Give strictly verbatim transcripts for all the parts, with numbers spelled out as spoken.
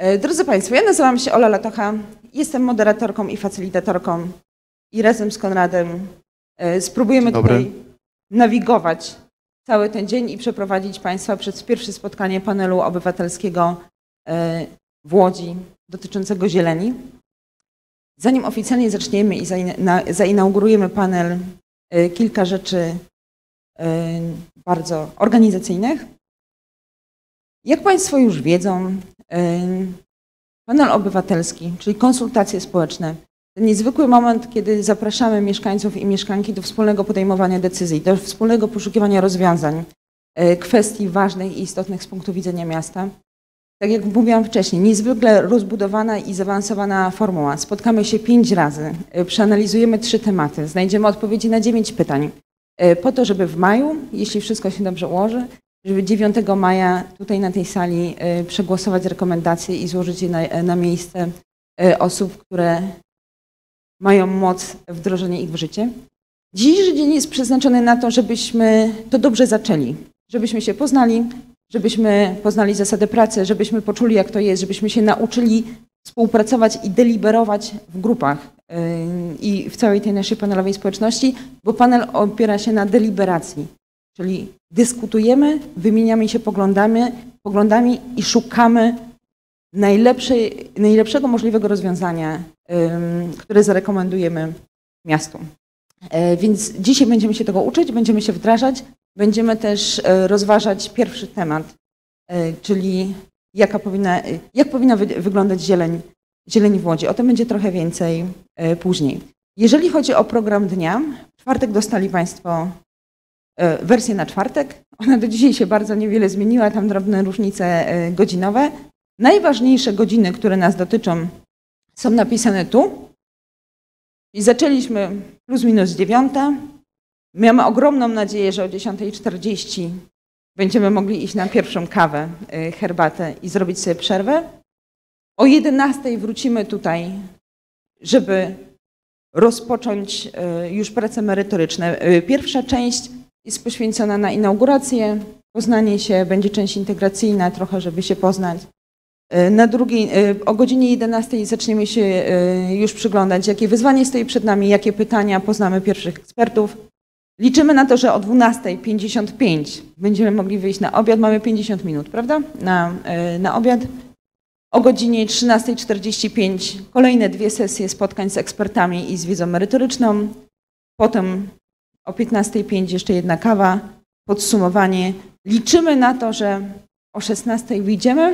Drodzy Państwo, ja nazywam się Ola Latocha, jestem moderatorką i facylitatorką i razem z Konradem spróbujemy tutaj nawigować cały ten dzień i przeprowadzić Państwa przez pierwsze spotkanie panelu obywatelskiego w Łodzi dotyczącego zieleni. Zanim oficjalnie zaczniemy i zainaugurujemy panel, kilka rzeczy bardzo organizacyjnych. Jak Państwo już wiedzą, panel obywatelski, czyli konsultacje społeczne, ten niezwykły moment, kiedy zapraszamy mieszkańców i mieszkanki do wspólnego podejmowania decyzji, do wspólnego poszukiwania rozwiązań, kwestii ważnych i istotnych z punktu widzenia miasta. Tak jak mówiłam wcześniej, niezwykle rozbudowana i zaawansowana formuła. Spotkamy się pięć razy, przeanalizujemy trzy tematy, znajdziemy odpowiedzi na dziewięć pytań, po to, żeby w maju, jeśli wszystko się dobrze ułoży, żeby dziewiątego maja tutaj na tej sali przegłosować rekomendacje i złożyć je na, na miejsce osób, które mają moc wdrożenia ich w życie. Dzisiejszy dzień jest przeznaczony na to, żebyśmy to dobrze zaczęli, żebyśmy się poznali, żebyśmy poznali zasady pracy, żebyśmy poczuli, jak to jest, żebyśmy się nauczyli współpracować i deliberować w grupach i w całej tej naszej panelowej społeczności, bo panel opiera się na deliberacji, czyli dyskutujemy, wymieniamy się poglądami, poglądami i szukamy najlepszej, najlepszego możliwego rozwiązania, które zarekomendujemy miastu. Więc dzisiaj będziemy się tego uczyć, będziemy się wdrażać, będziemy też rozważać pierwszy temat, czyli jaka powinna, jak powinna wyglądać zieleń, zieleń w Łodzi. O tym będzie trochę więcej później. Jeżeli chodzi o program dnia, w czwartek dostali Państwo wersję na czwartek. Ona do dzisiaj się bardzo niewiele zmieniła, tam drobne różnice godzinowe. Najważniejsze godziny, które nas dotyczą, są napisane tu. I zaczęliśmy plus minus dziewiąta. Mamy ogromną nadzieję, że o dziesiątej czterdzieści będziemy mogli iść na pierwszą kawę, herbatę i zrobić sobie przerwę. O jedenastej wrócimy tutaj, żeby rozpocząć już prace merytoryczne. Pierwsza część jest poświęcona na inaugurację, poznanie się, będzie część integracyjna, trochę żeby się poznać. Na drugiej, o godzinie jedenastej zaczniemy się już przyglądać, jakie wyzwanie stoi przed nami, jakie pytania, poznamy pierwszych ekspertów. Liczymy na to, że o dwunastej pięćdziesiąt pięć będziemy mogli wyjść na obiad. Mamy pięćdziesiąt minut, prawda? Na, na obiad. O godzinie trzynastej czterdzieści pięć kolejne dwie sesje spotkań z ekspertami i z wiedzą merytoryczną. Potem o piętnastej pięć jeszcze jedna kawa, podsumowanie. Liczymy na to, że o szesnastej wyjdziemy,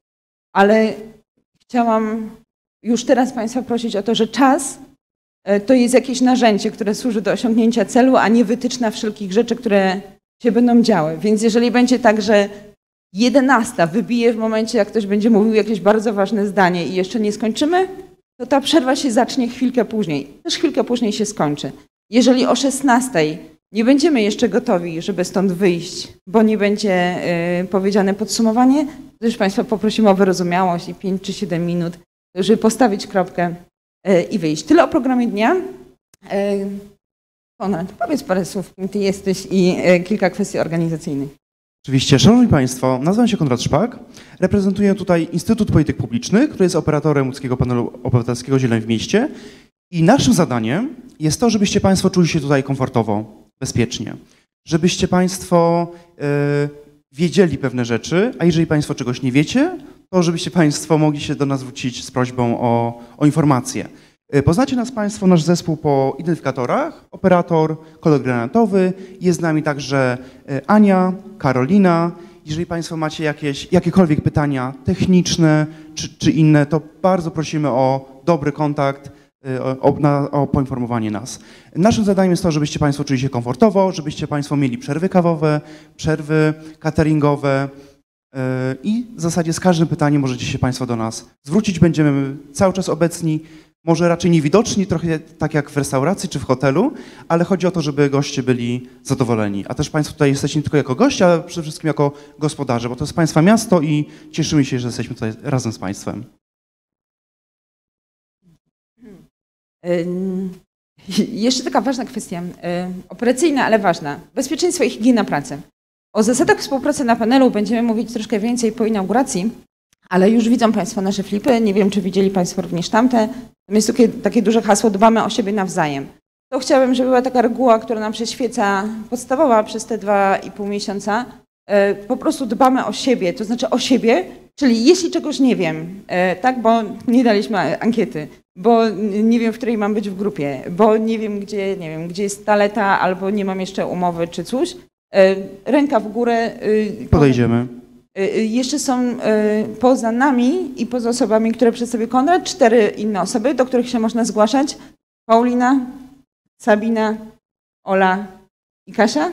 ale chciałam już teraz Państwa prosić o to, że czas to jest jakieś narzędzie, które służy do osiągnięcia celu, a nie wytyczna wszelkich rzeczy, które się będą działy. Więc jeżeli będzie tak, że jedenasta wybije w momencie, jak ktoś będzie mówił jakieś bardzo ważne zdanie i jeszcze nie skończymy, to ta przerwa się zacznie chwilkę później. Też chwilkę później się skończy. Jeżeli o szesnastej nie będziemy jeszcze gotowi, żeby stąd wyjść, bo nie będzie y, powiedziane podsumowanie, to już Państwa poprosimy o wyrozumiałość i pięć czy siedem minut, żeby postawić kropkę y, i wyjść. Tyle o programie dnia. Y, Konrad, powiedz parę słów, kim Ty jesteś i y, kilka kwestii organizacyjnych. Oczywiście. Szanowni Państwo, nazywam się Konrad Szpak. Reprezentuję tutaj Instytut Polityk Publicznych, który jest operatorem łódzkiego panelu obywatelskiego Zieleń w mieście. I naszym zadaniem jest to, żebyście Państwo czuli się tutaj komfortowo, bezpiecznie. Żebyście Państwo y, wiedzieli pewne rzeczy, a jeżeli Państwo czegoś nie wiecie, to żebyście Państwo mogli się do nas zwrócić z prośbą o, o informacje. Y, poznacie nas Państwo, nasz zespół po identyfikatorach, operator, kolor granatowy, jest z nami także y, Ania, Karolina. Jeżeli Państwo macie jakieś, jakiekolwiek pytania techniczne czy, czy inne, to bardzo prosimy o dobry kontakt, O, na, o poinformowanie nas. Naszym zadaniem jest to, żebyście Państwo czuli się komfortowo, żebyście Państwo mieli przerwy kawowe, przerwy cateringowe yy, i w zasadzie z każdym pytaniem możecie się Państwo do nas zwrócić. Będziemy cały czas obecni, może raczej niewidoczni, trochę tak jak w restauracji czy w hotelu, ale chodzi o to, żeby goście byli zadowoleni. A też Państwo tutaj jesteście nie tylko jako goście, ale przede wszystkim jako gospodarze, bo to jest Państwa miasto i cieszymy się, że jesteśmy tutaj razem z Państwem. Jeszcze taka ważna kwestia, operacyjna, ale ważna. Bezpieczeństwo i higiena pracy. O zasadach współpracy na panelu będziemy mówić troszkę więcej po inauguracji, ale już widzą Państwo nasze flipy, nie wiem, czy widzieli Państwo również tamte. Tam jest takie, takie duże hasło, dbamy o siebie nawzajem. To chciałabym, żeby była taka reguła, która nam przyświeca, podstawowa przez te dwa i pół miesiąca. Po prostu dbamy o siebie, to znaczy o siebie, czyli jeśli czegoś nie wiem, tak, bo nie daliśmy ankiety, bo nie wiem, w której mam być w grupie, bo nie wiem, gdzie, nie wiem, gdzie jest toaleta, albo nie mam jeszcze umowy czy coś, ręka w górę. Podejdziemy. Jeszcze są poza nami i poza osobami, które przedstawił Konrad, cztery inne osoby, do których się można zgłaszać. Paulina, Sabina, Ola i Kasia.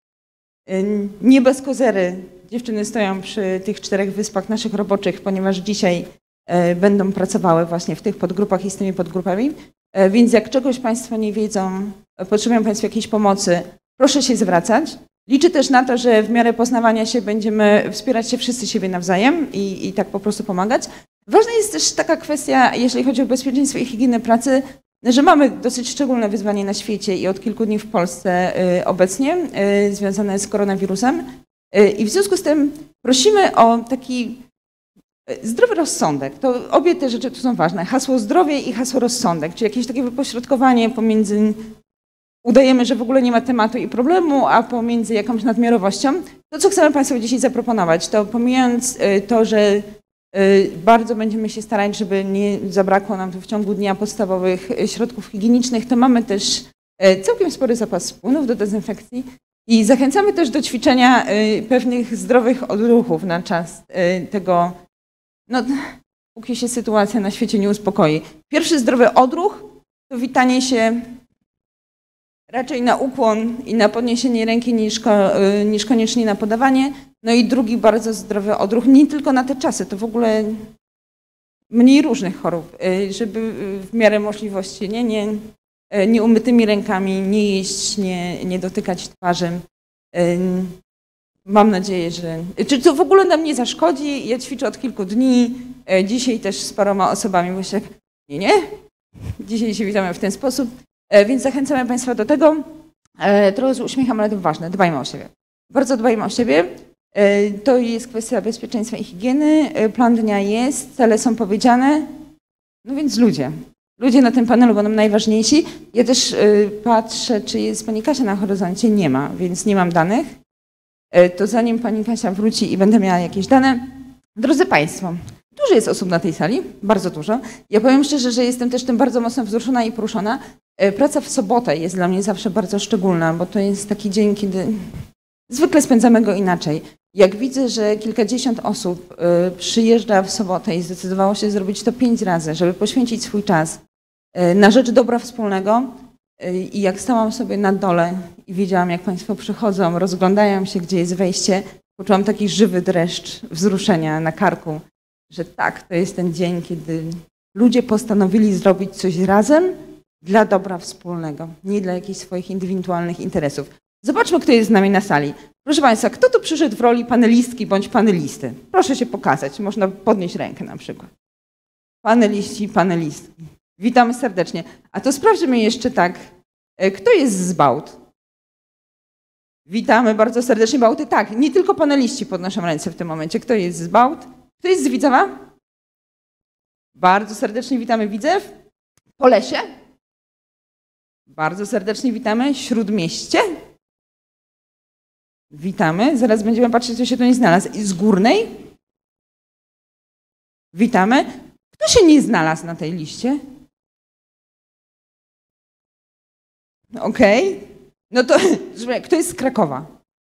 Nie bez kozery dziewczyny stoją przy tych czterech wyspach naszych roboczych, ponieważ dzisiaj będą pracowały właśnie w tych podgrupach i z tymi podgrupami. Więc jak czegoś Państwo nie wiedzą, potrzebują Państwo jakiejś pomocy, proszę się zwracać. Liczę też na to, że w miarę poznawania się będziemy wspierać się wszyscy siebie nawzajem i, i tak po prostu pomagać. Ważna jest też taka kwestia, jeżeli chodzi o bezpieczeństwo i higienę pracy, że mamy dosyć szczególne wyzwanie na świecie i od kilku dni w Polsce y, obecnie y, związane z koronawirusem. Y, I w związku z tym prosimy o taki zdrowy rozsądek. To obie te rzeczy tu są ważne. Hasło zdrowie i hasło rozsądek, czyli jakieś takie wypośrodkowanie pomiędzy udajemy, że w ogóle nie ma tematu i problemu, a pomiędzy jakąś nadmiarowością. To, co chcemy Państwu dzisiaj zaproponować, to pomijając to, że bardzo będziemy się starać, żeby nie zabrakło nam tu w ciągu dnia podstawowych środków higienicznych, to mamy też całkiem spory zapas płynów do dezynfekcji i zachęcamy też do ćwiczenia pewnych zdrowych odruchów na czas tego, no, póki się sytuacja na świecie nie uspokoi. Pierwszy zdrowy odruch to witanie się raczej na ukłon i na podniesienie ręki niż, niż koniecznie na podawanie. No i drugi bardzo zdrowy odruch, nie tylko na te czasy, to w ogóle mniej różnych chorób, żeby w miarę możliwości nie, nie, nie umytymi rękami, nie jeść, nie, nie dotykać twarzy. Mam nadzieję, że... Czy to w ogóle nam nie zaszkodzi? Ja ćwiczę od kilku dni, dzisiaj też z paroma osobami, myślę, nie, nie, dzisiaj się witamy w ten sposób. Więc zachęcamy Państwa do tego. Trochę z uśmiechem, ale to ważne. Dbajmy o siebie. Bardzo dbajmy o siebie. To jest kwestia bezpieczeństwa i higieny. Plan dnia jest, cele są powiedziane. No więc ludzie. Ludzie na tym panelu będą najważniejsi. Ja też patrzę, czy jest Pani Kasia na horyzoncie. Nie ma, więc nie mam danych. To zanim Pani Kasia wróci i będę miała jakieś dane. Drodzy Państwo, dużo jest osób na tej sali, bardzo dużo. Ja powiem szczerze, że jestem też tym bardzo mocno wzruszona i poruszona. Praca w sobotę jest dla mnie zawsze bardzo szczególna, bo to jest taki dzień, kiedy zwykle spędzamy go inaczej. Jak widzę, że kilkadziesiąt osób przyjeżdża w sobotę i zdecydowało się zrobić to pięć razy, żeby poświęcić swój czas na rzecz dobra wspólnego i jak stałam sobie na dole i widziałam, jak Państwo przychodzą, rozglądają się, gdzie jest wejście, poczułam taki żywy dreszcz wzruszenia na karku, że tak, to jest ten dzień, kiedy ludzie postanowili zrobić coś razem dla dobra wspólnego, nie dla jakichś swoich indywidualnych interesów. Zobaczmy, kto jest z nami na sali. Proszę Państwa, kto tu przyszedł w roli panelistki bądź panelisty? Proszę się pokazać, można podnieść rękę na przykład. Paneliści, panelistki. Witamy serdecznie. A to sprawdźmy jeszcze tak, kto jest z Bałt? Witamy bardzo serdecznie Bałty. Tak, nie tylko paneliści podnoszą ręce w tym momencie. Kto jest z Bałt? Kto jest z Widzewa? Bardzo serdecznie witamy Widzew. Polesie? Bardzo serdecznie witamy. Śródmieście? Witamy. Zaraz będziemy patrzeć, co się tu nie znalazł. I z Górnej? Witamy. Kto się nie znalazł na tej liście? Okej. Okay. No to kto jest z Krakowa?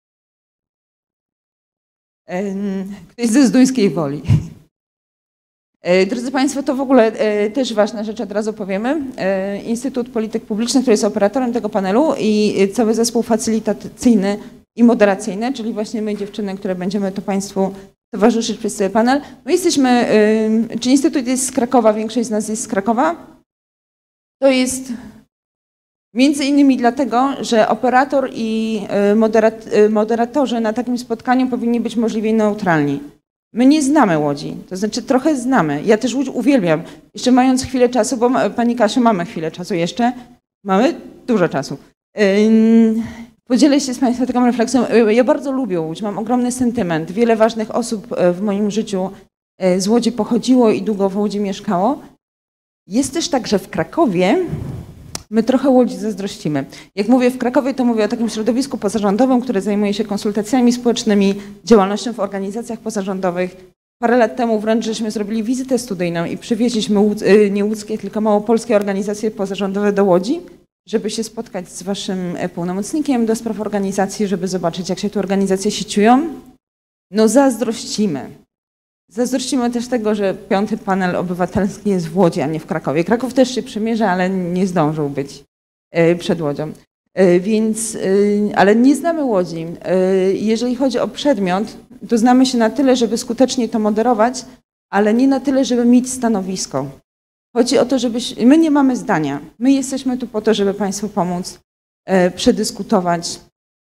Kto jest ze Zduńskiej Woli? Drodzy Państwo, to w ogóle też ważna rzecz, od razu powiemy. Instytut Polityk Publicznych, który jest operatorem tego panelu i cały zespół facylitacyjny i moderacyjny, czyli właśnie my, dziewczyny, które będziemy to Państwu towarzyszyć przez cały panel. My jesteśmy, czy Instytut jest z Krakowa, większość z nas jest z Krakowa. To jest między innymi dlatego, że operator i moderat, moderatorzy na takim spotkaniu powinni być możliwie neutralni. My nie znamy Łodzi, to znaczy trochę znamy. Ja też Łódź uwielbiam. Jeszcze mając chwilę czasu, bo Pani Kasiu, mamy chwilę czasu jeszcze. Mamy dużo czasu. Podzielę się z Państwem taką refleksją. Ja bardzo lubię Łódź, mam ogromny sentyment. Wiele ważnych osób w moim życiu z Łodzi pochodziło i długo w Łodzi mieszkało. Jest też tak, że w Krakowie my trochę Łodzi zazdrościmy. Jak mówię w Krakowie, to mówię o takim środowisku pozarządowym, które zajmuje się konsultacjami społecznymi, działalnością w organizacjach pozarządowych. Parę lat temu wręcz żeśmy zrobili wizytę studyjną i przywieźliśmy łódz, nie łódzkie, tylko małopolskie organizacje pozarządowe do Łodzi, żeby się spotkać z waszym pełnomocnikiem do spraw organizacji, żeby zobaczyć, jak się te organizacje sieciują. No zazdrościmy. Zazdrościmy też tego, że piąty panel obywatelski jest w Łodzi, a nie w Krakowie. Kraków też się przymierza, ale nie zdążył być przed Łodzią. Więc, ale nie znamy Łodzi. Jeżeli chodzi o przedmiot, to znamy się na tyle, żeby skutecznie to moderować, ale nie na tyle, żeby mieć stanowisko. Chodzi o to, żeby... My nie mamy zdania. My jesteśmy tu po to, żeby Państwu pomóc, przedyskutować,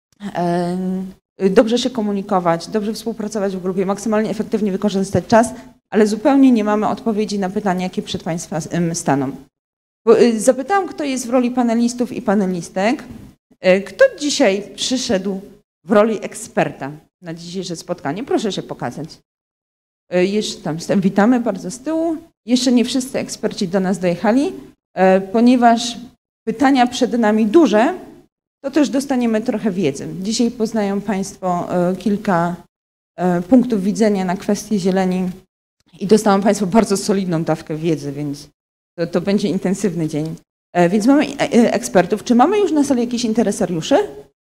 dobrze się komunikować, dobrze współpracować w grupie, maksymalnie efektywnie wykorzystać czas, ale zupełnie nie mamy odpowiedzi na pytania, jakie przed Państwa staną. Bo zapytałam, kto jest w roli panelistów i panelistek. Kto dzisiaj przyszedł w roli eksperta na dzisiejsze spotkanie? Proszę się pokazać. Jeszcze tam, witamy bardzo z tyłu. Jeszcze nie wszyscy eksperci do nas dojechali, ponieważ pytania przed nami duże, to też dostaniemy trochę wiedzy. Dzisiaj poznają Państwo kilka punktów widzenia na kwestii zieleni i dostaną Państwo bardzo solidną dawkę wiedzy, więc to, to będzie intensywny dzień. Więc mamy ekspertów. Czy mamy już na sali jakichś interesariuszy?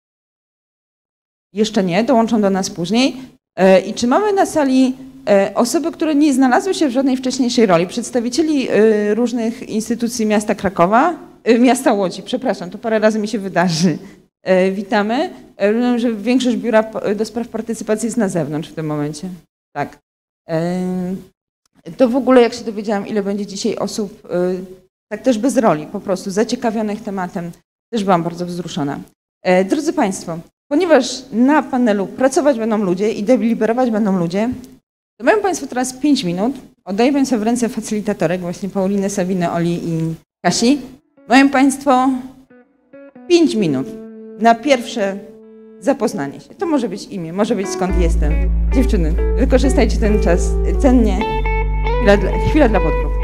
Jeszcze nie, dołączą do nas później. I czy mamy na sali osoby, które nie znalazły się w żadnej wcześniejszej roli? Przedstawicieli różnych instytucji miasta Krakowa, miasta Łodzi, przepraszam, to parę razy mi się wydarzy. Witamy. Rozumiem, że większość biura do spraw partycypacji jest na zewnątrz w tym momencie. Tak. To w ogóle, jak się dowiedziałam, ile będzie dzisiaj osób, tak też bez roli, po prostu zaciekawionych tematem, też byłam bardzo wzruszona. Drodzy Państwo, ponieważ na panelu pracować będą ludzie i deliberować będą ludzie, to mają Państwo teraz pięć minut. Oddaję Państwa w ręce facylitatorek, właśnie Paulinę, Sabinę, Oli i Kasi. Mają Państwo pięć minut na pierwsze zapoznanie się. To może być imię, może być skąd jestem. Dziewczyny, wykorzystajcie ten czas cennie. Chwila dla, chwila dla podgrup.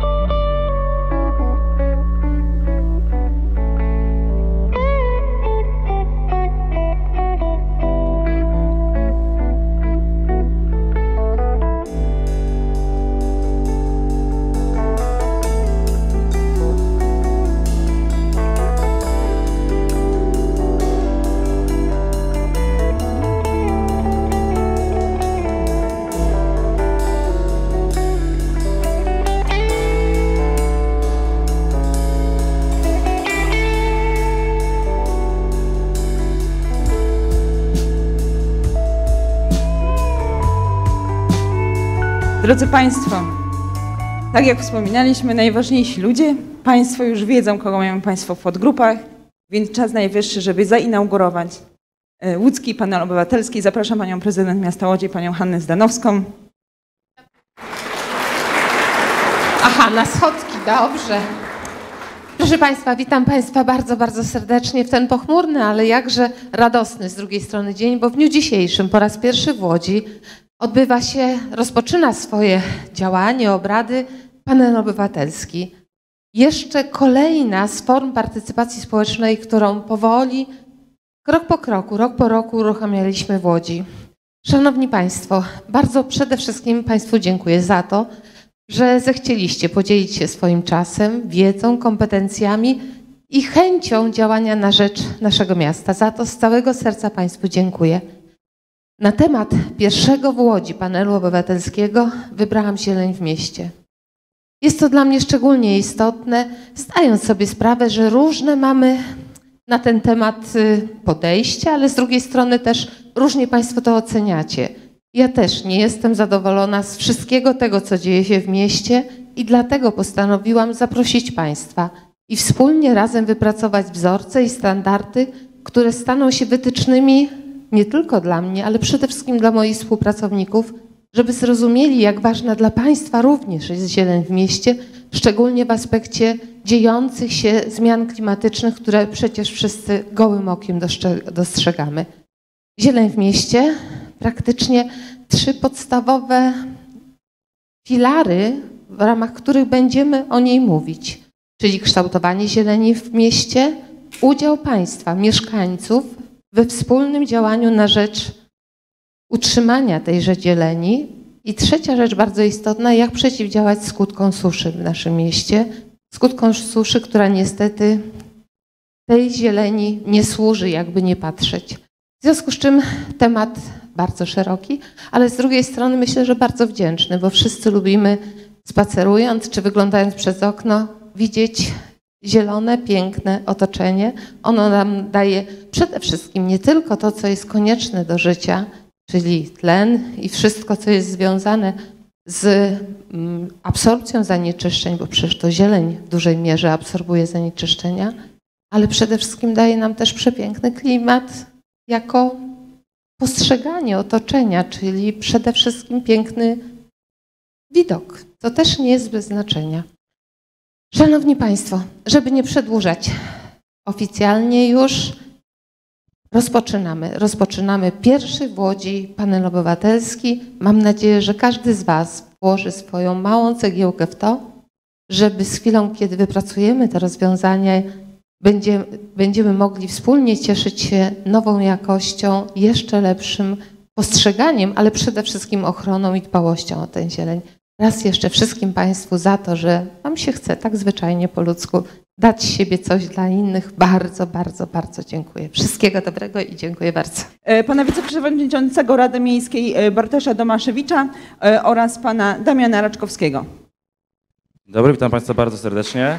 Drodzy Państwo, tak jak wspominaliśmy, najważniejsi ludzie, Państwo już wiedzą, kogo mają Państwo w podgrupach, więc czas najwyższy, żeby zainaugurować łódzki panel obywatelski. Zapraszam Panią Prezydent Miasta Łodzi, Panią Hannę Zdanowską. Aha, na schodki, dobrze. Proszę Państwa, witam Państwa bardzo, bardzo serdecznie w ten pochmurny, ale jakże radosny z drugiej strony dzień, bo w dniu dzisiejszym po raz pierwszy w Łodzi odbywa się, rozpoczyna swoje działanie, obrady panel obywatelski. Jeszcze kolejna z form partycypacji społecznej, którą powoli, krok po kroku, rok po roku uruchamialiśmy w Łodzi. Szanowni Państwo, bardzo przede wszystkim Państwu dziękuję za to, że zechcieliście podzielić się swoim czasem, wiedzą, kompetencjami i chęcią działania na rzecz naszego miasta. Za to z całego serca Państwu dziękuję. Na temat pierwszego w Łodzi panelu obywatelskiego wybrałam zieleń w mieście. Jest to dla mnie szczególnie istotne, zdając sobie sprawę, że różne mamy na ten temat podejście, ale z drugiej strony też różnie Państwo to oceniacie. Ja też nie jestem zadowolona z wszystkiego tego, co dzieje się w mieście i dlatego postanowiłam zaprosić Państwa i wspólnie razem wypracować wzorce i standardy, które staną się wytycznymi nie tylko dla mnie, ale przede wszystkim dla moich współpracowników, żeby zrozumieli, jak ważna dla Państwa również jest zieleń w mieście, szczególnie w aspekcie dziejących się zmian klimatycznych, które przecież wszyscy gołym okiem dostrzegamy. Zieleń w mieście, praktycznie trzy podstawowe filary, w ramach których będziemy o niej mówić, czyli kształtowanie zieleni w mieście, udział państwa, mieszkańców we wspólnym działaniu na rzecz utrzymania tejże zieleni i trzecia rzecz bardzo istotna, jak przeciwdziałać skutkom suszy w naszym mieście, skutkom suszy, która niestety tej zieleni nie służy, jakby nie patrzeć. W związku z czym temat bardzo szeroki, ale z drugiej strony myślę, że bardzo wdzięczny, bo wszyscy lubimy spacerując czy wyglądając przez okno widzieć zielone, piękne otoczenie. Ono nam daje przede wszystkim nie tylko to, co jest konieczne do życia, czyli tlen i wszystko, co jest związane z absorpcją zanieczyszczeń, bo przecież to zieleń w dużej mierze absorbuje zanieczyszczenia, ale przede wszystkim daje nam też przepiękny klimat jako postrzeganie otoczenia, czyli przede wszystkim piękny widok. To też nie jest bez znaczenia. Szanowni Państwo, żeby nie przedłużać, oficjalnie już rozpoczynamy. Rozpoczynamy pierwszy w Łodzi panel obywatelski. Mam nadzieję, że każdy z Was włoży swoją małą cegiełkę w to, żeby z chwilą, kiedy wypracujemy te rozwiązania, Będzie, będziemy mogli wspólnie cieszyć się nową jakością, jeszcze lepszym postrzeganiem, ale przede wszystkim ochroną i dbałością o tę zieleń. Raz jeszcze wszystkim Państwu za to, że Wam się chce tak zwyczajnie po ludzku dać siebie coś dla innych. Bardzo, bardzo, bardzo dziękuję. Wszystkiego dobrego i dziękuję bardzo. Pana wiceprzewodniczącego Rady Miejskiej Bartosza Domaszewicza oraz pana Damiana Raczkowskiego. Dobry, witam Państwa bardzo serdecznie.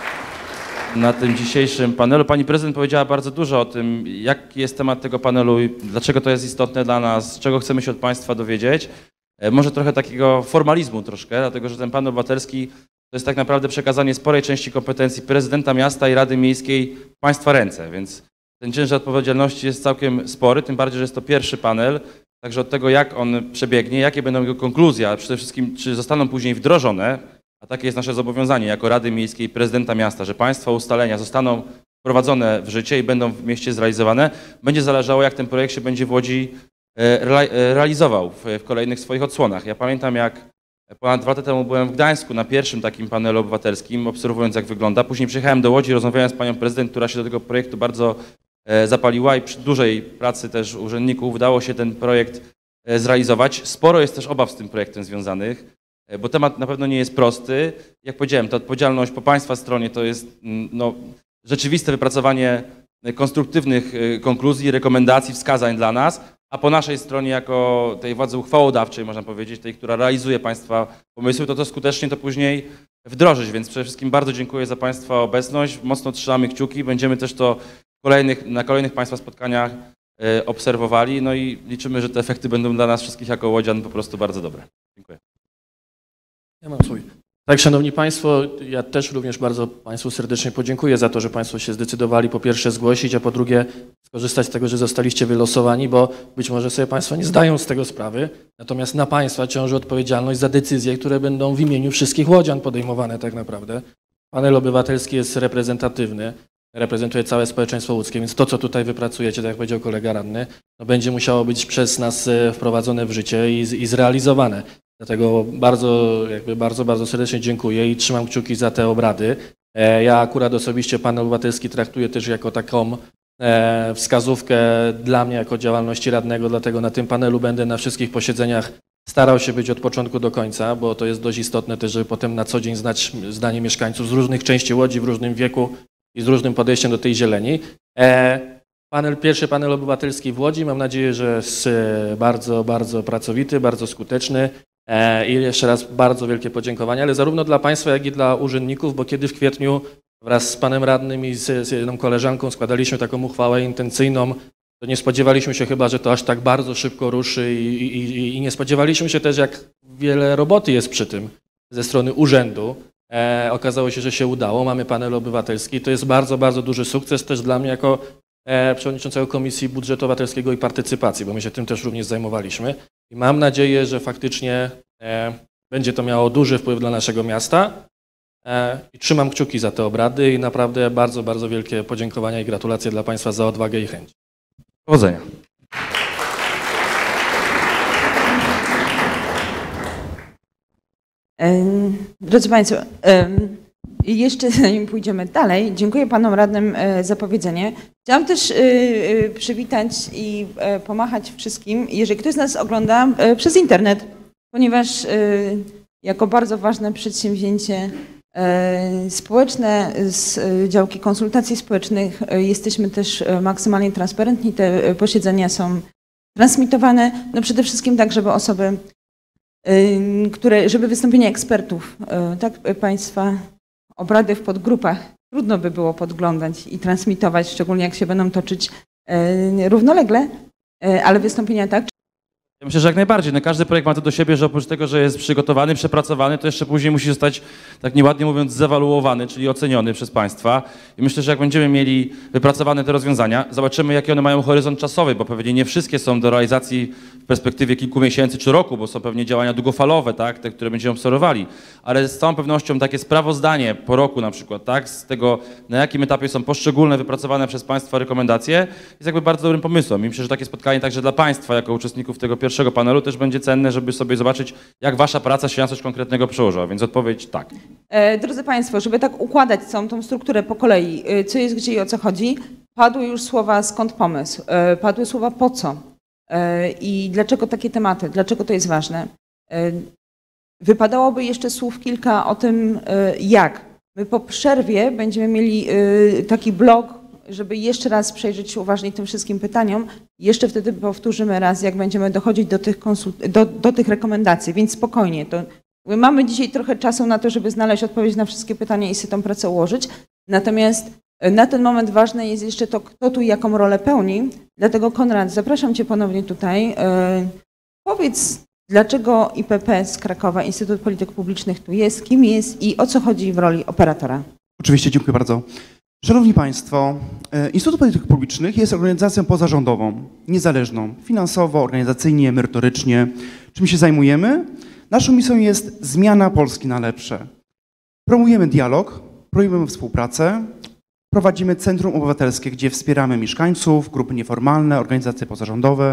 Na tym dzisiejszym panelu pani prezydent powiedziała bardzo dużo o tym, jaki jest temat tego panelu i dlaczego to jest istotne dla nas, czego chcemy się od Państwa dowiedzieć. Może trochę takiego formalizmu troszkę, dlatego że ten panel obywatelski to jest tak naprawdę przekazanie sporej części kompetencji prezydenta miasta i Rady Miejskiej w Państwa ręce, więc ten ciężar odpowiedzialności jest całkiem spory, tym bardziej, że jest to pierwszy panel, także od tego, jak on przebiegnie, jakie będą jego konkluzje, ale przede wszystkim, czy zostaną później wdrożone, a takie jest nasze zobowiązanie jako Rady Miejskiej i prezydenta miasta, że państwa ustalenia zostaną wprowadzone w życie i będą w mieście zrealizowane, będzie zależało, jak ten projekt się będzie w Łodzi realizował w kolejnych swoich odsłonach. Ja pamiętam, jak ponad dwa lata temu byłem w Gdańsku na pierwszym takim panelu obywatelskim, obserwując, jak wygląda. Później przyjechałem do Łodzi, rozmawiałem z panią prezydent, która się do tego projektu bardzo zapaliła i przy dużej pracy też urzędników udało się ten projekt zrealizować. Sporo jest też obaw z tym projektem związanych, bo temat na pewno nie jest prosty. Jak powiedziałem, ta odpowiedzialność po Państwa stronie to jest no, rzeczywiste wypracowanie konstruktywnych konkluzji, rekomendacji, wskazań dla nas, a po naszej stronie jako tej władzy uchwałodawczej, można powiedzieć, tej, która realizuje Państwa pomysły, to to skutecznie to później wdrożyć. Więc przede wszystkim bardzo dziękuję za Państwa obecność, mocno trzymamy kciuki, będziemy też to w kolejnych, na kolejnych Państwa spotkaniach obserwowali, no i liczymy, że te efekty będą dla nas wszystkich jako łodzian po prostu bardzo dobre. Dziękuję. Ja mam swój. Tak, szanowni państwo, ja też również bardzo Państwu serdecznie podziękuję za to, że Państwo się zdecydowali po pierwsze zgłosić, a po drugie skorzystać z tego, że zostaliście wylosowani, bo być może sobie Państwo nie zdają z tego sprawy, natomiast na Państwa ciąży odpowiedzialność za decyzje, które będą w imieniu wszystkich łodzian podejmowane tak naprawdę. Panel obywatelski jest reprezentatywny, reprezentuje całe społeczeństwo łódzkie, więc to, co tutaj wypracujecie, tak jak powiedział kolega radny, no będzie musiało być przez nas wprowadzone w życie i, i zrealizowane. Dlatego bardzo, jakby bardzo, bardzo serdecznie dziękuję i trzymam kciuki za te obrady. Ja akurat osobiście panel obywatelski traktuję też jako taką wskazówkę dla mnie jako działalności radnego, dlatego na tym panelu będę na wszystkich posiedzeniach starał się być od początku do końca, bo to jest dość istotne też, żeby potem na co dzień znać zdanie mieszkańców z różnych części Łodzi, w różnym wieku i z różnym podejściem do tej zieleni. Panel, pierwszy panel obywatelski w Łodzi, mam nadzieję, że jest bardzo, bardzo pracowity, bardzo skuteczny. I jeszcze raz bardzo wielkie podziękowania, ale zarówno dla Państwa, jak i dla urzędników, bo kiedy w kwietniu wraz z Panem Radnym i z, z jedną koleżanką składaliśmy taką uchwałę intencyjną, to nie spodziewaliśmy się chyba, że to aż tak bardzo szybko ruszy i, i, i nie spodziewaliśmy się też, jak wiele roboty jest przy tym ze strony urzędu. E, okazało się, że się udało, mamy panel obywatelski, to jest bardzo, bardzo duży sukces też dla mnie jako e, przewodniczącego Komisji Budżetu Obywatelskiego i Partycypacji, bo my się tym też również zajmowaliśmy. I mam nadzieję, że faktycznie e, będzie to miało duży wpływ dla naszego miasta e, i trzymam kciuki za te obrady i naprawdę bardzo, bardzo wielkie podziękowania i gratulacje dla Państwa za odwagę i chęć. Powodzenia. Drodzy Państwo, jeszcze zanim pójdziemy dalej, dziękuję Panom Radnym za powiedzenie. Chciałam też przywitać i pomachać wszystkim, jeżeli ktoś z nas ogląda przez internet, ponieważ jako bardzo ważne przedsięwzięcie społeczne z działki konsultacji społecznych jesteśmy też maksymalnie transparentni. Te posiedzenia są transmitowane, no przede wszystkim tak, żeby osoby, które, żeby wystąpienia ekspertów, tak, Państwa obrady w podgrupach trudno by było podglądać i transmitować, szczególnie jak się będą toczyć równolegle, ale wystąpienia tak. Ja myślę, że jak najbardziej. No każdy projekt ma to do siebie, że oprócz tego, że jest przygotowany, przepracowany, to jeszcze później musi zostać, tak nieładnie mówiąc, zewaluowany, czyli oceniony przez Państwa. I myślę, że jak będziemy mieli wypracowane te rozwiązania, zobaczymy, jaki one mają horyzont czasowy, bo pewnie nie wszystkie są do realizacji w perspektywie kilku miesięcy czy roku, bo są pewnie działania długofalowe, tak, te, które będziemy obserwowali. Ale z całą pewnością takie sprawozdanie po roku na przykład, tak, z tego, na jakim etapie są poszczególne wypracowane przez Państwa rekomendacje, jest jakby bardzo dobrym pomysłem. I myślę, że takie spotkanie także dla Państwa, jako uczestników tego pierwszego pierwszego panelu też będzie cenne, żeby sobie zobaczyć, jak wasza praca się na coś konkretnego przełożyła, więc odpowiedź tak. E, drodzy Państwo, żeby tak układać całą tą strukturę po kolei, co jest gdzie i o co chodzi, padły już słowa skąd pomysł, e, padły słowa po co e, i dlaczego takie tematy, dlaczego to jest ważne. E, wypadałoby jeszcze słów kilka o tym, e, jak. My po przerwie będziemy mieli e, taki blog, żeby jeszcze raz przejrzeć się uważnie tym wszystkim pytaniom. Jeszcze wtedy powtórzymy raz, jak będziemy dochodzić do tych, konsult- do, do tych rekomendacji, więc spokojnie. To mamy dzisiaj trochę czasu na to, żeby znaleźć odpowiedź na wszystkie pytania i sobie tą pracę ułożyć. Natomiast na ten moment ważne jest jeszcze to, kto tu jaką rolę pełni. Dlatego Konrad, zapraszam Cię ponownie tutaj. Powiedz, dlaczego I P P z Krakowa, Instytut Polityk Publicznych tu jest, kim jest i o co chodzi w roli operatora. Oczywiście, dziękuję bardzo. Szanowni Państwo, Instytut Polityk Publicznych jest organizacją pozarządową, niezależną, finansowo, organizacyjnie, merytorycznie. Czym się zajmujemy? Naszą misją jest zmiana Polski na lepsze. Promujemy dialog, promujemy współpracę, prowadzimy Centrum Obywatelskie, gdzie wspieramy mieszkańców, grupy nieformalne, organizacje pozarządowe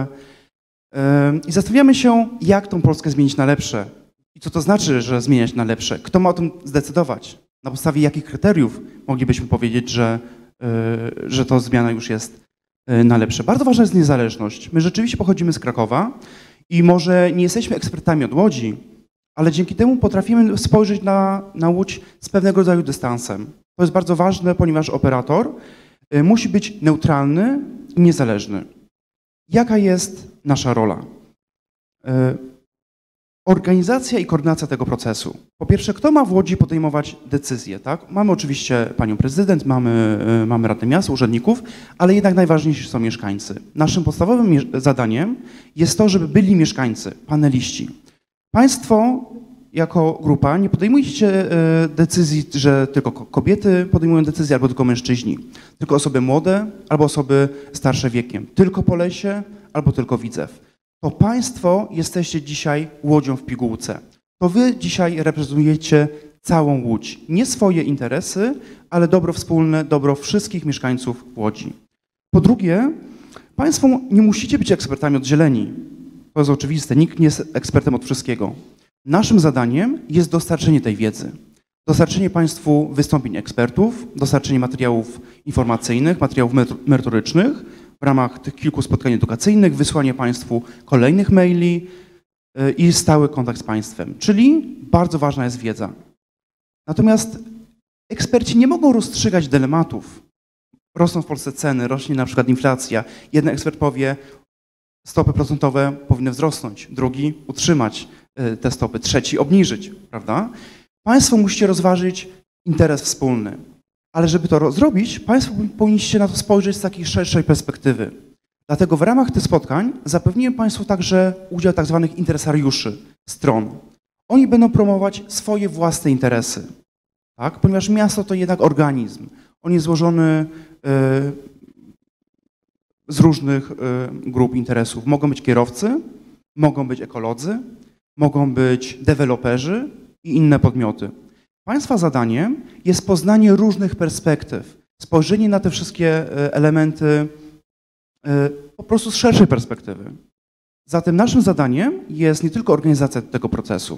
i zastanawiamy się, jak tą Polskę zmienić na lepsze. I co to znaczy, że zmieniać na lepsze? Kto ma o tym zdecydować? Na podstawie jakich kryteriów moglibyśmy powiedzieć, że, że to zmiana już jest na lepsze? Bardzo ważna jest niezależność. My rzeczywiście pochodzimy z Krakowa i może nie jesteśmy ekspertami od Łodzi, ale dzięki temu potrafimy spojrzeć na, na Łódź z pewnego rodzaju dystansem. To jest bardzo ważne, ponieważ operator musi być neutralny i niezależny. Jaka jest nasza rola? Organizacja i koordynacja tego procesu. Po pierwsze, kto ma w Łodzi podejmować decyzje, tak? Mamy oczywiście panią prezydent, mamy, mamy Radę Miasta, urzędników, ale jednak najważniejsi są mieszkańcy. Naszym podstawowym zadaniem jest to, żeby byli mieszkańcy, paneliści. Państwo jako grupa nie podejmujecie decyzji, że tylko kobiety podejmują decyzje, albo tylko mężczyźni. Tylko osoby młode, albo osoby starsze wiekiem. Tylko Polesie, albo tylko Widzew. To Państwo jesteście dzisiaj Łodzią w pigułce. To Wy dzisiaj reprezentujecie całą Łódź. Nie swoje interesy, ale dobro wspólne, dobro wszystkich mieszkańców Łodzi. Po drugie, Państwo nie musicie być ekspertami od zieleni. To jest oczywiste, nikt nie jest ekspertem od wszystkiego. Naszym zadaniem jest dostarczenie tej wiedzy. Dostarczenie Państwu wystąpień ekspertów, dostarczenie materiałów informacyjnych, materiałów merytorycznych, w ramach tych kilku spotkań edukacyjnych, wysłanie Państwu kolejnych maili i stały kontakt z Państwem. Czyli bardzo ważna jest wiedza. Natomiast eksperci nie mogą rozstrzygać dylematów. Rosną w Polsce ceny, rośnie na przykład inflacja. Jeden ekspert powie, stopy procentowe powinny wzrosnąć, drugi utrzymać te stopy, trzeci obniżyć, prawda? Państwo musicie rozważyć interes wspólny. Ale żeby to zrobić, Państwo powinniście na to spojrzeć z takiej szerszej perspektywy. Dlatego w ramach tych spotkań zapewniłem Państwu także udział tak zwanych interesariuszy stron. Oni będą promować swoje własne interesy, tak? Ponieważ miasto to jednak organizm. On jest złożony y, z różnych y, grup interesów. Mogą być kierowcy, mogą być ekolodzy, mogą być deweloperzy i inne podmioty. Państwa zadaniem jest poznanie różnych perspektyw, spojrzenie na te wszystkie elementy po prostu z szerszej perspektywy. Zatem naszym zadaniem jest nie tylko organizacja tego procesu.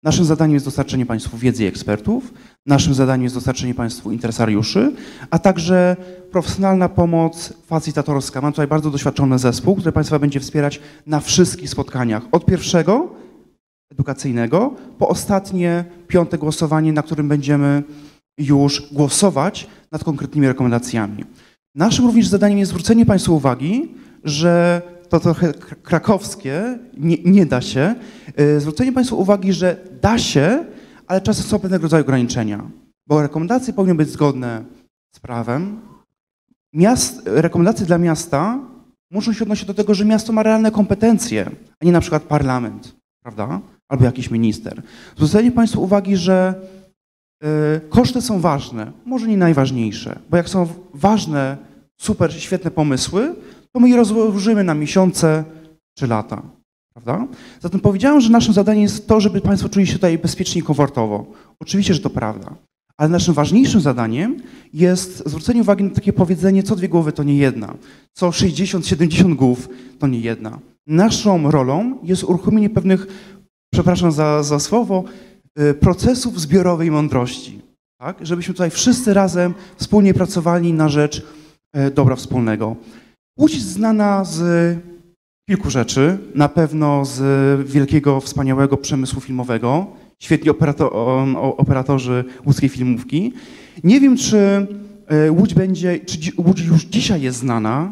Naszym zadaniem jest dostarczenie Państwu wiedzy i ekspertów, naszym zadaniem jest dostarczenie Państwu interesariuszy, a także profesjonalna pomoc facylitatorska. Mam tutaj bardzo doświadczony zespół, który Państwa będzie wspierać na wszystkich spotkaniach. Od pierwszego, edukacyjnego, po ostatnie, piąte głosowanie, na którym będziemy już głosować nad konkretnymi rekomendacjami. Naszym również zadaniem jest zwrócenie Państwu uwagi, że to trochę krakowskie, nie, nie da się, yy, zwrócenie Państwu uwagi, że da się, ale czasem są pewnego rodzaju ograniczenia, bo rekomendacje powinny być zgodne z prawem. Miast, rekomendacje dla miasta muszą się odnosić do tego, że miasto ma realne kompetencje, a nie na przykład parlament, prawda? Albo jakiś minister. Zwrócenie Państwu uwagi, że yy, koszty są ważne, może nie najważniejsze, bo jak są ważne, super, świetne pomysły, to my je rozłożymy na miesiące czy lata, prawda? Zatem powiedziałem, że naszym zadaniem jest to, żeby Państwo czuli się tutaj bezpiecznie i komfortowo. Oczywiście, że to prawda, ale naszym ważniejszym zadaniem jest zwrócenie uwagi na takie powiedzenie, co dwie głowy to nie jedna, co sześćdziesiąt siedemdziesiąt głów to nie jedna. Naszą rolą jest uruchomienie pewnych, przepraszam za, za słowo, procesów zbiorowej mądrości, tak? Żebyśmy tutaj wszyscy razem wspólnie pracowali na rzecz dobra wspólnego. Łódź jest znana z kilku rzeczy, na pewno z wielkiego, wspaniałego przemysłu filmowego, świetni operator, operatorzy łódzkiej filmówki. Nie wiem, czy Łódź będzie, czy Łódź już dzisiaj jest znana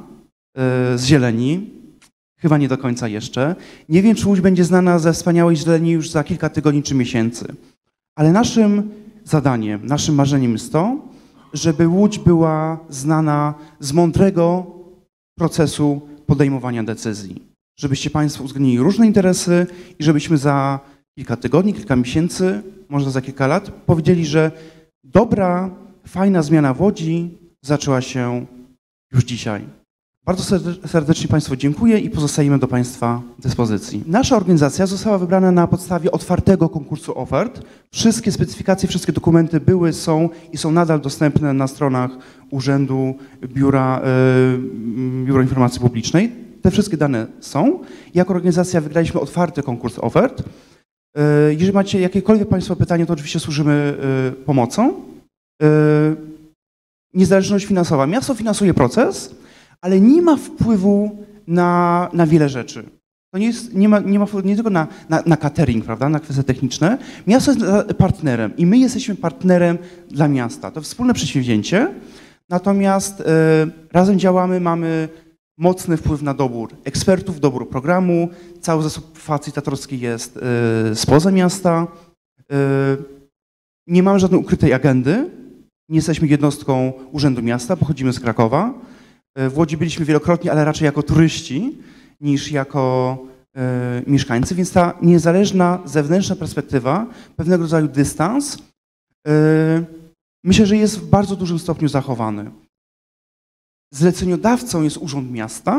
z zieleni, chyba nie do końca jeszcze. Nie wiem, czy Łódź będzie znana ze wspaniałej zieleni już za kilka tygodni czy miesięcy. Ale naszym zadaniem, naszym marzeniem jest to, żeby Łódź była znana z mądrego procesu podejmowania decyzji. Żebyście Państwo uwzględnili różne interesy i żebyśmy za kilka tygodni, kilka miesięcy, może za kilka lat powiedzieli, że dobra, fajna zmiana w Łodzi zaczęła się już dzisiaj. Bardzo serdecznie Państwu dziękuję i pozostajemy do Państwa dyspozycji. Nasza organizacja została wybrana na podstawie otwartego konkursu ofert. Wszystkie specyfikacje, wszystkie dokumenty były, są i są nadal dostępne na stronach Urzędu Biura, yy, Biura Informacji Publicznej. Te wszystkie dane są. Jako organizacja wygraliśmy otwarty konkurs ofert. Yy, jeżeli macie jakiekolwiek Państwo pytanie, to oczywiście służymy yy, pomocą. Yy, niezależność finansowa. Miasto finansuje proces, ale nie ma wpływu na, na wiele rzeczy. To nie, jest, nie, ma, nie ma wpływu nie tylko na, na, na catering, prawda, na kwestie techniczne. Miasto jest partnerem i my jesteśmy partnerem dla miasta. To wspólne przedsięwzięcie, natomiast y, razem działamy, mamy mocny wpływ na dobór ekspertów, dobór programu. Cały zasób facylitatorski jest y, spoza miasta. Y, nie mamy żadnej ukrytej agendy. Nie jesteśmy jednostką Urzędu Miasta, pochodzimy z Krakowa. W Łodzi byliśmy wielokrotnie, ale raczej jako turyści niż jako e, mieszkańcy, więc ta niezależna zewnętrzna perspektywa, pewnego rodzaju dystans, e, myślę, że jest w bardzo dużym stopniu zachowany. Zleceniodawcą jest Urząd Miasta,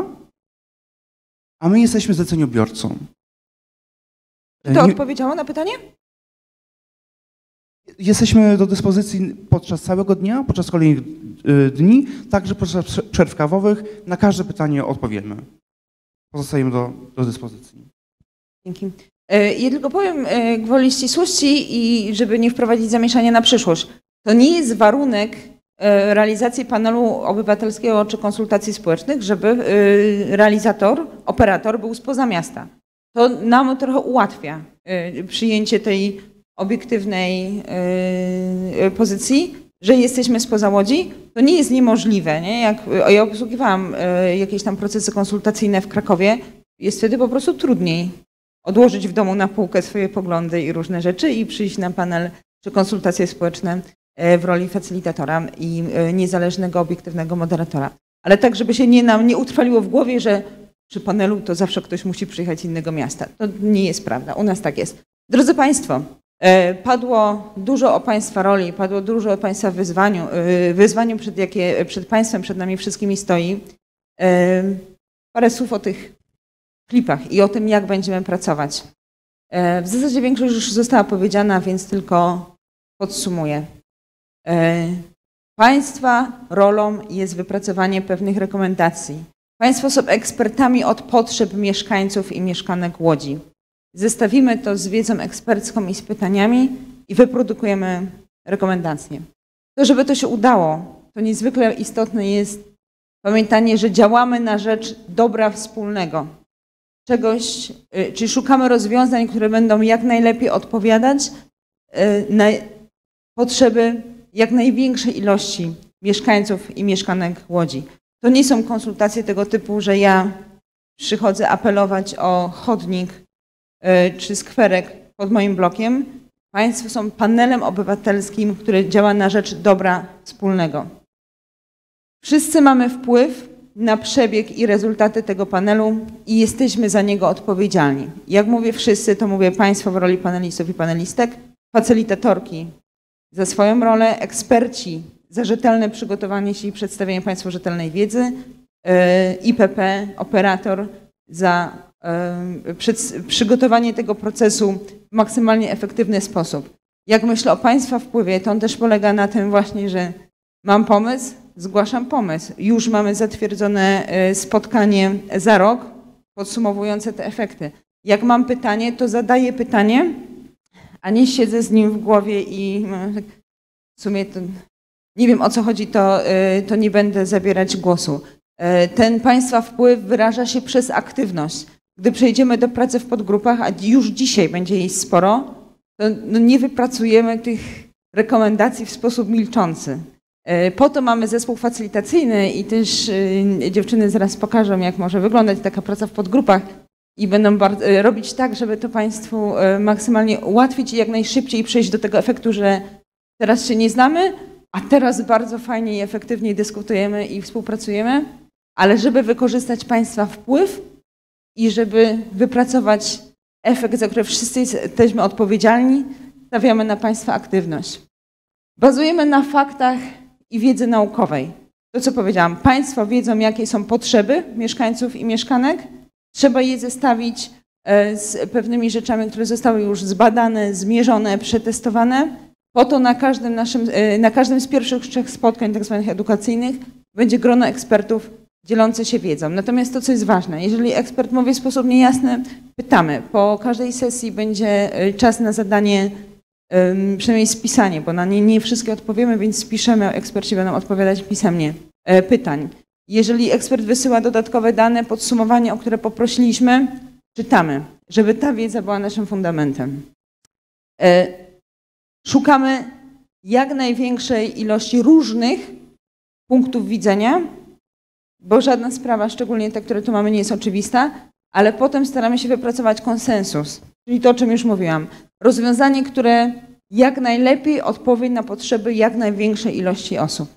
a my jesteśmy zleceniobiorcą. To Nie... odpowiedziało na pytanie? Jesteśmy do dyspozycji podczas całego dnia, podczas kolejnych dni, także podczas przerw kawowych. Na każde pytanie odpowiemy. Pozostajemy do, do dyspozycji. Dzięki. Ja tylko powiem gwoli ścisłości i żeby nie wprowadzić zamieszania na przyszłość. To nie jest warunek realizacji panelu obywatelskiego czy konsultacji społecznych, żeby realizator, operator był spoza miasta. To nam trochę ułatwia przyjęcie tej obiektywnej yy, pozycji, że jesteśmy spoza Łodzi, to nie jest niemożliwe. Nie? Jak ja obsługiwałam yy, jakieś tam procesy konsultacyjne w Krakowie, jest wtedy po prostu trudniej odłożyć w domu na półkę swoje poglądy i różne rzeczy i przyjść na panel czy konsultacje społeczne yy, w roli facylitatora i yy, niezależnego, obiektywnego moderatora. Ale tak, żeby się nie nam nie utrwaliło w głowie, że przy panelu to zawsze ktoś musi przyjechać z innego miasta. To nie jest prawda. U nas tak jest. Drodzy Państwo, padło dużo o Państwa roli, padło dużo o Państwa wyzwaniu, wyzwaniu przed, jakie przed Państwem, przed nami wszystkimi stoi. Parę słów o tych klipach i o tym, jak będziemy pracować. W zasadzie większość już została powiedziana, więc tylko podsumuję. Państwa rolą jest wypracowanie pewnych rekomendacji. Państwo są ekspertami od potrzeb mieszkańców i mieszkanek Łodzi. zestawimy to z wiedzą ekspercką i z pytaniami i wyprodukujemy rekomendacje. To, żeby to się udało, to niezwykle istotne jest pamiętanie, że działamy na rzecz dobra wspólnego. Czegoś, czyli szukamy rozwiązań, które będą jak najlepiej odpowiadać na potrzeby jak największej ilości mieszkańców i mieszkanek Łodzi. To nie są konsultacje tego typu, że ja przychodzę apelować o chodnik czy skwerek pod moim blokiem. Państwo są panelem obywatelskim, który działa na rzecz dobra wspólnego. Wszyscy mamy wpływ na przebieg i rezultaty tego panelu i jesteśmy za niego odpowiedzialni. Jak mówię wszyscy, to mówię Państwo w roli panelistów i panelistek, facylitatorki za swoją rolę, eksperci za rzetelne przygotowanie się i przedstawienie Państwu rzetelnej wiedzy, I P P, operator za przygotowanie tego procesu w maksymalnie efektywny sposób. Jak myślę o Państwa wpływie, to on też polega na tym właśnie, że mam pomysł, zgłaszam pomysł. Już mamy zatwierdzone spotkanie za rok podsumowujące te efekty. Jak mam pytanie, to zadaję pytanie, a nie siedzę z nim w głowie i w sumie to nie wiem, o co chodzi, to, to nie będę zabierać głosu. Ten Państwa wpływ wyraża się przez aktywność. Gdy przejdziemy do pracy w podgrupach, a już dzisiaj będzie jej sporo, to no nie wypracujemy tych rekomendacji w sposób milczący. Po to mamy zespół facylitacyjny i też dziewczyny zaraz pokażą, jak może wyglądać taka praca w podgrupach i będą robić tak, żeby to Państwu maksymalnie ułatwić i jak najszybciej przejść do tego efektu, że teraz się nie znamy, a teraz bardzo fajnie i efektywnie dyskutujemy i współpracujemy, ale żeby wykorzystać Państwa wpływ i żeby wypracować efekt, za który wszyscy jesteśmy odpowiedzialni, stawiamy na Państwa aktywność. Bazujemy na faktach i wiedzy naukowej. To, co powiedziałam, Państwo wiedzą, jakie są potrzeby mieszkańców i mieszkanek. Trzeba je zestawić z pewnymi rzeczami, które zostały już zbadane, zmierzone, przetestowane. Po to na każdym, naszym, na każdym z pierwszych trzech spotkań tak zwanych edukacyjnych będzie grono ekspertów dzielące się wiedzą. Natomiast to, co jest ważne, jeżeli ekspert mówi w sposób niejasny, pytamy. Po każdej sesji będzie czas na zadanie, przynajmniej spisanie, bo na nie, nie wszystkie odpowiemy, więc spiszemy, eksperci będą odpowiadać pisemnie pytań. Jeżeli ekspert wysyła dodatkowe dane, podsumowanie, o które poprosiliśmy, czytamy, żeby ta wiedza była naszym fundamentem. Szukamy jak największej ilości różnych punktów widzenia, bo żadna sprawa, szczególnie te, które tu mamy, nie jest oczywista, ale potem staramy się wypracować konsensus, czyli to, o czym już mówiłam. Rozwiązanie, które jak najlepiej odpowie na potrzeby jak największej ilości osób.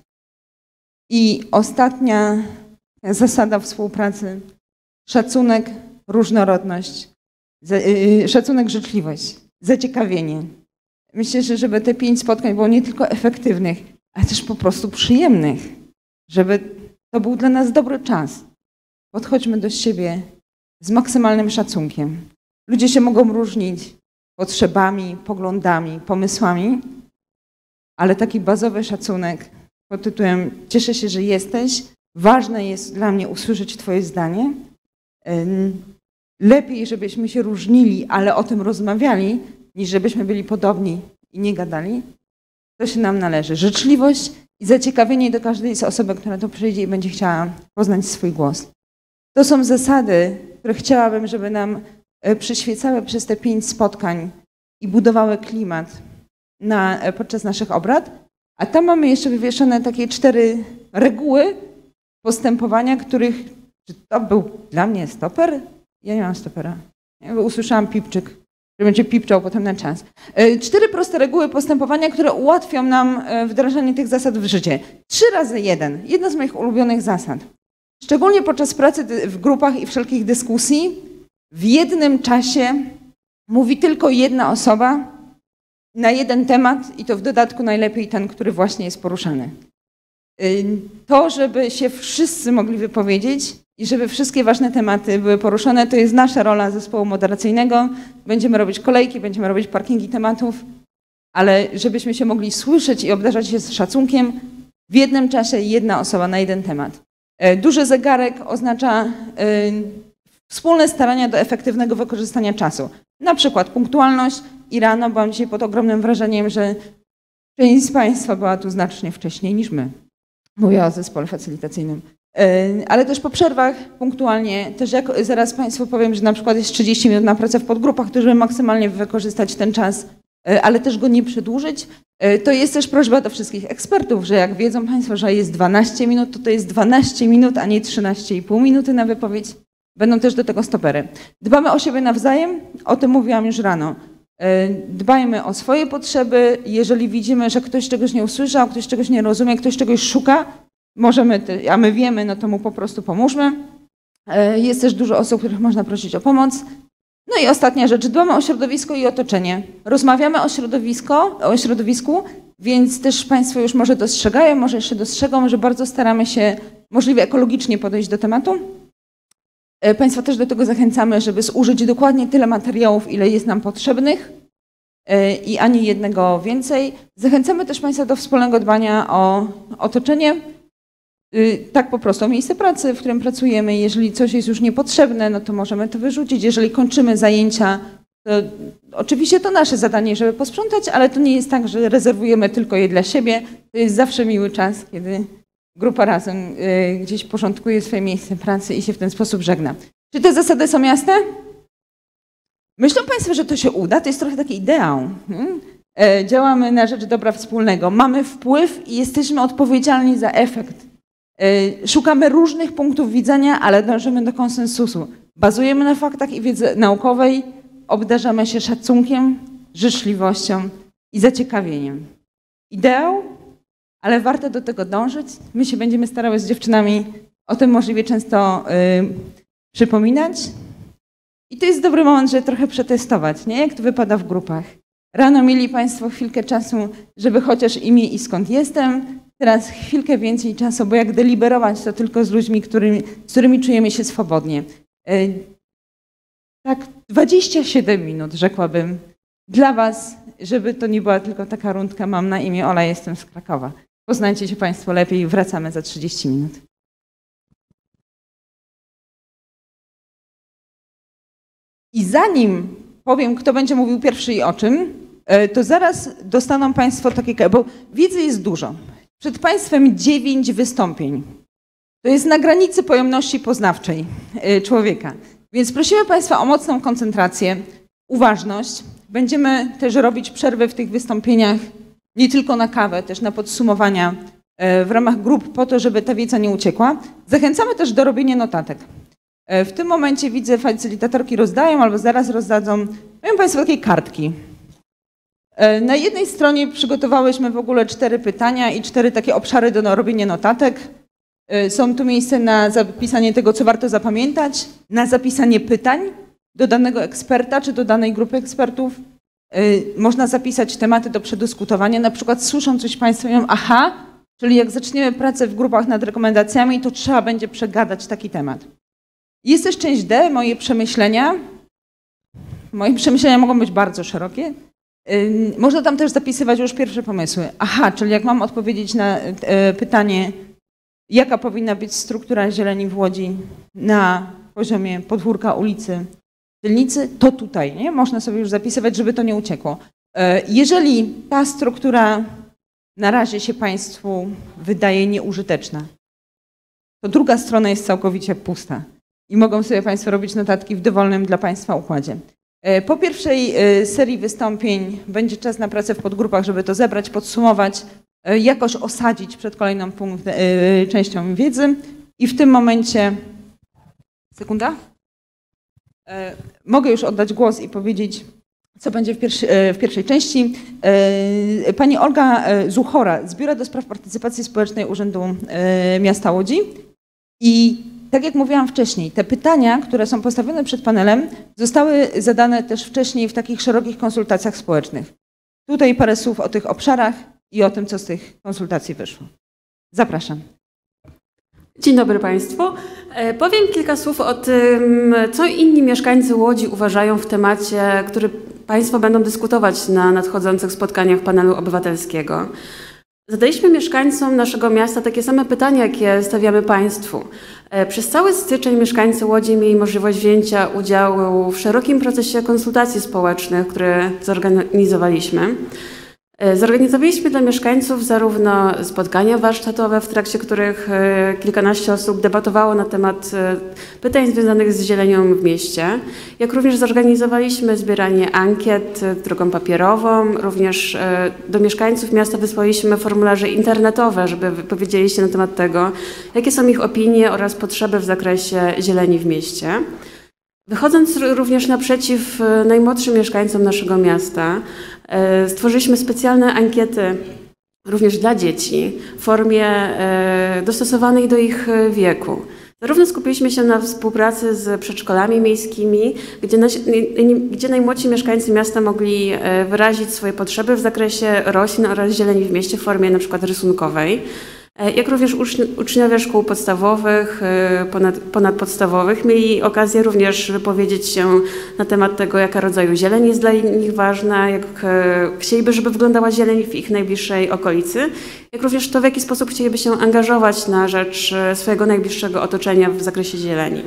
I ostatnia zasada współpracy, szacunek, różnorodność, szacunek, życzliwość, zaciekawienie. Myślę, że żeby te pięć spotkań było nie tylko efektywnych, ale też po prostu przyjemnych, żeby to był dla nas dobry czas. Podchodźmy do siebie z maksymalnym szacunkiem. Ludzie się mogą różnić potrzebami, poglądami, pomysłami, ale taki bazowy szacunek pod tytułem cieszę się, że jesteś, ważne jest dla mnie usłyszeć Twoje zdanie. Lepiej, żebyśmy się różnili, ale o tym rozmawiali, niż żebyśmy byli podobni i nie gadali. To się nam należy. Życzliwość i zaciekawienie do każdej z osoby, która tu przyjdzie i będzie chciała poznać swój głos. To są zasady, które chciałabym, żeby nam przyświecały przez te pięć spotkań i budowały klimat na, podczas naszych obrad. A tam mamy jeszcze wywieszone takie cztery reguły postępowania, których, czy to był dla mnie stoper? Ja nie mam stopera. Ja usłyszałam pipczyk, który będzie pipczał potem na czas. Cztery proste reguły postępowania, które ułatwią nam wdrażanie tych zasad w życie. Trzy razy jeden. Jedna z moich ulubionych zasad. Szczególnie podczas pracy w grupach i wszelkich dyskusji, w jednym czasie mówi tylko jedna osoba na jeden temat i to w dodatku najlepiej ten, który właśnie jest poruszany. To, żeby się wszyscy mogli wypowiedzieć i żeby wszystkie ważne tematy były poruszone, to jest nasza rola zespołu moderacyjnego. Będziemy robić kolejki, będziemy robić parkingi tematów, ale żebyśmy się mogli słyszeć i obdarzać się z szacunkiem, w jednym czasie jedna osoba na jeden temat. Duży zegarek oznacza Wspólne starania do efektywnego wykorzystania czasu. Na przykład punktualność i rano, byłam dzisiaj pod ogromnym wrażeniem, że część z Państwa była tu znacznie wcześniej niż my. Mówię o zespole facylitacyjnym. Ale też po przerwach punktualnie, też jak zaraz Państwu powiem, że na przykład jest trzydzieści minut na pracę w podgrupach, żeby maksymalnie wykorzystać ten czas, ale też go nie przedłużyć. To jest też prośba do wszystkich ekspertów, że jak wiedzą Państwo, że jest dwanaście minut, to to jest dwanaście minut, a nie trzynaście i pół minuty na wypowiedź. Będą też do tego stopery. Dbamy o siebie nawzajem, o tym mówiłam już rano. Dbajmy o swoje potrzeby. Jeżeli widzimy, że ktoś czegoś nie usłyszał, ktoś czegoś nie rozumie, ktoś czegoś szuka, możemy, a my wiemy, no to mu po prostu pomóżmy. Jest też dużo osób, których można prosić o pomoc. No i ostatnia rzecz, dbamy o środowisko i otoczenie. Rozmawiamy o środowisko, o środowisku, więc też Państwo już może dostrzegają, może jeszcze dostrzegą, że bardzo staramy się możliwie ekologicznie podejść do tematu. Państwa też do tego zachęcamy, żeby zużyć dokładnie tyle materiałów, ile jest nam potrzebnych i ani jednego więcej. Zachęcamy też Państwa do wspólnego dbania o otoczenie, tak po prostu o miejsce pracy, w którym pracujemy. Jeżeli coś jest już niepotrzebne, no to możemy to wyrzucić. Jeżeli kończymy zajęcia, to oczywiście to nasze zadanie, żeby posprzątać, ale to nie jest tak, że rezerwujemy tylko je dla siebie. To jest zawsze miły czas, kiedy grupa razem y, gdzieś porządkuje swoje miejsce pracy i się w ten sposób żegna. Czy te zasady są jasne? Myślą Państwo, że to się uda? To jest trochę taki ideał. Hmm? E, działamy na rzecz dobra wspólnego. Mamy wpływ i jesteśmy odpowiedzialni za efekt. E, szukamy różnych punktów widzenia, ale dążymy do konsensusu. Bazujemy na faktach i wiedzy naukowej, obdarzamy się szacunkiem, życzliwością i zaciekawieniem. Ideał? Ale warto do tego dążyć. My się będziemy starały z dziewczynami o tym możliwie często y, przypominać. I to jest dobry moment, żeby trochę przetestować, nie? Jak to wypada w grupach. Rano mieli Państwo chwilkę czasu, żeby chociaż imię i skąd jestem. Teraz chwilkę więcej czasu, bo jak deliberować, to tylko z ludźmi, którymi, z którymi czujemy się swobodnie. Y, tak, dwadzieścia siedem minut, rzekłabym, dla Was, żeby to nie była tylko taka rundka. Mam na imię Ola, jestem z Krakowa. Poznajcie się Państwo lepiej, wracamy za trzydzieści minut. I zanim powiem, kto będzie mówił pierwszy i o czym, to zaraz dostaną Państwo takie, bo wiedzy jest dużo. Przed Państwem dziewięć wystąpień. To jest na granicy pojemności poznawczej człowieka. Więc prosimy Państwa o mocną koncentrację, uważność. Będziemy też robić przerwy w tych wystąpieniach, nie tylko na kawę, też na podsumowania w ramach grup po to, żeby ta wiedza nie uciekła. Zachęcamy też do robienia notatek. W tym momencie widzę, facylitatorki rozdają albo zaraz rozdadzą. Mają Państwo takie kartki. Na jednej stronie przygotowałyśmy w ogóle cztery pytania i cztery takie obszary do robienia notatek. Są tu miejsce na zapisanie tego, co warto zapamiętać, na zapisanie pytań do danego eksperta czy do danej grupy ekspertów. Można zapisać tematy do przedyskutowania. Na przykład słyszą coś Państwo i mówią, aha, czyli jak zaczniemy pracę w grupach nad rekomendacjami, to trzeba będzie przegadać taki temat. Jest też część D, moje przemyślenia. Moje przemyślenia mogą być bardzo szerokie. Można tam też zapisywać już pierwsze pomysły. Aha, czyli jak mam odpowiedzieć na pytanie, jaka powinna być struktura zieleni w Łodzi na poziomie podwórka, ulicy, dzielnicy, to tutaj, nie? Można sobie już zapisywać, żeby to nie uciekło. Jeżeli ta struktura na razie się Państwu wydaje nieużyteczna, to druga strona jest całkowicie pusta i mogą sobie Państwo robić notatki w dowolnym dla Państwa układzie. Po pierwszej serii wystąpień będzie czas na pracę w podgrupach, żeby to zebrać, podsumować, jakoś osadzić przed kolejną punkt, częścią wiedzy i w tym momencie... Sekunda? Mogę już oddać głos i powiedzieć, co będzie w, pierwszy, w pierwszej części. Pani Olga Zuchora z Biura do Spraw Partycypacji Społecznej Urzędu Miasta Łodzi. I tak jak mówiłam wcześniej, te pytania, które są postawione przed panelem, zostały zadane też wcześniej w takich szerokich konsultacjach społecznych. Tutaj parę słów o tych obszarach i o tym, co z tych konsultacji wyszło. Zapraszam. Dzień dobry Państwu. Powiem kilka słów o tym, co inni mieszkańcy Łodzi uważają w temacie, który Państwo będą dyskutować na nadchodzących spotkaniach panelu obywatelskiego. Zadaliśmy mieszkańcom naszego miasta takie same pytania, jakie stawiamy Państwu. Przez cały styczeń mieszkańcy Łodzi mieli możliwość wzięcia udziału w szerokim procesie konsultacji społecznych, które zorganizowaliśmy. Zorganizowaliśmy dla mieszkańców zarówno spotkania warsztatowe, w trakcie których kilkanaście osób debatowało na temat pytań związanych z zielenią w mieście, jak również zorganizowaliśmy zbieranie ankiet drogą papierową. Również do mieszkańców miasta wysłaliśmy formularze internetowe, żeby wypowiedzieli się na temat tego, jakie są ich opinie oraz potrzeby w zakresie zieleni w mieście. Wychodząc również naprzeciw najmłodszym mieszkańcom naszego miasta, stworzyliśmy specjalne ankiety również dla dzieci w formie dostosowanej do ich wieku. Zarówno skupiliśmy się na współpracy z przedszkolami miejskimi, gdzie, nasi, gdzie najmłodsi mieszkańcy miasta mogli wyrazić swoje potrzeby w zakresie roślin oraz zieleni w mieście w formie na przykład rysunkowej, jak również uczniowie szkół podstawowych, ponad, ponadpodstawowych mieli okazję również wypowiedzieć się na temat tego, jaka rodzaju zieleń jest dla nich ważna, jak chcieliby, żeby wyglądała zieleń w ich najbliższej okolicy, jak również to, w jaki sposób chcieliby się angażować na rzecz swojego najbliższego otoczenia w zakresie zieleni.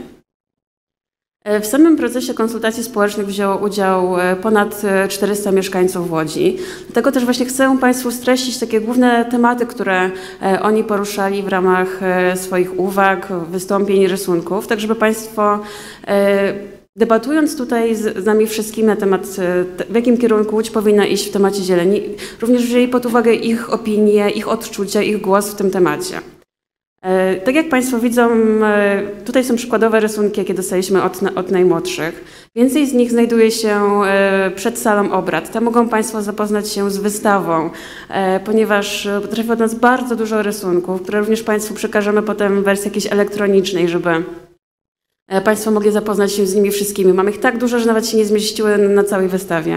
W samym procesie konsultacji społecznych wzięło udział ponad czterysta mieszkańców Łodzi. Dlatego też właśnie chcę Państwu streścić takie główne tematy, które oni poruszali w ramach swoich uwag, wystąpień i rysunków, tak żeby Państwo, debatując tutaj z nami wszystkimi na temat, w jakim kierunku Łódź powinna iść w temacie zieleni, również wzięli pod uwagę ich opinie, ich odczucia, ich głos w tym temacie. Tak jak Państwo widzą, tutaj są przykładowe rysunki, jakie dostaliśmy od, od najmłodszych. Więcej z nich znajduje się przed salą obrad. Tam mogą Państwo zapoznać się z wystawą, ponieważ potrafi od nas bardzo dużo rysunków, które również Państwu przekażemy potem w wersji jakiejś elektronicznej, żeby Państwo mogli zapoznać się z nimi wszystkimi. Mamy ich tak dużo, że nawet się nie zmieściły na całej wystawie.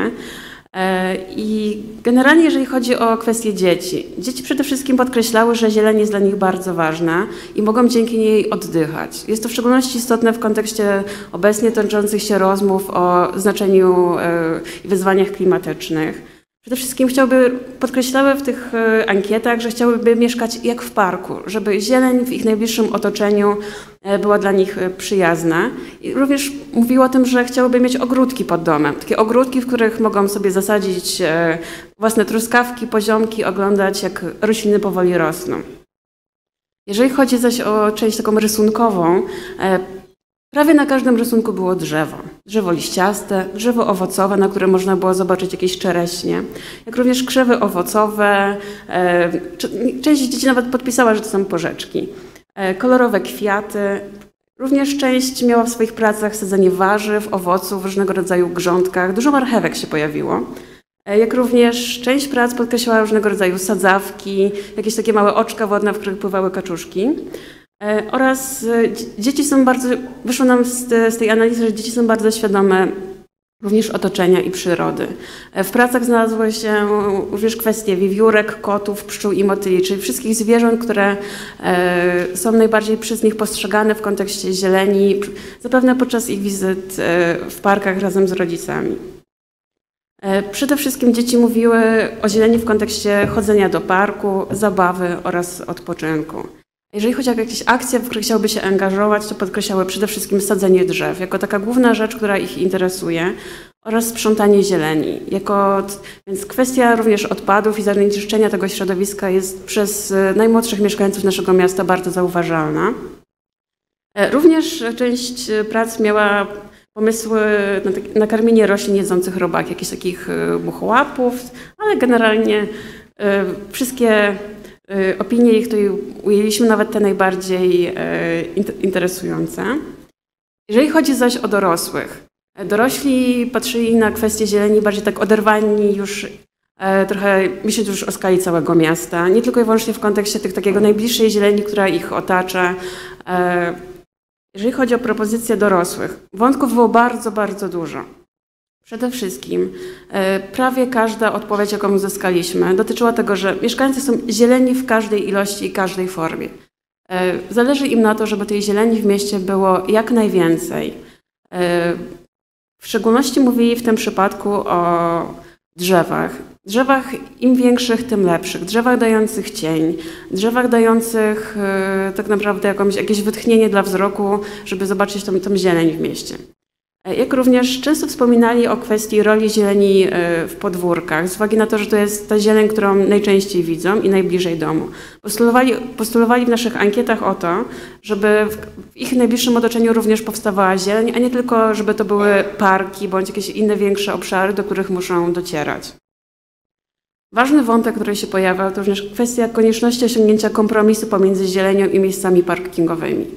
I generalnie jeżeli chodzi o kwestie dzieci, dzieci przede wszystkim podkreślały, że zieleń jest dla nich bardzo ważna i mogą dzięki niej oddychać. Jest to w szczególności istotne w kontekście obecnie toczących się rozmów o znaczeniu i wyzwaniach klimatycznych. Przede wszystkim chciałby, podkreślały w tych ankietach, że chciałyby mieszkać jak w parku, żeby zieleń w ich najbliższym otoczeniu była dla nich przyjazna. I również mówiło o tym, że chciałyby mieć ogródki pod domem. Takie ogródki, w których mogą sobie zasadzić własne truskawki, poziomki, oglądać jak rośliny powoli rosną. Jeżeli chodzi zaś o część taką rysunkową, prawie na każdym rysunku było drzewo. Drzewo liściaste, drzewo owocowe, na którym można było zobaczyć jakieś czereśnie, jak również krzewy owocowe. Część dzieci nawet podpisała, że to są porzeczki. Kolorowe kwiaty. Również część miała w swoich pracach sadzenie warzyw, owoców w różnego rodzaju grządkach. Dużo marchewek się pojawiło. Jak również część prac podkreślała różnego rodzaju sadzawki, jakieś takie małe oczka wodne, w których pływały kaczuszki. Oraz dzieci są bardzo, wyszło nam z, z tej analizy, że dzieci są bardzo świadome również otoczenia i przyrody. W pracach znalazły się również kwestie wiewiórek, kotów, pszczół i motyli, czyli wszystkich zwierząt, które są najbardziej przez nich postrzegane w kontekście zieleni, zapewne podczas ich wizyt w parkach razem z rodzicami. Przede wszystkim dzieci mówiły o zieleni w kontekście chodzenia do parku, zabawy oraz odpoczynku. Jeżeli chodzi o jakieś akcje, w których chciałyby się angażować, to podkreślały przede wszystkim sadzenie drzew, jako taka główna rzecz, która ich interesuje, oraz sprzątanie zieleni. Jako, więc kwestia również odpadów i zanieczyszczenia tego środowiska jest przez najmłodszych mieszkańców naszego miasta bardzo zauważalna. Również część prac miała pomysły na, na karmienie roślin jedzących robaki, jakichś takich muchołapów, ale generalnie wszystkie opinie ich tutaj ujęliśmy, nawet te najbardziej interesujące. Jeżeli chodzi zaś o dorosłych, dorośli patrzyli na kwestie zieleni bardziej tak oderwani już trochę, myślę już o skali całego miasta, nie tylko i wyłącznie w kontekście tych, takiego najbliższej zieleni, która ich otacza. Jeżeli chodzi o propozycje dorosłych, wątków było bardzo, bardzo dużo. Przede wszystkim prawie każda odpowiedź, jaką uzyskaliśmy, dotyczyła tego, że mieszkańcy są zieleni w każdej ilości i każdej formie. Zależy im na to, żeby tej zieleni w mieście było jak najwięcej. W szczególności mówili w tym przypadku o drzewach. Drzewach im większych, tym lepszych. Drzewach dających cień, drzewach dających e, tak naprawdę jakąś, jakieś wytchnienie dla wzroku, żeby zobaczyć tą, tą zieleń w mieście. Jak również często wspominali o kwestii roli zieleni w podwórkach, z uwagi na to, że to jest ta zieleń, którą najczęściej widzą i najbliżej domu. Postulowali, postulowali w naszych ankietach o to, żeby w ich najbliższym otoczeniu również powstawała zieleń, a nie tylko, żeby to były parki bądź jakieś inne większe obszary, do których muszą docierać. Ważny wątek, który się pojawia, to również kwestia konieczności osiągnięcia kompromisu pomiędzy zielenią i miejscami parkingowymi.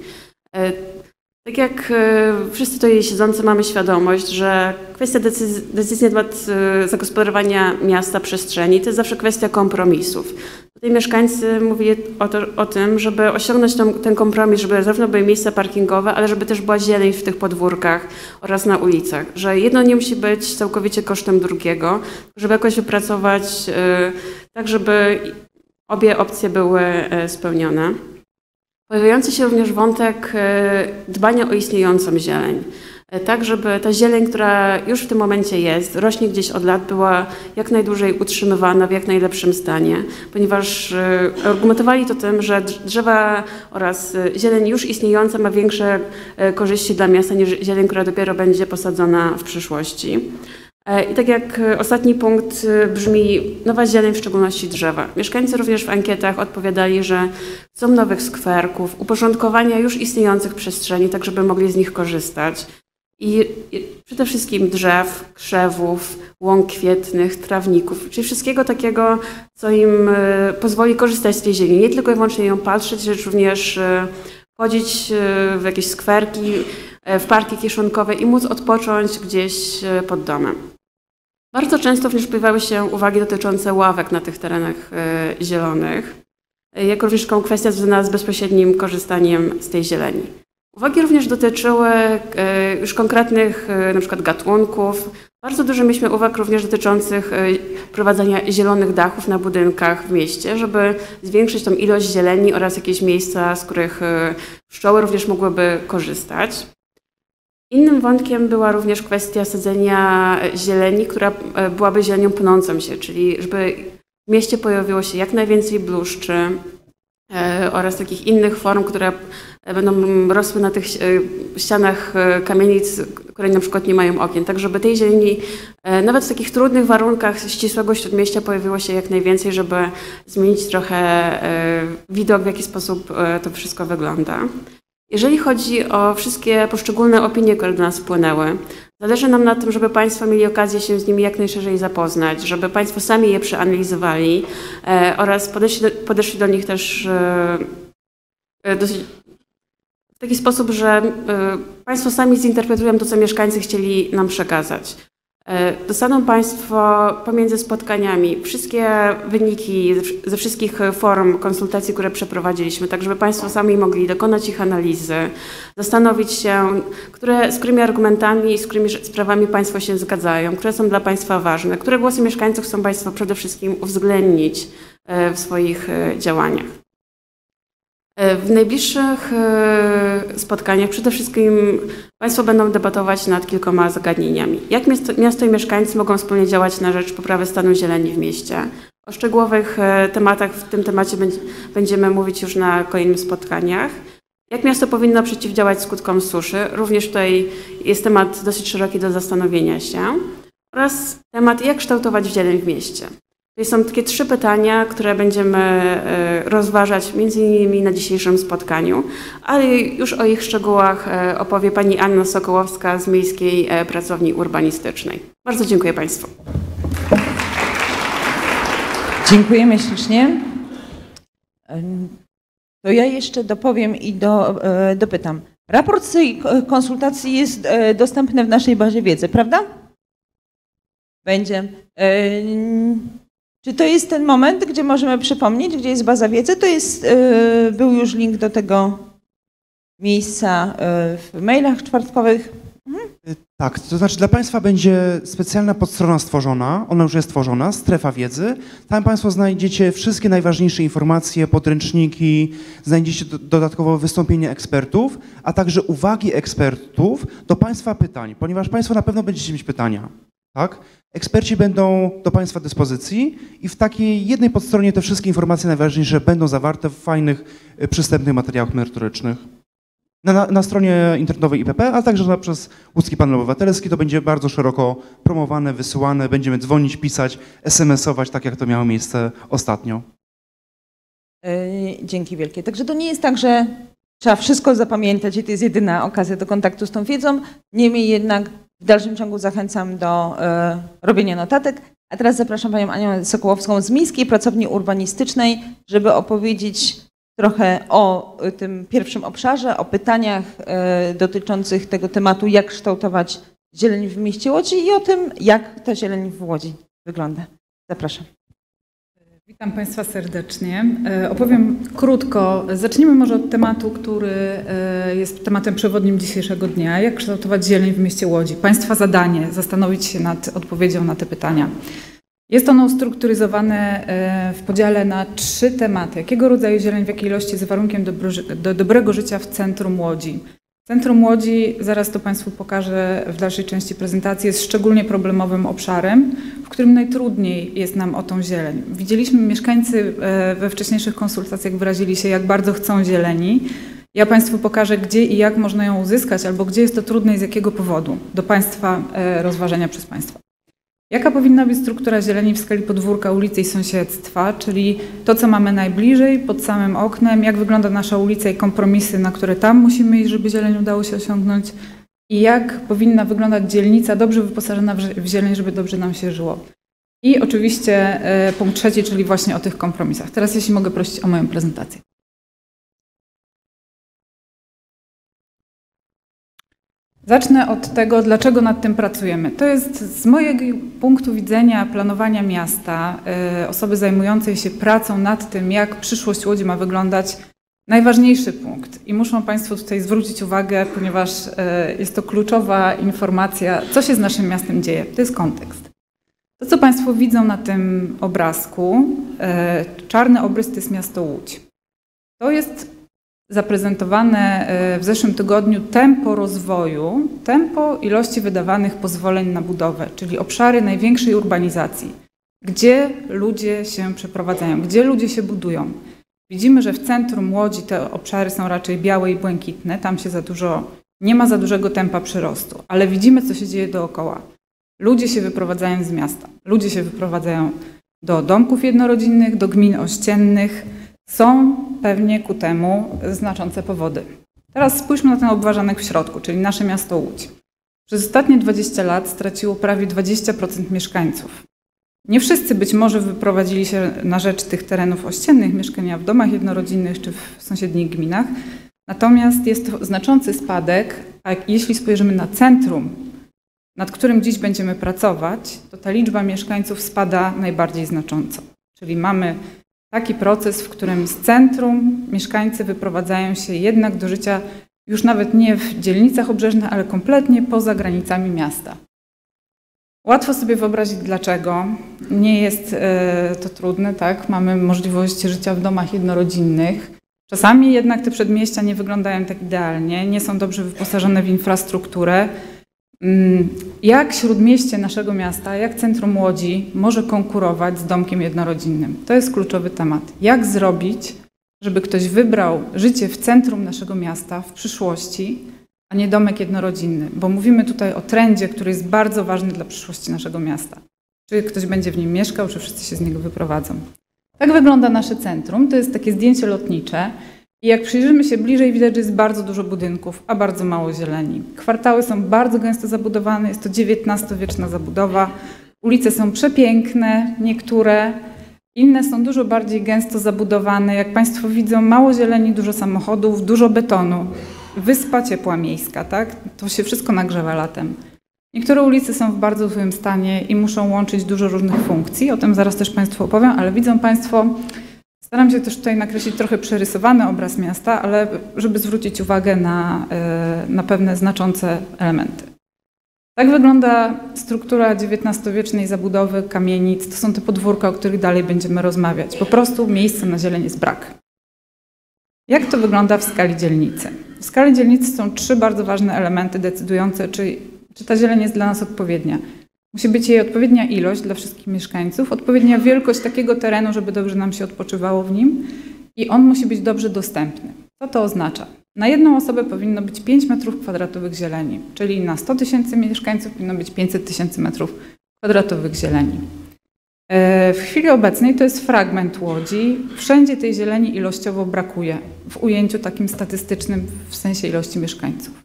Tak jak wszyscy tutaj siedzący mamy świadomość, że kwestia decyzji, decyzji na temat zagospodarowania miasta, przestrzeni to jest zawsze kwestia kompromisów. Tutaj mieszkańcy mówili o, to, o tym, żeby osiągnąć tą, ten kompromis, żeby zarówno były miejsca parkingowe, ale żeby też była zieleń w tych podwórkach oraz na ulicach. Że jedno nie musi być całkowicie kosztem drugiego, żeby jakoś wypracować tak, żeby obie opcje były spełnione. Pojawiający się również wątek dbania o istniejącą zieleń. Tak, żeby ta zieleń, która już w tym momencie jest, rośnie gdzieś od lat, była jak najdłużej utrzymywana w jak najlepszym stanie, ponieważ argumentowali to tym, że drzewa oraz zieleń już istniejąca ma większe korzyści dla miasta niż zieleń, która dopiero będzie posadzona w przyszłości. I tak jak ostatni punkt brzmi nowa zieleń, w szczególności drzewa. Mieszkańcy również w ankietach odpowiadali, że chcą nowych skwerków, uporządkowania już istniejących przestrzeni, tak żeby mogli z nich korzystać. I przede wszystkim drzew, krzewów, łąk kwietnych, trawników, czyli wszystkiego takiego, co im pozwoli korzystać z tej zieleni. Nie tylko i wyłącznie ją patrzeć, lecz również wchodzić w jakieś skwerki, w parki kieszonkowe i móc odpocząć gdzieś pod domem. Bardzo często również pojawiały się uwagi dotyczące ławek na tych terenach zielonych, jak również kwestia związana z bezpośrednim korzystaniem z tej zieleni. Uwagi również dotyczyły już konkretnych na przykład gatunków. Bardzo dużo mieliśmy uwag również dotyczących prowadzenia zielonych dachów na budynkach w mieście, żeby zwiększyć tą ilość zieleni oraz jakieś miejsca, z których pszczoły również mogłyby korzystać. Innym wątkiem była również kwestia sadzenia zieleni, która byłaby zielenią pnącą się, czyli żeby w mieście pojawiło się jak najwięcej bluszczy oraz takich innych form, które będą rosły na tych ścianach kamienic, które na przykład nie mają okien. Tak, żeby tej zieleni nawet w takich trudnych warunkach ścisłego śródmieścia pojawiło się jak najwięcej, żeby zmienić trochę widok, w jaki sposób to wszystko wygląda. Jeżeli chodzi o wszystkie poszczególne opinie, które do nas wpłynęły, zależy nam na tym, żeby Państwo mieli okazję się z nimi jak najszerzej zapoznać, żeby Państwo sami je przeanalizowali e, oraz podeszli do, podeszli do nich też e, dosyć, w taki sposób, że e, Państwo sami zinterpretują to, co mieszkańcy chcieli nam przekazać. Dostaną Państwo pomiędzy spotkaniami wszystkie wyniki ze wszystkich form konsultacji, które przeprowadziliśmy, tak żeby Państwo sami mogli dokonać ich analizy, zastanowić się, które, z którymi argumentami i z którymi sprawami Państwo się zgadzają, które są dla Państwa ważne, które głosy mieszkańców chcą Państwo przede wszystkim uwzględnić w swoich działaniach. W najbliższych spotkaniach przede wszystkim Państwo będą debatować nad kilkoma zagadnieniami. Jak miasto i mieszkańcy mogą wspólnie działać na rzecz poprawy stanu zieleni w mieście? O szczegółowych tematach w tym temacie będziemy mówić już na kolejnych spotkaniach. Jak miasto powinno przeciwdziałać skutkom suszy? Również tutaj jest temat dosyć szeroki do zastanowienia się. Oraz temat, jak kształtować zieleń w mieście. To są takie trzy pytania, które będziemy rozważać między innymi na dzisiejszym spotkaniu, ale już o ich szczegółach opowie pani Anna Sokołowska z Miejskiej Pracowni Urbanistycznej. Bardzo dziękuję Państwu. Dziękujemy ślicznie. To ja jeszcze dopowiem i do, dopytam. Raport z tej konsultacji jest dostępny w naszej bazie wiedzy, prawda? Będzie. Czy to jest ten moment, gdzie możemy przypomnieć, gdzie jest baza wiedzy? To jest, yy, był już link do tego miejsca yy, w mailach czwartkowych. Mhm. Tak, to znaczy dla Państwa będzie specjalna podstrona stworzona, ona już jest stworzona, strefa wiedzy. Tam Państwo znajdziecie wszystkie najważniejsze informacje, podręczniki, znajdziecie do, dodatkowo wystąpienia ekspertów, a także uwagi ekspertów do Państwa pytań, ponieważ Państwo na pewno będziecie mieć pytania. Tak? Eksperci będą do Państwa dyspozycji i w takiej jednej podstronie te wszystkie informacje najważniejsze będą zawarte w fajnych, przystępnych materiałach merytorycznych. Na, na, na stronie internetowej I P P, a także na, przez Łódzki Panel Obywatelski to będzie bardzo szeroko promowane, wysyłane, będziemy dzwonić, pisać, es em esować, tak jak to miało miejsce ostatnio. Yy, dzięki wielkie. Także to nie jest tak, że trzeba wszystko zapamiętać i to jest jedyna okazja do kontaktu z tą wiedzą. Niemniej jednak w dalszym ciągu zachęcam do yy, robienia notatek. A teraz zapraszam Panią Anię Sokołowską z Miejskiej Pracowni Urbanistycznej, żeby opowiedzieć trochę o tym pierwszym obszarze, o pytaniach y, dotyczących tego tematu, jak kształtować zieleń w mieście Łodzi i o tym, jak ta zieleń w Łodzi wygląda. Zapraszam. Witam Państwa serdecznie. Opowiem krótko. Zacznijmy może od tematu, który jest tematem przewodnim dzisiejszego dnia. Jak kształtować zieleń w mieście Łodzi? Państwa zadanie zastanowić się nad odpowiedzią na te pytania. Jest ono ustrukturyzowane w podziale na trzy tematy. Jakiego rodzaju zieleń, w jakiej ilości jest warunkiem dobro, do dobrego życia w centrum Łodzi? Centrum Łodzi, zaraz to Państwu pokażę w dalszej części prezentacji, jest szczególnie problemowym obszarem, w którym najtrudniej jest nam o tą zieleń. Widzieliśmy, mieszkańcy we wcześniejszych konsultacjach wyrazili się, jak bardzo chcą zieleni. Ja Państwu pokażę, gdzie i jak można ją uzyskać, albo gdzie jest to trudne i z jakiego powodu, do Państwa rozważenia przez Państwa. Jaka powinna być struktura zieleni w skali podwórka, ulicy i sąsiedztwa, czyli to, co mamy najbliżej, pod samym oknem, jak wygląda nasza ulica i kompromisy, na które tam musimy iść, żeby zieleń udało się osiągnąć i jak powinna wyglądać dzielnica dobrze wyposażona w zieleń, żeby dobrze nam się żyło. I oczywiście e, punkt trzeci, czyli właśnie o tych kompromisach. Teraz jeśli mogę prosić o moją prezentację. Zacznę od tego, dlaczego nad tym pracujemy. To jest z mojego punktu widzenia planowania miasta, osoby zajmującej się pracą nad tym, jak przyszłość Łodzi ma wyglądać, najważniejszy punkt. I muszą Państwo tutaj zwrócić uwagę, ponieważ jest to kluczowa informacja, co się z naszym miastem dzieje. To jest kontekst. To, co Państwo widzą na tym obrazku, czarny obrys to jest miasto Łódź. To jest zaprezentowane w zeszłym tygodniu tempo rozwoju, tempo ilości wydawanych pozwoleń na budowę, czyli obszary największej urbanizacji, gdzie ludzie się przeprowadzają, gdzie ludzie się budują. Widzimy, że w centrum Łodzi te obszary są raczej białe i błękitne, tam się za dużo, nie ma za dużego tempa przyrostu, ale widzimy, co się dzieje dookoła. Ludzie się wyprowadzają z miasta, ludzie się wyprowadzają do domków jednorodzinnych, do gmin ościennych. Są pewnie ku temu znaczące powody. Teraz spójrzmy na ten obwarzanek w środku, czyli nasze miasto Łódź. Przez ostatnie dwadzieścia lat straciło prawie dwadzieścia procent mieszkańców. Nie wszyscy być może wyprowadzili się na rzecz tych terenów ościennych, mieszkania w domach jednorodzinnych czy w sąsiednich gminach. Natomiast jest to znaczący spadek, a jeśli spojrzymy na centrum, nad którym dziś będziemy pracować, to ta liczba mieszkańców spada najbardziej znacząco. Czyli mamy taki proces, w którym z centrum mieszkańcy wyprowadzają się jednak do życia już nawet nie w dzielnicach obrzeżnych, ale kompletnie poza granicami miasta. Łatwo sobie wyobrazić dlaczego. Nie jest e, to trudne, tak? Mamy możliwość życia w domach jednorodzinnych. Czasami jednak te przedmieścia nie wyglądają tak idealnie, nie są dobrze wyposażone w infrastrukturę. Jak śródmieście naszego miasta, jak centrum Łodzi może konkurować z domkiem jednorodzinnym? To jest kluczowy temat. Jak zrobić, żeby ktoś wybrał życie w centrum naszego miasta w przyszłości, a nie domek jednorodzinny? Bo mówimy tutaj o trendzie, który jest bardzo ważny dla przyszłości naszego miasta. Czy ktoś będzie w nim mieszkał, czy wszyscy się z niego wyprowadzą. Tak wygląda nasze centrum. To jest takie zdjęcie lotnicze. I jak przyjrzymy się bliżej, widać, że jest bardzo dużo budynków, a bardzo mało zieleni. Kwartały są bardzo gęsto zabudowane, jest to dziewiętnastowieczna zabudowa. Ulice są przepiękne, niektóre, inne są dużo bardziej gęsto zabudowane. Jak Państwo widzą, mało zieleni, dużo samochodów, dużo betonu. Wyspa ciepła miejska, tak? To się wszystko nagrzewa latem. Niektóre ulice są w bardzo złym stanie i muszą łączyć dużo różnych funkcji. O tym zaraz też Państwu opowiem, ale widzą Państwo, staram się też tutaj nakreślić trochę przerysowany obraz miasta, ale żeby zwrócić uwagę na, na pewne znaczące elementy. Tak wygląda struktura dziewiętnastowiecznej zabudowy kamienic. To są te podwórka, o których dalej będziemy rozmawiać. Po prostu miejsca na zieleń jest brak. Jak to wygląda w skali dzielnicy? W skali dzielnicy są trzy bardzo ważne elementy decydujące, czy, czy ta zieleń jest dla nas odpowiednia. Musi być jej odpowiednia ilość dla wszystkich mieszkańców, odpowiednia wielkość takiego terenu, żeby dobrze nam się odpoczywało w nim i on musi być dobrze dostępny. Co to oznacza? Na jedną osobę powinno być pięć metrów kwadratowych zieleni, czyli na sto tysięcy mieszkańców powinno być pięćset tysięcy metrów kwadratowych zieleni. W chwili obecnej to jest fragment Łodzi. Wszędzie tej zieleni ilościowo brakuje w ujęciu takim statystycznym w sensie ilości mieszkańców.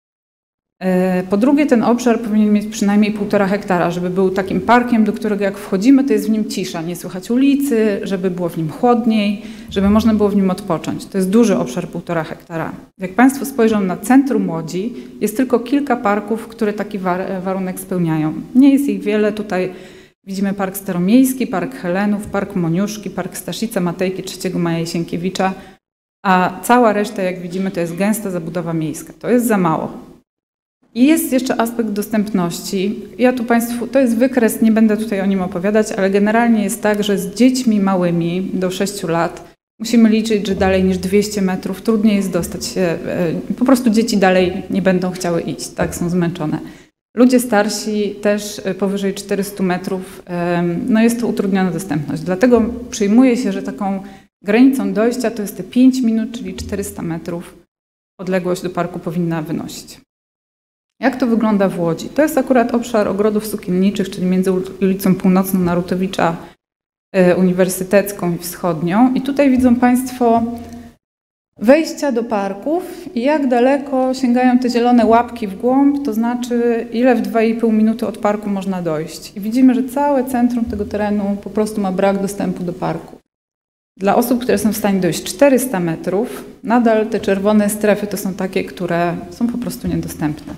Po drugie, ten obszar powinien mieć przynajmniej półtora hektara, żeby był takim parkiem, do którego jak wchodzimy, to jest w nim cisza, nie słychać ulicy, żeby było w nim chłodniej, żeby można było w nim odpocząć. To jest duży obszar półtora hektara. Jak Państwo spojrzą na centrum Łodzi, jest tylko kilka parków, które taki war warunek spełniają. Nie jest ich wiele. Tutaj widzimy Park Staromiejski, Park Helenów, Park Moniuszki, Park Staszica, Matejki, trzeciego maja i Sienkiewicza, a cała reszta, jak widzimy, to jest gęsta zabudowa miejska. To jest za mało. I jest jeszcze aspekt dostępności. Ja tu Państwu, to jest wykres, nie będę tutaj o nim opowiadać, ale generalnie jest tak, że z dziećmi małymi do sześciu lat musimy liczyć, że dalej niż dwieście metrów trudniej jest dostać się, po prostu dzieci dalej nie będą chciały iść, tak, są zmęczone. Ludzie starsi też powyżej czterystu metrów, no jest to utrudniona dostępność. Dlatego przyjmuje się, że taką granicą dojścia to jest te pięć minut, czyli czterysta metrów odległość do parku powinna wynosić. Jak to wygląda w Łodzi? To jest akurat obszar ogrodów sukienniczych, czyli między ulicą Północną Narutowicza Uniwersytecką i Wschodnią. I tutaj widzą Państwo wejścia do parków i jak daleko sięgają te zielone łapki w głąb, to znaczy ile w dwa i pół minuty od parku można dojść. I widzimy, że całe centrum tego terenu po prostu ma brak dostępu do parku. Dla osób, które są w stanie dojść czterysta metrów, nadal te czerwone strefy to są takie, które są po prostu niedostępne.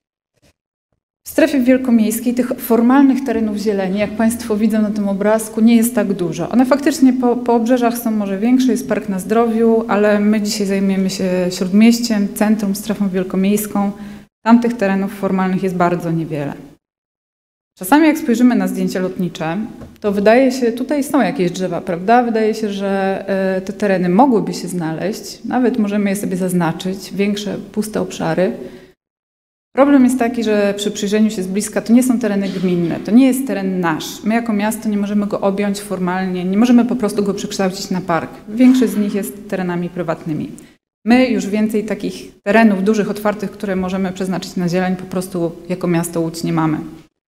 W strefie wielkomiejskiej tych formalnych terenów zieleni, jak Państwo widzą na tym obrazku, nie jest tak dużo. One faktycznie po, po obrzeżach są może większe, jest Park na Zdrowiu, ale my dzisiaj zajmujemy się Śródmieściem, centrum, strefą wielkomiejską. Tam tych terenów formalnych jest bardzo niewiele. Czasami jak spojrzymy na zdjęcia lotnicze, to wydaje się, tutaj są jakieś drzewa, prawda? Wydaje się, że te tereny mogłyby się znaleźć, nawet możemy je sobie zaznaczyć, większe, puste obszary. Problem jest taki, że przy przyjrzeniu się z bliska to nie są tereny gminne, to nie jest teren nasz. My jako miasto nie możemy go objąć formalnie, nie możemy po prostu go przekształcić na park. Większość z nich jest terenami prywatnymi. My już więcej takich terenów dużych, otwartych, które możemy przeznaczyć na zieleń, po prostu jako miasto Łódź nie mamy.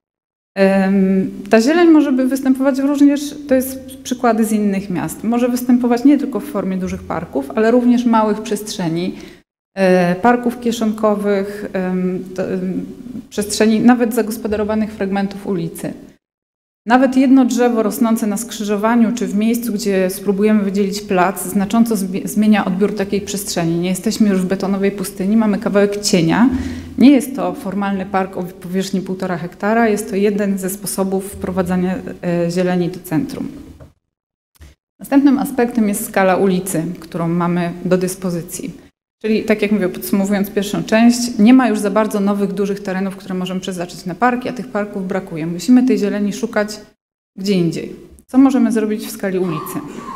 Ta zieleń może występować również, to jest przykłady z innych miast, może występować nie tylko w formie dużych parków, ale również małych przestrzeni, parków kieszonkowych, przestrzeni nawet zagospodarowanych fragmentów ulicy. Nawet jedno drzewo rosnące na skrzyżowaniu czy w miejscu, gdzie spróbujemy wydzielić plac, znacząco zmienia odbiór takiej przestrzeni. Nie jesteśmy już w betonowej pustyni, mamy kawałek cienia. Nie jest to formalny park o powierzchni półtora hektara, jest to jeden ze sposobów wprowadzania zieleni do centrum. Następnym aspektem jest skala ulicy, którą mamy do dyspozycji. Czyli, tak jak mówię, podsumowując pierwszą część, nie ma już za bardzo nowych, dużych terenów, które możemy przeznaczyć na parki, a tych parków brakuje. Musimy tej zieleni szukać gdzie indziej. Co możemy zrobić w skali ulicy?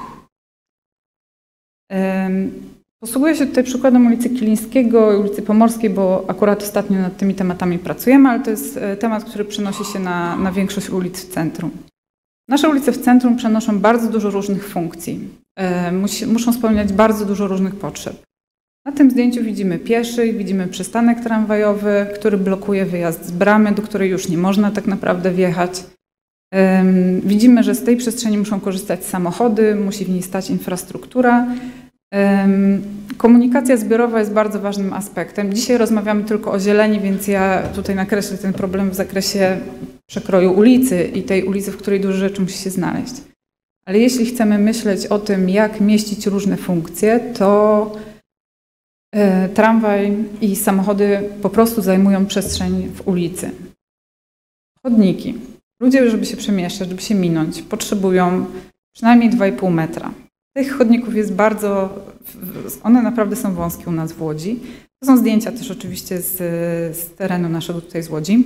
Posługuję się tutaj przykładem ulicy Kilińskiego i ulicy Pomorskiej, bo akurat ostatnio nad tymi tematami pracujemy, ale to jest temat, który przenosi się na, na większość ulic w centrum. Nasze ulice w centrum przenoszą bardzo dużo różnych funkcji. Musi, muszą spełniać bardzo dużo różnych potrzeb. Na tym zdjęciu widzimy pieszych, widzimy przystanek tramwajowy, który blokuje wyjazd z bramy, do której już nie można tak naprawdę wjechać. Um, widzimy, że z tej przestrzeni muszą korzystać samochody, musi w niej stać infrastruktura. Um, komunikacja zbiorowa jest bardzo ważnym aspektem. Dzisiaj rozmawiamy tylko o zieleni, więc ja tutaj nakreślę ten problem w zakresie przekroju ulicy i tej ulicy, w której dużo rzeczy musi się znaleźć. Ale jeśli chcemy myśleć o tym, jak mieścić różne funkcje, to tramwaj i samochody po prostu zajmują przestrzeń w ulicy. Chodniki. Ludzie, żeby się przemieszczać, żeby się minąć, potrzebują przynajmniej dwa i pół metra. Tych chodników jest bardzo, one naprawdę są wąskie u nas w Łodzi. To są zdjęcia też oczywiście z, z terenu naszego tutaj z Łodzi.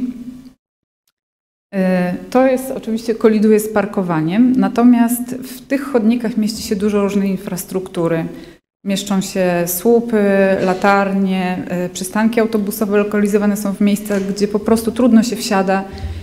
To jest oczywiście koliduje z parkowaniem, natomiast w tych chodnikach mieści się dużo różnej infrastruktury. Mieszczą się słupy, latarnie, przystanki autobusowe lokalizowane są w miejscach, gdzie po prostu trudno się wsiada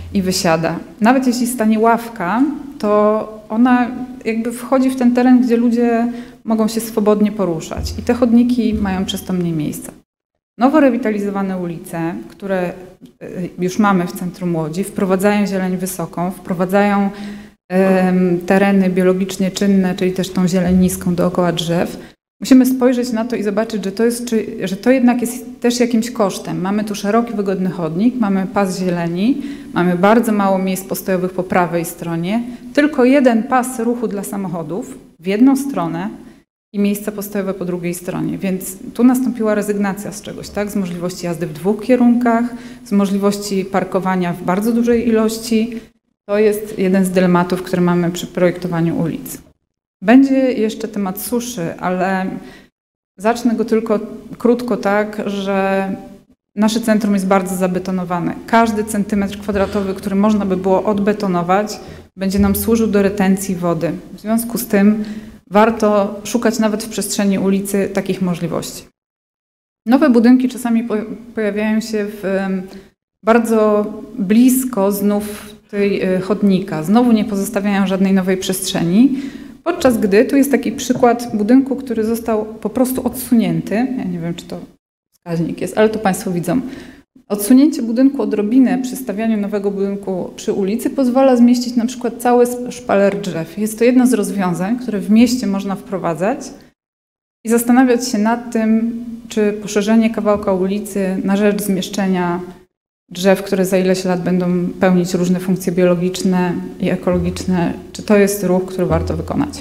i wysiada. Nawet jeśli stanie ławka, to ona jakby wchodzi w ten teren, gdzie ludzie mogą się swobodnie poruszać i te chodniki mają przez to mniej miejsca. Nowo rewitalizowane ulice, które już mamy w centrum Łodzi, wprowadzają zieleń wysoką, wprowadzają um, tereny biologicznie czynne, czyli też tą zieleń niską dookoła drzew. Musimy spojrzeć na to i zobaczyć, że to, jest, czy, że to jednak jest też jakimś kosztem. Mamy tu szeroki, wygodny chodnik, mamy pas zieleni, mamy bardzo mało miejsc postojowych po prawej stronie, tylko jeden pas ruchu dla samochodów w jedną stronę i miejsca postojowe po drugiej stronie. Więc tu nastąpiła rezygnacja z czegoś, tak? Z możliwości jazdy w dwóch kierunkach, z możliwości parkowania w bardzo dużej ilości. To jest jeden z dylematów, które mamy przy projektowaniu ulic. Będzie jeszcze temat suszy, ale zacznę go tylko krótko tak, że nasze centrum jest bardzo zabetonowane. Każdy centymetr kwadratowy, który można by było odbetonować, będzie nam służył do retencji wody. W związku z tym warto szukać nawet w przestrzeni ulicy takich możliwości. Nowe budynki czasami pojawiają się w bardzo blisko znów tej chodnika. Znowu nie pozostawiają żadnej nowej przestrzeni. Podczas gdy tu jest taki przykład budynku, który został po prostu odsunięty. Ja nie wiem, czy to wskaźnik jest, ale to Państwo widzą. Odsunięcie budynku odrobinę przy stawianiu nowego budynku przy ulicy pozwala zmieścić na przykład cały szpaler drzew. Jest to jedno z rozwiązań, które w mieście można wprowadzać i zastanawiać się nad tym, czy poszerzenie kawałka ulicy na rzecz zmieszczenia drzew, które za ileś lat będą pełnić różne funkcje biologiczne i ekologiczne, czy to jest ruch, który warto wykonać.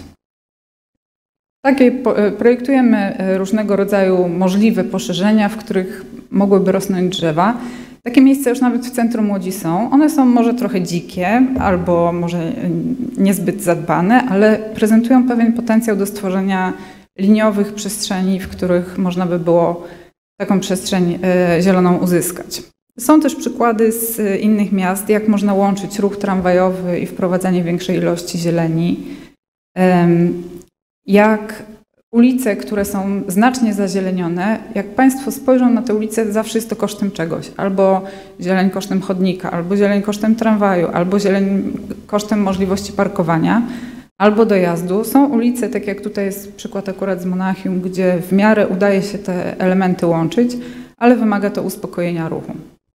Takie projektujemy różnego rodzaju możliwe poszerzenia, w których mogłyby rosnąć drzewa. Takie miejsca już nawet w centrum Łodzi są. One są może trochę dzikie albo może niezbyt zadbane, ale prezentują pewien potencjał do stworzenia liniowych przestrzeni, w których można by było taką przestrzeń zieloną uzyskać. Są też przykłady z innych miast, jak można łączyć ruch tramwajowy i wprowadzanie większej ilości zieleni. Jak ulice, które są znacznie zazielenione, jak Państwo spojrzą na te ulice, zawsze jest to kosztem czegoś. Albo zieleń kosztem chodnika, albo zieleń kosztem tramwaju, albo zieleń kosztem możliwości parkowania, albo dojazdu. Są ulice, tak jak tutaj jest przykład akurat z Monachium, gdzie w miarę udaje się te elementy łączyć, ale wymaga to uspokojenia ruchu.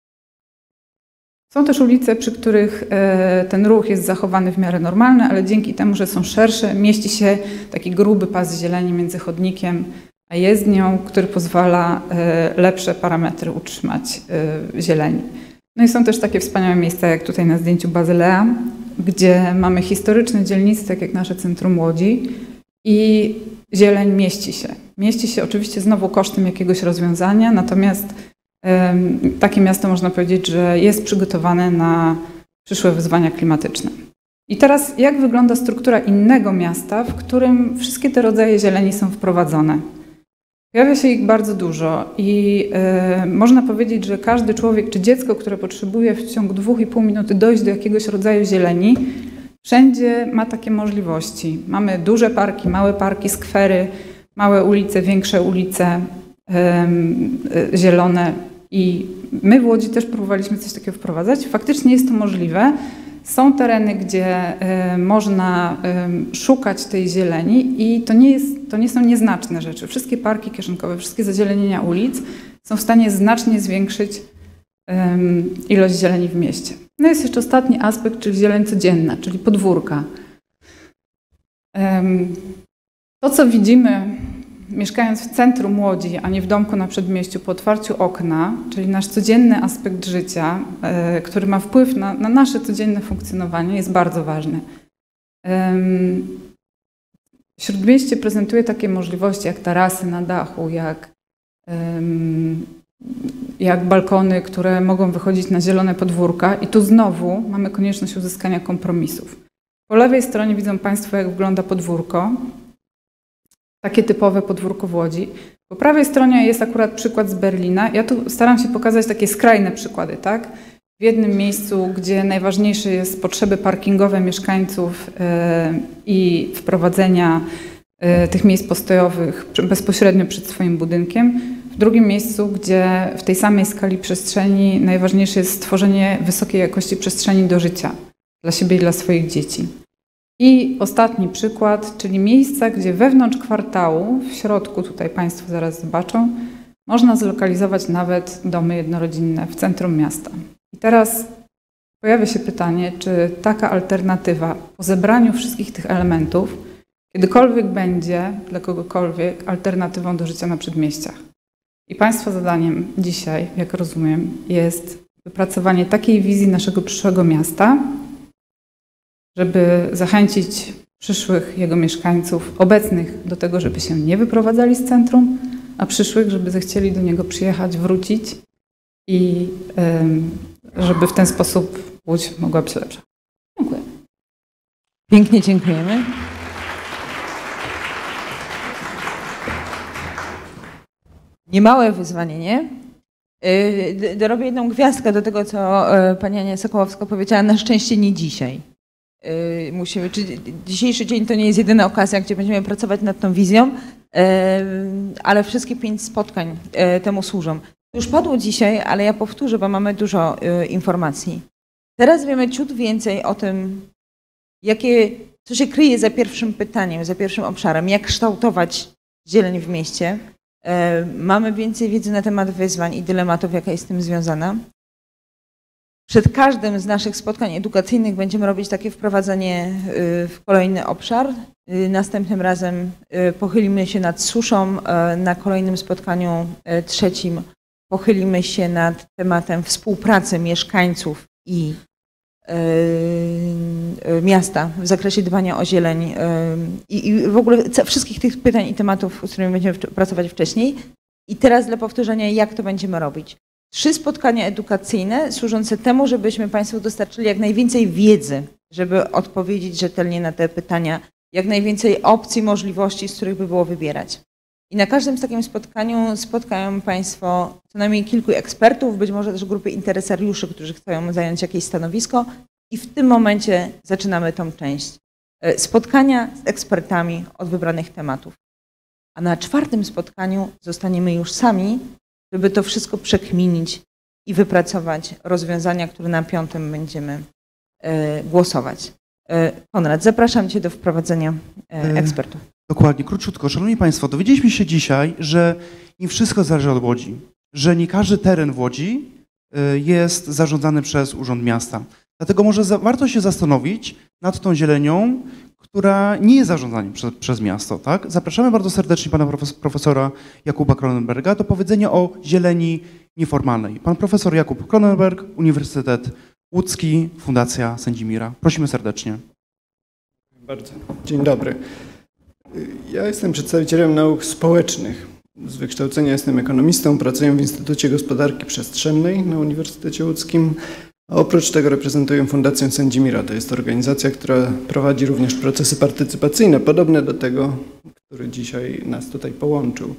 Są też ulice, przy których ten ruch jest zachowany w miarę normalny, ale dzięki temu, że są szersze, mieści się taki gruby pas zieleni między chodnikiem a jezdnią, który pozwala lepsze parametry utrzymać zieleni. No i są też takie wspaniałe miejsca, jak tutaj na zdjęciu Bazylea, gdzie mamy historyczne dzielnice, tak jak nasze centrum Łodzi i zieleń mieści się. Mieści się oczywiście znowu kosztem jakiegoś rozwiązania, natomiast takie miasto można powiedzieć, że jest przygotowane na przyszłe wyzwania klimatyczne. I teraz jak wygląda struktura innego miasta, w którym wszystkie te rodzaje zieleni są wprowadzone? Pojawia się ich bardzo dużo i y, można powiedzieć, że każdy człowiek czy dziecko, które potrzebuje w ciągu dwóch i pół minuty dojść do jakiegoś rodzaju zieleni, wszędzie ma takie możliwości. Mamy duże parki, małe parki, skwery, małe ulice, większe ulice, y, y, zielone. I my w Łodzi też próbowaliśmy coś takiego wprowadzać. Faktycznie jest to możliwe. Są tereny, gdzie y, można y, szukać tej zieleni i to nie, jest, to nie są nieznaczne rzeczy. Wszystkie parki kieszonkowe, wszystkie zazielenienia ulic są w stanie znacznie zwiększyć y, ilość zieleni w mieście. No jest jeszcze ostatni aspekt, czyli zieleń codzienna, czyli podwórka. Y, to, co widzimy mieszkając w centrum Łodzi, a nie w domku na przedmieściu, po otwarciu okna, czyli nasz codzienny aspekt życia, y, który ma wpływ na, na nasze codzienne funkcjonowanie, jest bardzo ważny. Ym, Śródmieście prezentuje takie możliwości jak tarasy na dachu, jak, ym, jak balkony, które mogą wychodzić na zielone podwórka i tu znowu mamy konieczność uzyskania kompromisów. Po lewej stronie widzą Państwo, jak wygląda podwórko. Takie typowe podwórko w Łodzi. Po prawej stronie jest akurat przykład z Berlina. Ja tu staram się pokazać takie skrajne przykłady, tak? W jednym miejscu, gdzie najważniejsze jest potrzeby parkingowe mieszkańców yy, i wprowadzenia yy, tych miejsc postojowych bezpośrednio przed swoim budynkiem. W drugim miejscu, gdzie w tej samej skali przestrzeni najważniejsze jest stworzenie wysokiej jakości przestrzeni do życia dla siebie i dla swoich dzieci. I ostatni przykład, czyli miejsca, gdzie wewnątrz kwartału, w środku, tutaj Państwo zaraz zobaczą, można zlokalizować nawet domy jednorodzinne w centrum miasta. I teraz pojawia się pytanie, czy taka alternatywa po zebraniu wszystkich tych elementów kiedykolwiek będzie dla kogokolwiek alternatywą do życia na przedmieściach. I Państwa zadaniem dzisiaj, jak rozumiem, jest wypracowanie takiej wizji naszego przyszłego miasta, żeby zachęcić przyszłych jego mieszkańców obecnych do tego, żeby się nie wyprowadzali z centrum, a przyszłych, żeby zechcieli do niego przyjechać, wrócić i żeby w ten sposób Łódź mogła być lepsza. Dziękuję. Pięknie dziękujemy. Niemałe wyzwanie, nie? Yy, dorobię jedną gwiazdkę do tego, co yy, pani Ania Sokołowska powiedziała. Na szczęście nie dzisiaj. Yy, musimy, czy dzisiejszy dzień to nie jest jedyna okazja, gdzie będziemy pracować nad tą wizją, yy, ale wszystkie pięć spotkań yy, temu służą. Już padło dzisiaj, ale ja powtórzę, bo mamy dużo yy, informacji. Teraz wiemy ciut więcej o tym, jakie, co się kryje za pierwszym pytaniem, za pierwszym obszarem, jak kształtować zieleń w mieście. Mamy więcej wiedzy na temat wyzwań i dylematów, jaka jest z tym związana. Przed każdym z naszych spotkań edukacyjnych będziemy robić takie wprowadzenie w kolejny obszar. Następnym razem pochylimy się nad suszą. Na kolejnym spotkaniu trzecim pochylimy się nad tematem współpracy mieszkańców i miasta w zakresie dbania o zieleń i, i w ogóle wszystkich tych pytań i tematów, z którymi będziemy pracować wcześniej. I teraz dla powtórzenia, jak to będziemy robić. Trzy spotkania edukacyjne służące temu, żebyśmy Państwu dostarczyli jak najwięcej wiedzy, żeby odpowiedzieć rzetelnie na te pytania, jak najwięcej opcji, możliwości, z których by było wybierać. I na każdym z takim spotkaniu spotkają Państwo co najmniej kilku ekspertów, być może też grupy interesariuszy, którzy chcą zająć jakieś stanowisko i w tym momencie zaczynamy tą część. Spotkania z ekspertami od wybranych tematów. A na czwartym spotkaniu zostaniemy już sami, żeby to wszystko przekminić i wypracować rozwiązania, które na piątym będziemy głosować. Konrad, zapraszam Cię do wprowadzenia ekspertów. Dokładnie, króciutko. Szanowni Państwo, dowiedzieliśmy się dzisiaj, że nie wszystko zależy od Łodzi, że nie każdy teren w Łodzi jest zarządzany przez Urząd Miasta. Dlatego może za, warto się zastanowić nad tą zielenią, która nie jest zarządzaniem przez, przez miasto. Tak? Zapraszamy bardzo serdecznie pana profesora Jakuba Kronenberga do powiedzenia o zieleni nieformalnej. Pan profesor Jakub Kronenberg, Uniwersytet Łódzki, Fundacja Sędzimira. Prosimy serdecznie. Bardzo. Dzień dobry. Ja jestem przedstawicielem nauk społecznych. Z wykształcenia jestem ekonomistą, pracuję w Instytucie Gospodarki Przestrzennej na Uniwersytecie Łódzkim, a oprócz tego reprezentuję Fundację Sędzimira. To jest organizacja, która prowadzi również procesy partycypacyjne, podobne do tego, który dzisiaj nas tutaj połączył.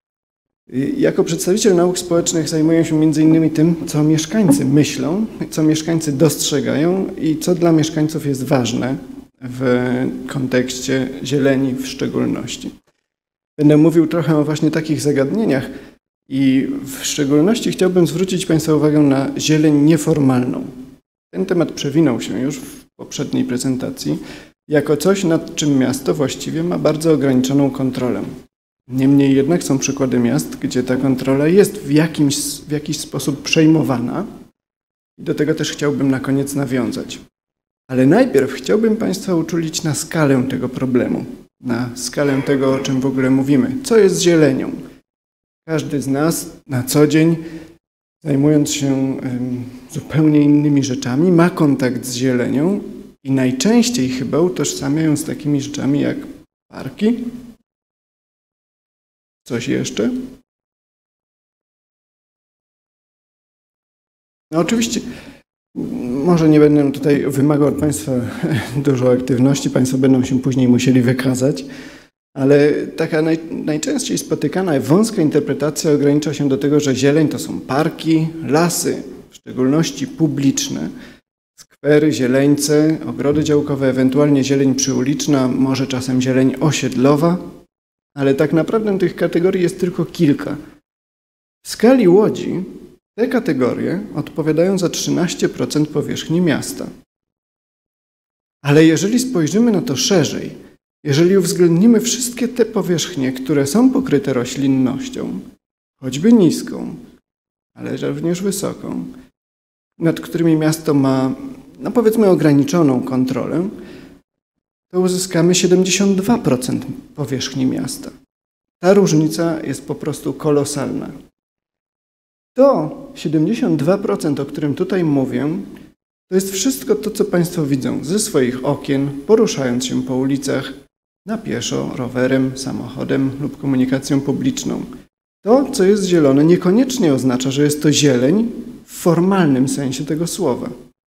Jako przedstawiciel nauk społecznych zajmuję się między innymi tym, co mieszkańcy myślą, co mieszkańcy dostrzegają i co dla mieszkańców jest ważne w kontekście zieleni w szczególności. Będę mówił trochę o właśnie takich zagadnieniach i w szczególności chciałbym zwrócić Państwa uwagę na zieleń nieformalną. Ten temat przewinął się już w poprzedniej prezentacji jako coś, nad czym miasto właściwie ma bardzo ograniczoną kontrolę. Niemniej jednak są przykłady miast, gdzie ta kontrola jest w, jakimś, w jakiś sposób przejmowana i do tego też chciałbym na koniec nawiązać. Ale najpierw chciałbym Państwa uczulić na skalę tego problemu, na skalę tego, o czym w ogóle mówimy. Co jest zielenią? Każdy z nas na co dzień, zajmując się um, zupełnie innymi rzeczami, ma kontakt z zielenią i najczęściej chyba utożsamia ją z takimi rzeczami jak parki. Coś jeszcze? No oczywiście, może nie będę tutaj wymagał od Państwa dużo aktywności, Państwo będą się później musieli wykazać, ale taka naj, najczęściej spotykana wąska interpretacja ogranicza się do tego, że zieleń to są parki, lasy, w szczególności publiczne, skwery, zieleńce, ogrody działkowe, ewentualnie zieleń przyuliczna, może czasem zieleń osiedlowa, ale tak naprawdę tych kategorii jest tylko kilka. W skali Łodzi te kategorie odpowiadają za trzynaście procent powierzchni miasta. Ale jeżeli spojrzymy na to szerzej, jeżeli uwzględnimy wszystkie te powierzchnie, które są pokryte roślinnością, choćby niską, ale również wysoką, nad którymi miasto ma, no powiedzmy, ograniczoną kontrolę, to uzyskamy siedemdziesiąt dwa procent powierzchni miasta. Ta różnica jest po prostu kolosalna. To siedemdziesiąt dwa procent, o którym tutaj mówię, to jest wszystko to, co Państwo widzą ze swoich okien, poruszając się po ulicach, na pieszo, rowerem, samochodem lub komunikacją publiczną. To, co jest zielone, niekoniecznie oznacza, że jest to zieleń w formalnym sensie tego słowa.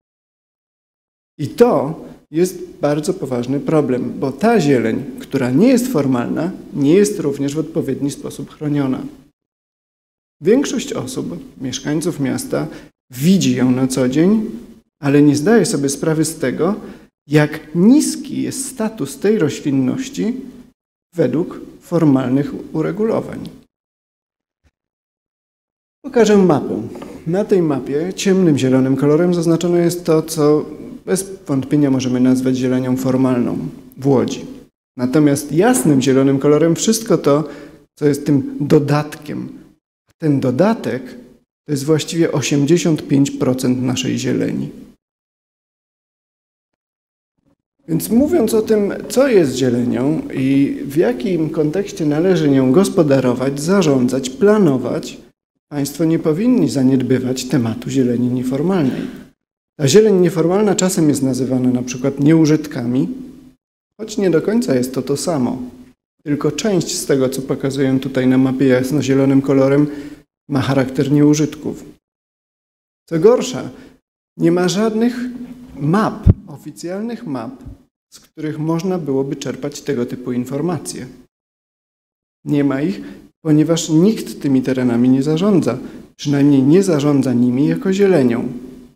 I to jest bardzo poważny problem, bo ta zieleń, która nie jest formalna, nie jest również w odpowiedni sposób chroniona. Większość osób, mieszkańców miasta, widzi ją na co dzień, ale nie zdaje sobie sprawy z tego, jak niski jest status tej roślinności według formalnych uregulowań. Pokażę mapę. Na tej mapie ciemnym zielonym kolorem zaznaczone jest to, co bez wątpienia możemy nazwać zielenią formalną w Łodzi. Natomiast jasnym zielonym kolorem wszystko to, co jest tym dodatkiem. Ten dodatek to jest właściwie osiemdziesiąt pięć procent naszej zieleni. Więc mówiąc o tym, co jest zielenią i w jakim kontekście należy nią gospodarować, zarządzać, planować, Państwo nie powinni zaniedbywać tematu zieleni nieformalnej. Ta zieleń nieformalna czasem jest nazywana na przykład nieużytkami, choć nie do końca jest to to samo. Tylko część z tego, co pokazuję tutaj na mapie jasnozielonym kolorem, ma charakter nieużytków. Co gorsza, nie ma żadnych map, oficjalnych map, z których można byłoby czerpać tego typu informacje. Nie ma ich, ponieważ nikt tymi terenami nie zarządza, przynajmniej nie zarządza nimi jako zielenią.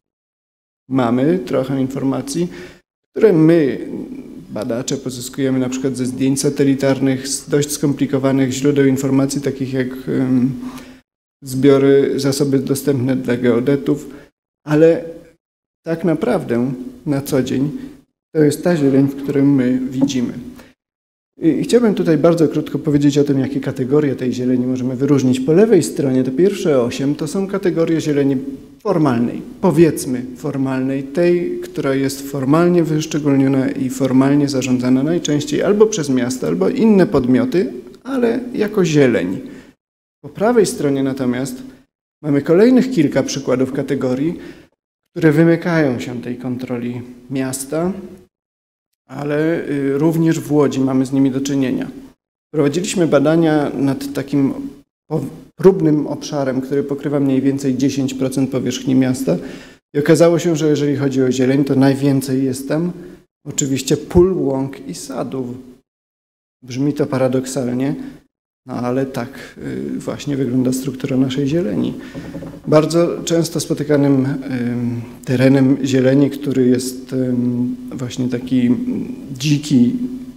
Mamy trochę informacji, które my, badacze, pozyskujemy na przykład ze zdjęć satelitarnych, z dość skomplikowanych źródeł informacji, takich jak um, zbiory, zasoby dostępne dla geodetów, ale tak naprawdę na co dzień to jest ta zieleń, w której my widzimy. I chciałbym tutaj bardzo krótko powiedzieć o tym, jakie kategorie tej zieleni możemy wyróżnić. Po lewej stronie te pierwsze osiem to są kategorie zieleni formalnej, powiedzmy formalnej, tej, która jest formalnie wyszczególniona i formalnie zarządzana najczęściej albo przez miasto, albo inne podmioty, ale jako zieleń. Po prawej stronie natomiast mamy kolejnych kilka przykładów kategorii, które wymykają się tej kontroli miasta, ale również w Łodzi mamy z nimi do czynienia. Prowadziliśmy badania nad takim próbnym obszarem, który pokrywa mniej więcej dziesięć procent powierzchni miasta i okazało się, że jeżeli chodzi o zieleń, to najwięcej jest tam oczywiście pól, łąk i sadów. Brzmi to paradoksalnie, no ale tak właśnie wygląda struktura naszej zieleni. Bardzo często spotykanym terenem zieleni, który jest właśnie taki dziki,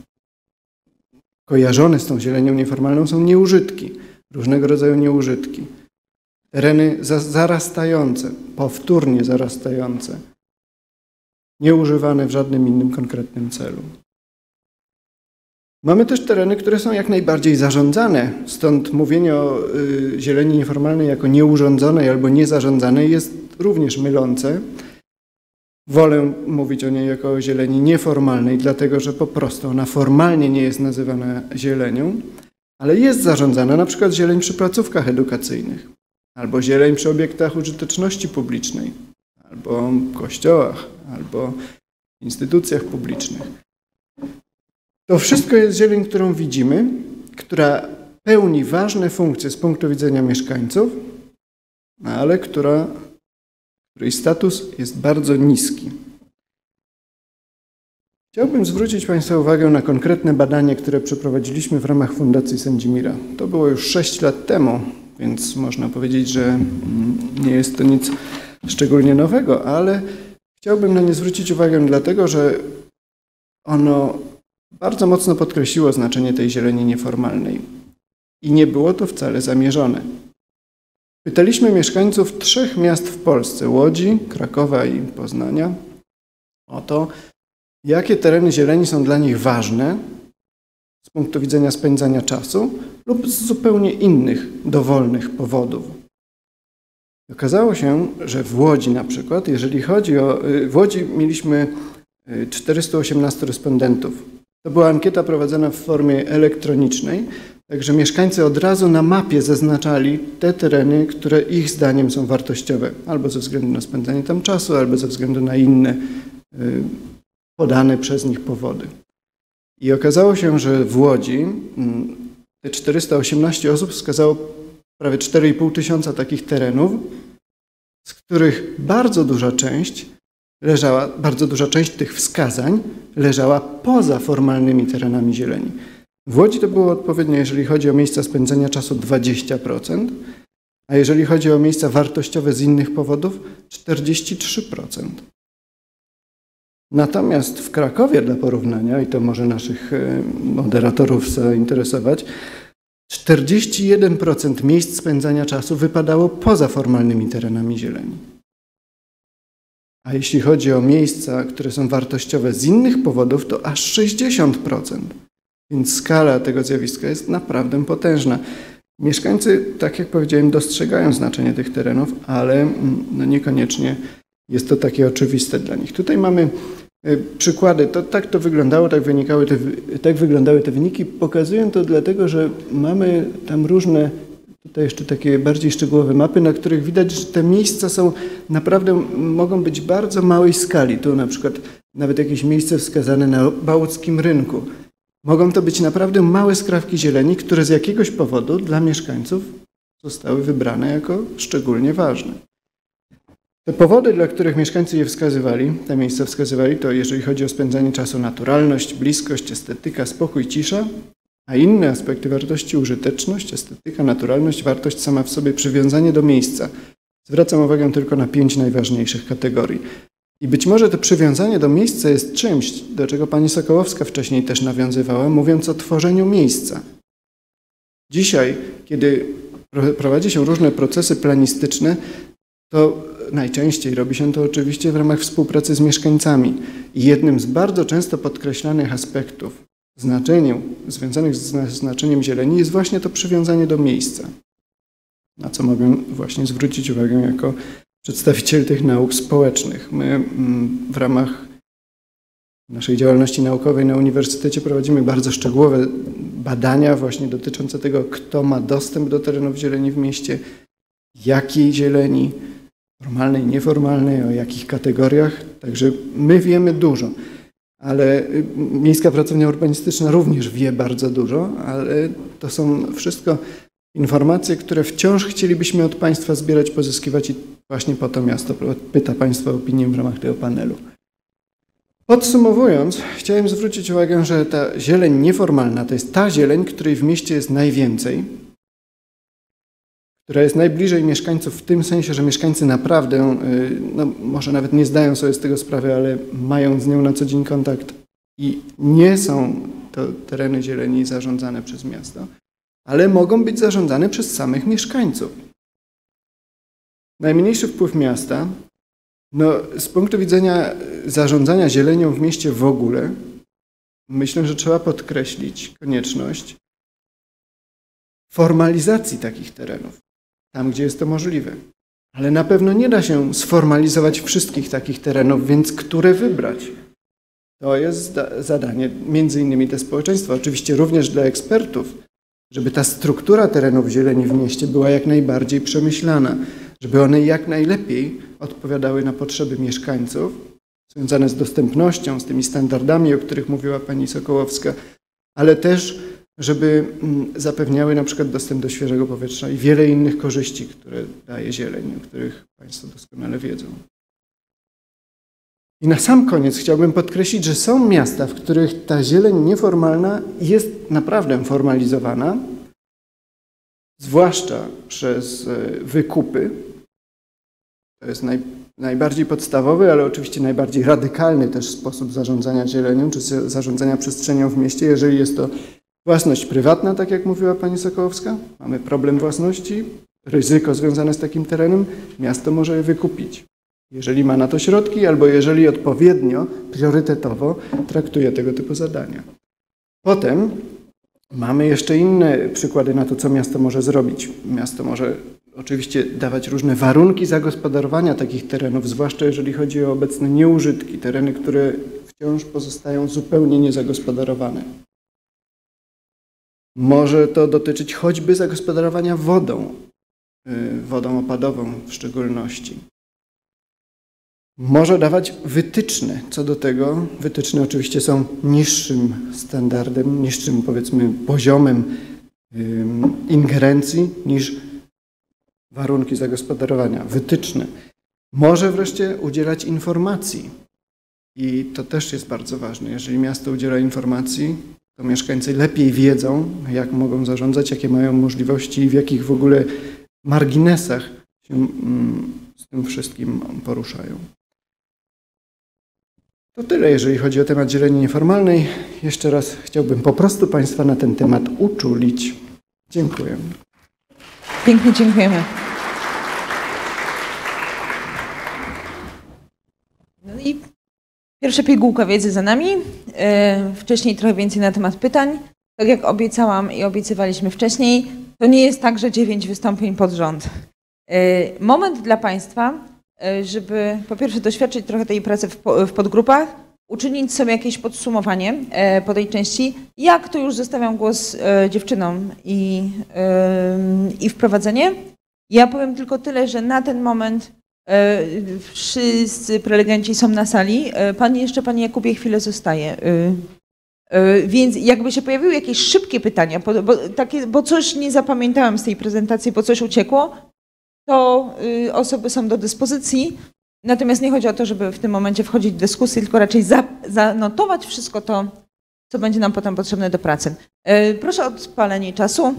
kojarzony z tą zielenią nieformalną, są nieużytki, różnego rodzaju nieużytki. Tereny zarastające, powtórnie zarastające, nieużywane w żadnym innym konkretnym celu. Mamy też tereny, które są jak najbardziej zarządzane, stąd mówienie o y, zieleni nieformalnej jako nieurządzonej albo niezarządzanej jest również mylące. Wolę mówić o niej jako o zieleni nieformalnej, dlatego że po prostu ona formalnie nie jest nazywana zielenią, ale jest zarządzana, na przykład zieleń przy placówkach edukacyjnych, albo zieleń przy obiektach użyteczności publicznej, albo kościołach, albo instytucjach publicznych. To wszystko jest zieleń, którą widzimy, która pełni ważne funkcje z punktu widzenia mieszkańców, ale która, której status jest bardzo niski. Chciałbym zwrócić Państwa uwagę na konkretne badanie, które przeprowadziliśmy w ramach Fundacji Sędzimira. To było już sześć lat temu, więc można powiedzieć, że nie jest to nic szczególnie nowego, ale chciałbym na nie zwrócić uwagę dlatego, że ono bardzo mocno podkreśliło znaczenie tej zieleni nieformalnej. I nie było to wcale zamierzone. Pytaliśmy mieszkańców trzech miast w Polsce, Łodzi, Krakowa i Poznania, o to, jakie tereny zieleni są dla nich ważne z punktu widzenia spędzania czasu lub z zupełnie innych, dowolnych powodów. Okazało się, że w Łodzi na przykład, jeżeli chodzi o... W Łodzi mieliśmy czterystu osiemnastu respondentów. To była ankieta prowadzona w formie elektronicznej, także mieszkańcy od razu na mapie zaznaczali te tereny, które ich zdaniem są wartościowe, albo ze względu na spędzanie tam czasu, albo ze względu na inne podane przez nich powody. I okazało się, że w Łodzi te czterysta osiemnaście osób wskazało prawie cztery i pół tysiąca takich terenów, z których bardzo duża część leżała, bardzo duża część tych wskazań leżała poza formalnymi terenami zieleni. W Łodzi to było odpowiednio, jeżeli chodzi o miejsca spędzenia czasu, dwadzieścia procent, a jeżeli chodzi o miejsca wartościowe z innych powodów, czterdzieści trzy procent. Natomiast w Krakowie, dla porównania, i to może naszych moderatorów zainteresować, czterdzieści jeden procent miejsc spędzania czasu wypadało poza formalnymi terenami zieleni. A jeśli chodzi o miejsca, które są wartościowe z innych powodów, to aż sześćdziesiąt procent. Więc skala tego zjawiska jest naprawdę potężna. Mieszkańcy, tak jak powiedziałem, dostrzegają znaczenie tych terenów, ale no niekoniecznie jest to takie oczywiste dla nich. Tutaj mamy przykłady. To, tak to wyglądało, tak, wynikały te, tak wyglądały te wyniki. Pokazuję to dlatego, że mamy tam różne, tutaj jeszcze takie bardziej szczegółowe mapy, na których widać, że te miejsca są naprawdę, mogą być bardzo małej skali. Tu na przykład nawet jakieś miejsce wskazane na Bałtyckim Rynku. Mogą to być naprawdę małe skrawki zieleni, które z jakiegoś powodu dla mieszkańców zostały wybrane jako szczególnie ważne. Te powody, dla których mieszkańcy je wskazywali, te miejsca wskazywali, to jeżeli chodzi o spędzanie czasu, naturalność, bliskość, estetyka, spokój, cisza, a inne aspekty wartości, użyteczność, estetyka, naturalność, wartość sama w sobie, przywiązanie do miejsca. Zwracam uwagę tylko na pięć najważniejszych kategorii. I być może to przywiązanie do miejsca jest czymś, do czego pani Sokołowska wcześniej też nawiązywała, mówiąc o tworzeniu miejsca. Dzisiaj, kiedy prowadzi się różne procesy planistyczne, to najczęściej robi się to oczywiście w ramach współpracy z mieszkańcami. I jednym z bardzo często podkreślanych aspektów znaczeniu, związanych z znaczeniem zieleni jest właśnie to przywiązanie do miejsca, na co mogę właśnie zwrócić uwagę jako przedstawiciel tych nauk społecznych. My w ramach naszej działalności naukowej na uniwersytecie prowadzimy bardzo szczegółowe badania właśnie dotyczące tego, kto ma dostęp do terenów zieleni w mieście, jakiej zieleni, formalnej, nieformalnej, o jakich kategoriach. Także my wiemy dużo, ale Miejska Pracownia Urbanistyczna również wie bardzo dużo, ale to są wszystko informacje, które wciąż chcielibyśmy od Państwa zbierać, pozyskiwać i właśnie po to miasto pyta Państwa o opinię w ramach tego panelu. Podsumowując, chciałem zwrócić uwagę, że ta zieleń nieformalna to jest ta zieleń, której w mieście jest najwięcej, która jest najbliżej mieszkańców w tym sensie, że mieszkańcy naprawdę, no może nawet nie zdają sobie z tego sprawy, ale mają z nią na co dzień kontakt i nie są to tereny zieleni zarządzane przez miasto, ale mogą być zarządzane przez samych mieszkańców. Najmniejszy wpływ miasta, no z punktu widzenia zarządzania zielenią w mieście w ogóle, myślę, że trzeba podkreślić konieczność formalizacji takich terenów, tam gdzie jest to możliwe. Ale na pewno nie da się sformalizować wszystkich takich terenów, więc które wybrać? To jest zadanie między innymi dla społeczeństwa, oczywiście również dla ekspertów, żeby ta struktura terenów zieleni w mieście była jak najbardziej przemyślana, żeby one jak najlepiej odpowiadały na potrzeby mieszkańców, związane z dostępnością, z tymi standardami, o których mówiła pani Sokołowska, ale też żeby zapewniały na przykład dostęp do świeżego powietrza i wiele innych korzyści, które daje zieleń, o których Państwo doskonale wiedzą. I na sam koniec chciałbym podkreślić, że są miasta, w których ta zieleń nieformalna jest naprawdę formalizowana, zwłaszcza przez wykupy. To jest naj, najbardziej podstawowy, ale oczywiście najbardziej radykalny też sposób zarządzania zielenią, czy zarządzania przestrzenią w mieście, jeżeli jest to własność prywatna, tak jak mówiła pani Sokołowska. Mamy problem własności, ryzyko związane z takim terenem, miasto może je wykupić. Jeżeli ma na to środki, albo jeżeli odpowiednio, priorytetowo traktuje tego typu zadania. Potem mamy jeszcze inne przykłady na to, co miasto może zrobić. Miasto może oczywiście dawać różne warunki zagospodarowania takich terenów, zwłaszcza jeżeli chodzi o obecne nieużytki, tereny, które wciąż pozostają zupełnie niezagospodarowane. Może to dotyczyć choćby zagospodarowania wodą, wodą opadową w szczególności. Może dawać wytyczne co do tego. Wytyczne oczywiście są niższym standardem, niższym powiedzmy poziomem ingerencji niż warunki zagospodarowania. Wytyczne. Może wreszcie udzielać informacji. I to też jest bardzo ważne. Jeżeli miasto udziela informacji, to mieszkańcy lepiej wiedzą, jak mogą zarządzać, jakie mają możliwości i w jakich w ogóle marginesach się z tym wszystkim poruszają. To tyle, jeżeli chodzi o temat zieleni nieformalnej. Jeszcze raz chciałbym po prostu Państwa na ten temat uczulić. Dziękuję. Pięknie dziękujemy. No i pierwsza pigułka wiedzy za nami. Wcześniej trochę więcej na temat pytań. Tak jak obiecałam i obiecywaliśmy wcześniej, to nie jest tak, że dziewięć wystąpień pod rząd. Moment dla Państwa, żeby po pierwsze doświadczyć trochę tej pracy w, w podgrupach, uczynić sobie jakieś podsumowanie po tej części. Jak to już zostawiam głos dziewczynom i, i wprowadzenie. Ja powiem tylko tyle, że na ten moment wszyscy prelegenci są na sali. Pan jeszcze, Panie Jakubie, chwilę zostaje. Więc jakby się pojawiły jakieś szybkie pytania, bo, bo, takie, bo coś nie zapamiętałem z tej prezentacji, bo coś uciekło, to y, osoby są do dyspozycji. Natomiast nie chodzi o to, żeby w tym momencie wchodzić w dyskusję, tylko raczej za, zanotować wszystko to, co będzie nam potem potrzebne do pracy. Y, proszę o odpalenie czasu.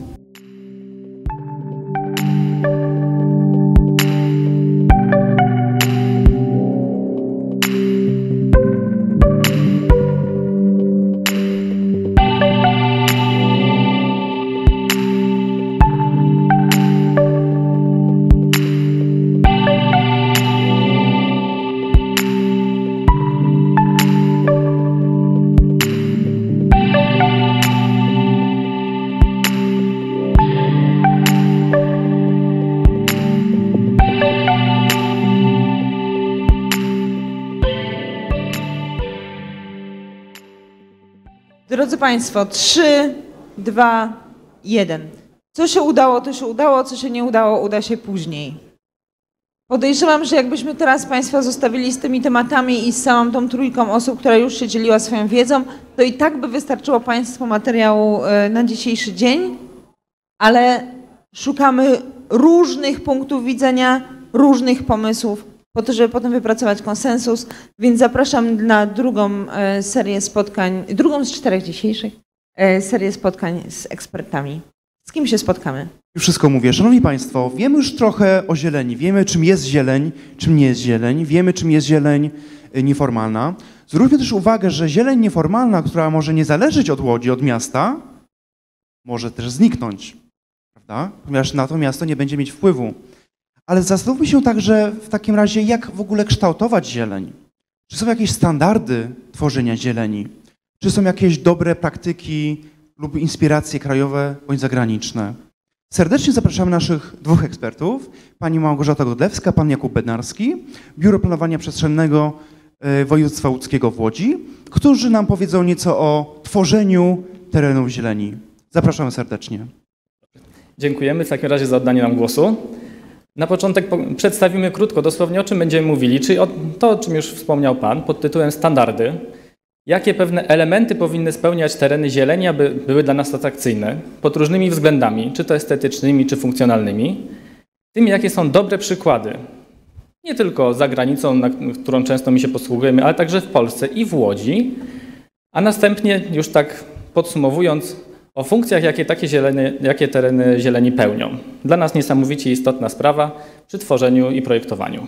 Drodzy Państwo, trzy, dwa, jeden. Co się udało, to się udało, co się nie udało, uda się później. Podejrzewam, że jakbyśmy teraz Państwa zostawili z tymi tematami i z całą tą trójką osób, która już się dzieliła swoją wiedzą, to i tak by wystarczyło Państwu materiału na dzisiejszy dzień, ale szukamy różnych punktów widzenia, różnych pomysłów, po to, żeby potem wypracować konsensus, więc zapraszam na drugą serię spotkań, drugą z czterech dzisiejszych, serię spotkań z ekspertami. Z kim się spotkamy? Już wszystko mówię. Szanowni Państwo, wiemy już trochę o zieleni. Wiemy, czym jest zieleń, czym nie jest zieleń. Wiemy, czym jest zieleń nieformalna. Zwróćmy też uwagę, że zieleń nieformalna, która może nie zależeć od Łodzi, od miasta, może też zniknąć, prawda? Ponieważ na to miasto nie będzie mieć wpływu. Ale zastanówmy się także w takim razie, jak w ogóle kształtować zieleń. Czy są jakieś standardy tworzenia zieleni? Czy są jakieś dobre praktyki lub inspiracje krajowe bądź zagraniczne? Serdecznie zapraszamy naszych dwóch ekspertów, pani Małgorzata Godlewska, pan Jakub Bednarski, Biuro Planowania Przestrzennego Województwa Łódzkiego w Łodzi, którzy nam powiedzą nieco o tworzeniu terenów zieleni. Zapraszamy serdecznie. Dziękujemy w takim razie za oddanie nam głosu. Na początek przedstawimy krótko, dosłownie o czym będziemy mówili, czyli o to, o czym już wspomniał Pan, pod tytułem standardy. Jakie pewne elementy powinny spełniać tereny zieleni, aby były dla nas atrakcyjne, pod różnymi względami, czy to estetycznymi, czy funkcjonalnymi. Tym, jakie są dobre przykłady, nie tylko za granicą, na którą często my się posługujemy, ale także w Polsce i w Łodzi. A następnie, już tak podsumowując, o funkcjach, jakie takie zielenie, jakie tereny zieleni pełnią. Dla nas niesamowicie istotna sprawa przy tworzeniu i projektowaniu.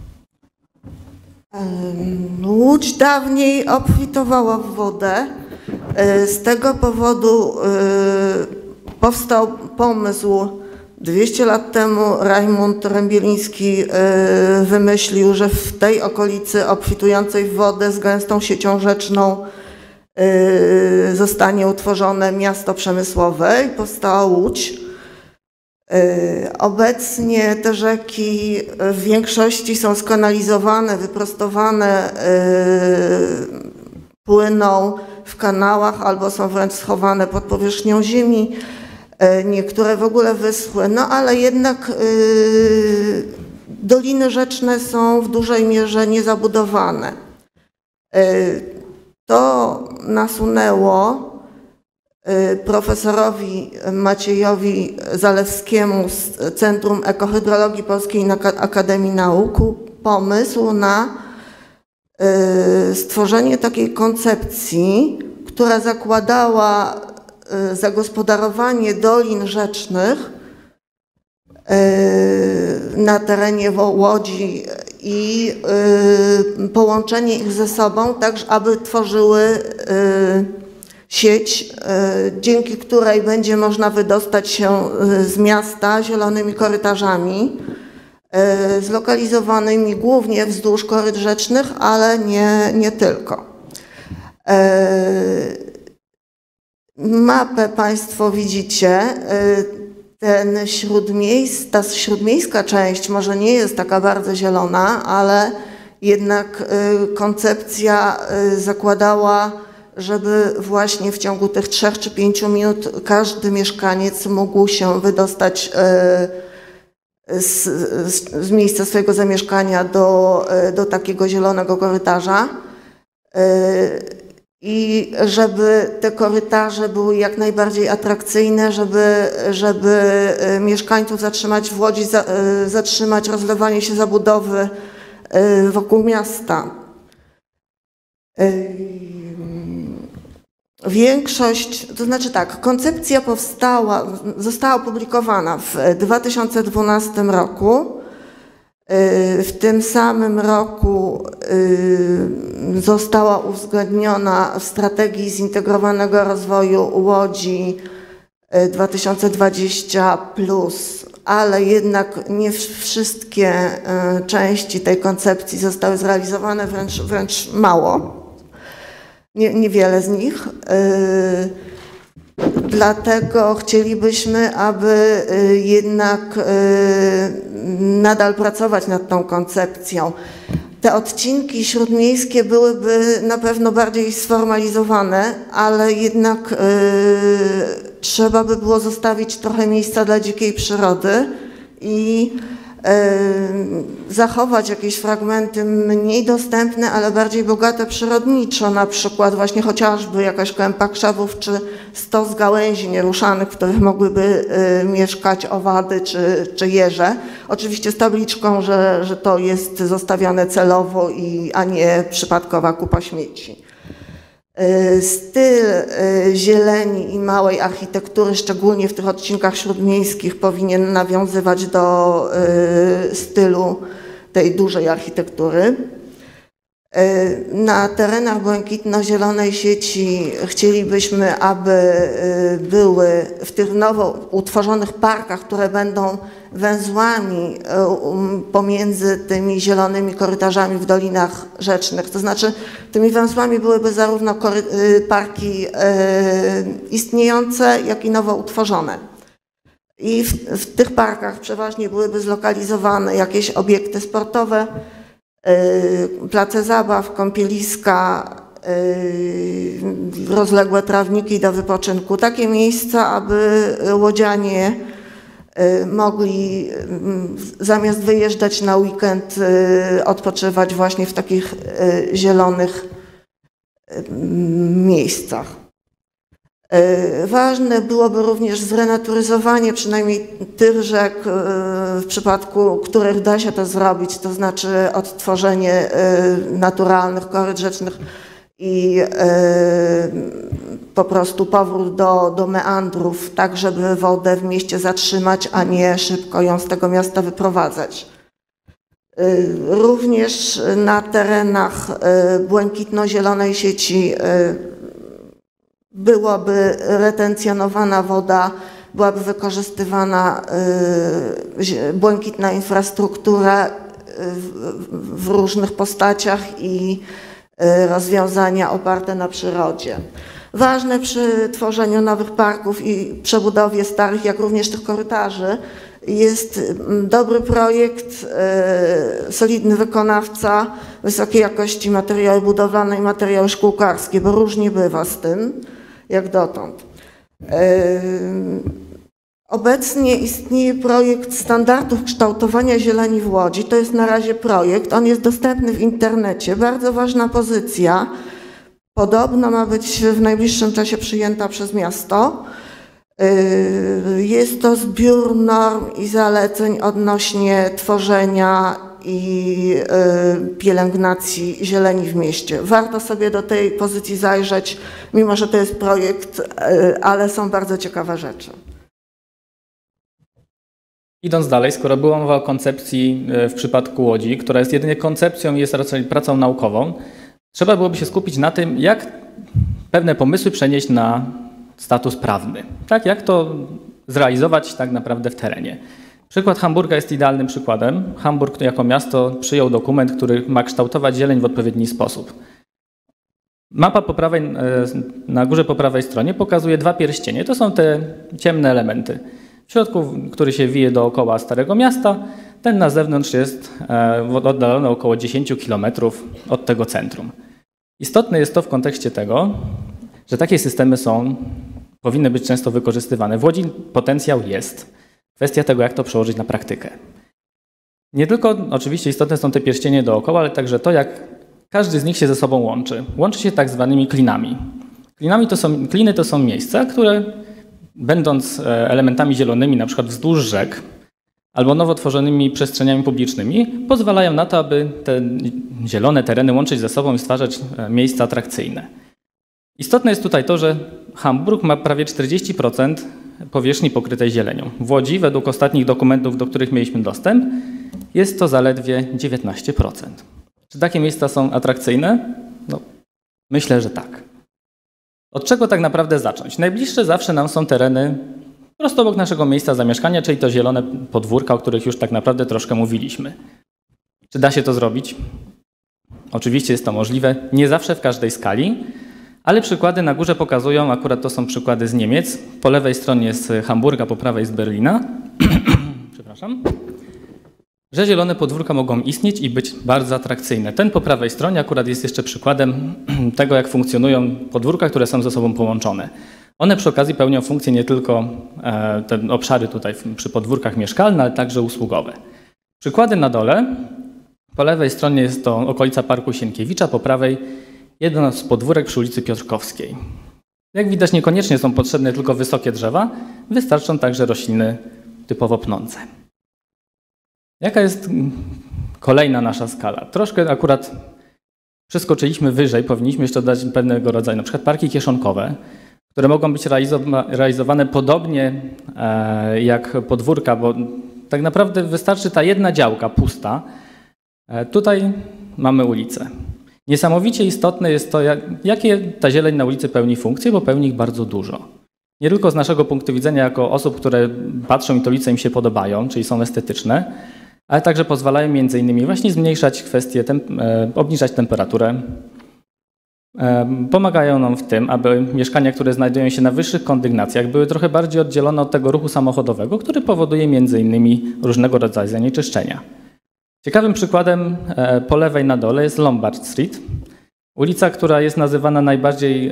Łódź dawniej obfitowała w wodę. Z tego powodu powstał pomysł dwieście lat temu Rajmund Rębieliński wymyślił, że w tej okolicy obfitującej w wodę z gęstą siecią rzeczną zostanie utworzone miasto przemysłowe i powstała Łódź. Obecnie te rzeki w większości są skanalizowane, wyprostowane, płyną w kanałach albo są wręcz schowane pod powierzchnią ziemi. Niektóre w ogóle wyschły, no ale jednak doliny rzeczne są w dużej mierze niezabudowane. To nasunęło profesorowi Maciejowi Zalewskiemu z Centrum Ekohydrologii Polskiej Akademii Nauk pomysł na stworzenie takiej koncepcji, która zakładała zagospodarowanie dolin rzecznych na terenie Łodzi i połączenie ich ze sobą, tak aby tworzyły sieć, dzięki której będzie można wydostać się z miasta zielonymi korytarzami, zlokalizowanymi głównie wzdłuż koryt rzecznych, ale nie, nie tylko. Mapę Państwo widzicie. Ten śródmiejs, ta śródmiejska część może nie jest taka bardzo zielona, ale jednak koncepcja zakładała, żeby właśnie w ciągu tych trzech czy pięciu minut każdy mieszkaniec mógł się wydostać z, z miejsca swojego zamieszkania do, do takiego zielonego korytarza. I żeby te korytarze były jak najbardziej atrakcyjne, żeby, żeby mieszkańców zatrzymać w Łodzi, za, zatrzymać rozlewanie się zabudowy wokół miasta. Większość, to znaczy tak, koncepcja powstała, została opublikowana w dwa tysiące dwunastym roku. W tym samym roku została uwzględniona w strategii zintegrowanego rozwoju Łodzi dwa tysiące dwadzieścia plus, ale jednak nie wszystkie części tej koncepcji zostały zrealizowane, wręcz, wręcz mało, nie, niewiele z nich. Dlatego chcielibyśmy, aby jednak nadal pracować nad tą koncepcją. Te odcinki śródmiejskie byłyby na pewno bardziej sformalizowane, ale jednak trzeba by było zostawić trochę miejsca dla dzikiej przyrody i zachować jakieś fragmenty mniej dostępne, ale bardziej bogate przyrodniczo, na przykład właśnie chociażby jakaś kępa krzewów czy stos gałęzi nieruszanych, w których mogłyby mieszkać owady czy, czy jeże. Oczywiście z tabliczką, że, że to jest zostawione celowo, i, a nie przypadkowa kupa śmieci. Styl zieleni i małej architektury, szczególnie w tych odcinkach śródmiejskich, powinien nawiązywać do stylu tej dużej architektury. Na terenach błękitno-zielonej sieci chcielibyśmy, aby były w tych nowo utworzonych parkach, które będą węzłami pomiędzy tymi zielonymi korytarzami w dolinach rzecznych. To znaczy tymi węzłami byłyby zarówno parki istniejące, jak i nowo utworzone. I w, w tych parkach przeważnie byłyby zlokalizowane jakieś obiekty sportowe, place zabaw, kąpieliska, rozległe trawniki do wypoczynku. Takie miejsca, aby łodzianie mogli zamiast wyjeżdżać na weekend odpoczywać właśnie w takich zielonych miejscach. Ważne byłoby również zrenaturyzowanie przynajmniej tych rzek, w przypadku których da się to zrobić, to znaczy odtworzenie naturalnych koryt rzecznych i po prostu powrót do, do meandrów, tak żeby wodę w mieście zatrzymać, a nie szybko ją z tego miasta wyprowadzać. Również na terenach błękitno-zielonej sieci byłaby retencjonowana woda byłaby wykorzystywana błękitna infrastruktura w różnych postaciach i rozwiązania oparte na przyrodzie. Ważne przy tworzeniu nowych parków i przebudowie starych, jak również tych korytarzy, jest dobry projekt, solidny wykonawca, wysokiej jakości materiały budowlane i materiały szkółkarskie, bo różnie bywa z tym, jak dotąd. Obecnie istnieje projekt standardów kształtowania zieleni w Łodzi. To jest na razie projekt, on jest dostępny w internecie. Bardzo ważna pozycja. Podobno ma być w najbliższym czasie przyjęta przez miasto. Jest to zbiór norm i zaleceń odnośnie tworzenia i pielęgnacji zieleni w mieście. Warto sobie do tej pozycji zajrzeć, mimo że to jest projekt, ale są bardzo ciekawe rzeczy. Idąc dalej, skoro była mowa o koncepcji w przypadku Łodzi, która jest jedynie koncepcją i jest raczej pracą naukową, trzeba byłoby się skupić na tym, jak pewne pomysły przenieść na status prawny. Tak, jak to zrealizować tak naprawdę w terenie. Przykład Hamburga jest idealnym przykładem. Hamburg jako miasto przyjął dokument, który ma kształtować zieleń w odpowiedni sposób. Mapa po prawej, na górze po prawej stronie pokazuje dwa pierścienie. To są te ciemne elementy. W środku, który się wije dookoła Starego Miasta, ten na zewnątrz jest oddalony około dziesięć kilometrów od tego centrum. Istotne jest to w kontekście tego, że takie systemy są, powinny być często wykorzystywane. W Łodzi potencjał jest. Kwestia tego, jak to przełożyć na praktykę. Nie tylko oczywiście istotne są te pierścienie dookoła, ale także to, jak każdy z nich się ze sobą łączy. Łączy się tak zwanymi klinami. Klinami to są, kliny to są miejsca, które będąc elementami zielonymi, na przykład wzdłuż rzek, albo nowo tworzonymi przestrzeniami publicznymi, pozwalają na to, aby te zielone tereny łączyć ze sobą i stwarzać miejsca atrakcyjne. Istotne jest tutaj to, że Hamburg ma prawie czterdzieści procent powierzchni pokrytej zielenią. W Łodzi, według ostatnich dokumentów, do których mieliśmy dostęp, jest to zaledwie dziewiętnaście procent. Czy takie miejsca są atrakcyjne? No, myślę, że tak. Od czego tak naprawdę zacząć? Najbliższe zawsze nam są tereny prosto obok naszego miejsca zamieszkania, czyli to zielone podwórka, o których już tak naprawdę troszkę mówiliśmy. Czy da się to zrobić? Oczywiście jest to możliwe, nie zawsze w każdej skali, ale przykłady na górze pokazują, akurat to są przykłady z Niemiec, po lewej stronie jest Hamburga, po prawej z Berlina, przepraszam, że zielone podwórka mogą istnieć i być bardzo atrakcyjne. Ten po prawej stronie akurat jest jeszcze przykładem tego, jak funkcjonują podwórka, które są ze sobą połączone. One przy okazji pełnią funkcję nie tylko te obszary tutaj przy podwórkach mieszkalne, ale także usługowe. Przykłady na dole. Po lewej stronie jest to okolica Parku Sienkiewicza, po prawej jeden z podwórek przy ulicy Piotrkowskiej. Jak widać, niekoniecznie są potrzebne tylko wysokie drzewa, wystarczą także rośliny typowo pnące. Jaka jest kolejna nasza skala? Troszkę akurat przeskoczyliśmy wyżej, powinniśmy jeszcze dodać pewnego rodzaju, na przykład parki kieszonkowe, które mogą być realizowane podobnie jak podwórka, bo tak naprawdę wystarczy ta jedna działka pusta. Tutaj mamy ulicę. Niesamowicie istotne jest to, jak, jakie ta zieleń na ulicy pełni funkcje, bo pełni ich bardzo dużo. Nie tylko z naszego punktu widzenia jako osób, które patrzą i te ulice im się podobają, czyli są estetyczne, ale także pozwalają między innymi właśnie zmniejszać kwestie, temp obniżać temperaturę. Pomagają nam w tym, aby mieszkania, które znajdują się na wyższych kondygnacjach, były trochę bardziej oddzielone od tego ruchu samochodowego, który powoduje między innymi różnego rodzaju zanieczyszczenia. Ciekawym przykładem po lewej na dole jest Lombard Street, ulica, która jest nazywana najbardziej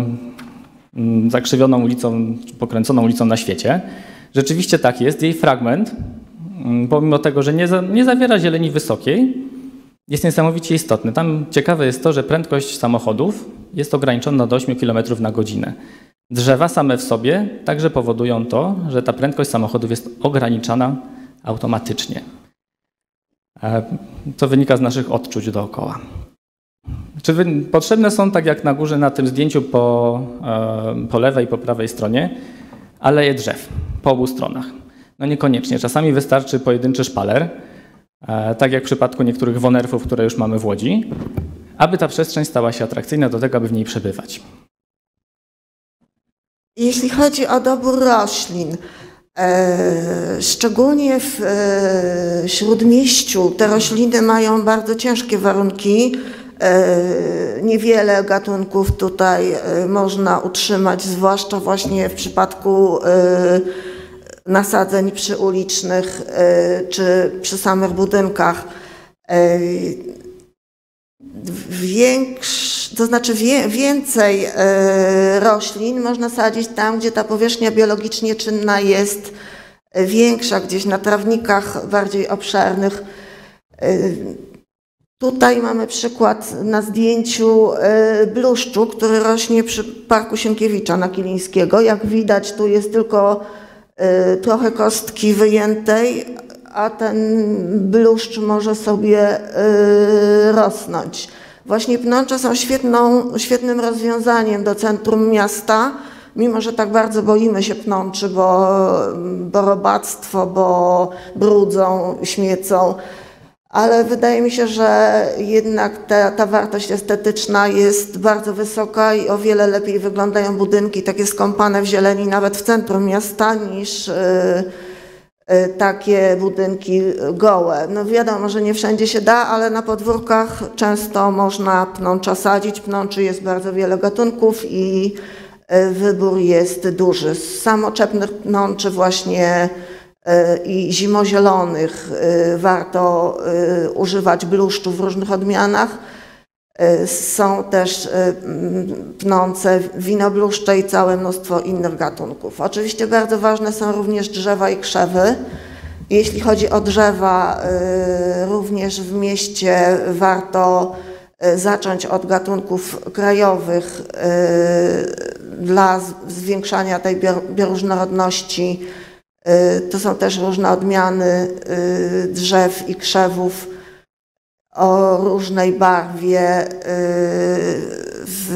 zakrzywioną ulicą, pokręconą ulicą na świecie. Rzeczywiście tak jest. Jej fragment, pomimo tego, że nie, za, nie zawiera zieleni wysokiej, jest niesamowicie istotny. Tam ciekawe jest to, że prędkość samochodów jest ograniczona do ośmiu kilometrów na godzinę. Drzewa same w sobie także powodują to, że ta prędkość samochodów jest ograniczana automatycznie. To wynika z naszych odczuć dookoła. Czy potrzebne są, tak jak na górze na tym zdjęciu po, po lewej i po prawej stronie, aleje drzew po obu stronach? No niekoniecznie. Czasami wystarczy pojedynczy szpaler, tak jak w przypadku niektórych wonerfów, które już mamy w Łodzi, aby ta przestrzeń stała się atrakcyjna do tego, aby w niej przebywać. Jeśli chodzi o dobór roślin, szczególnie w Śródmieściu te rośliny mają bardzo ciężkie warunki. Niewiele gatunków tutaj można utrzymać, zwłaszcza właśnie w przypadku nasadzeń przyulicznych czy przy samych budynkach. Większ, to znaczy wie, więcej roślin można sadzić tam, gdzie ta powierzchnia biologicznie czynna jest większa, gdzieś na trawnikach bardziej obszernych. Tutaj mamy przykład na zdjęciu bluszczu, który rośnie przy Parku Sienkiewicza na Kilińskiego. Jak widać, tu jest tylko trochę kostki wyjętej, a ten bluszcz może sobie rosnąć. Właśnie pnącze są świetną, świetnym rozwiązaniem do centrum miasta, mimo że tak bardzo boimy się pnączy, bo, bo robactwo, bo brudzą, śmiecą. Ale wydaje mi się, że jednak ta, ta wartość estetyczna jest bardzo wysoka i o wiele lepiej wyglądają budynki takie skąpane w zieleni nawet w centrum miasta niż y, y, takie budynki gołe. No wiadomo, że nie wszędzie się da, ale na podwórkach często można pnącza sadzić. Pnączy jest bardzo wiele gatunków i y, wybór jest duży. Z samoczepnych pnączy właśnie i zimozielonych warto używać bluszczu w różnych odmianach. Są też pnące winobluszcze i całe mnóstwo innych gatunków. Oczywiście bardzo ważne są również drzewa i krzewy. Jeśli chodzi o drzewa, również w mieście warto zacząć od gatunków krajowych dla zwiększania tej bioróżnorodności. To są też różne odmiany drzew i krzewów o różnej barwie. W,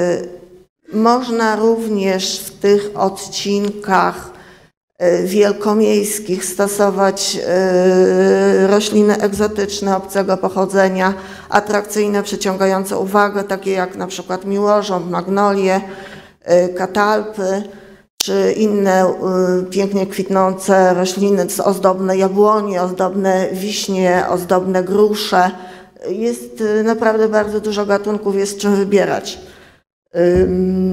można również w tych odcinkach wielkomiejskich stosować rośliny egzotyczne, obcego pochodzenia, atrakcyjne, przyciągające uwagę, takie jak na przykład miłożąt, magnolie, katalpy, czy inne y, pięknie kwitnące rośliny, ozdobne jabłonie, ozdobne wiśnie, ozdobne grusze. Jest y, naprawdę bardzo dużo gatunków, jest czym wybierać. Y,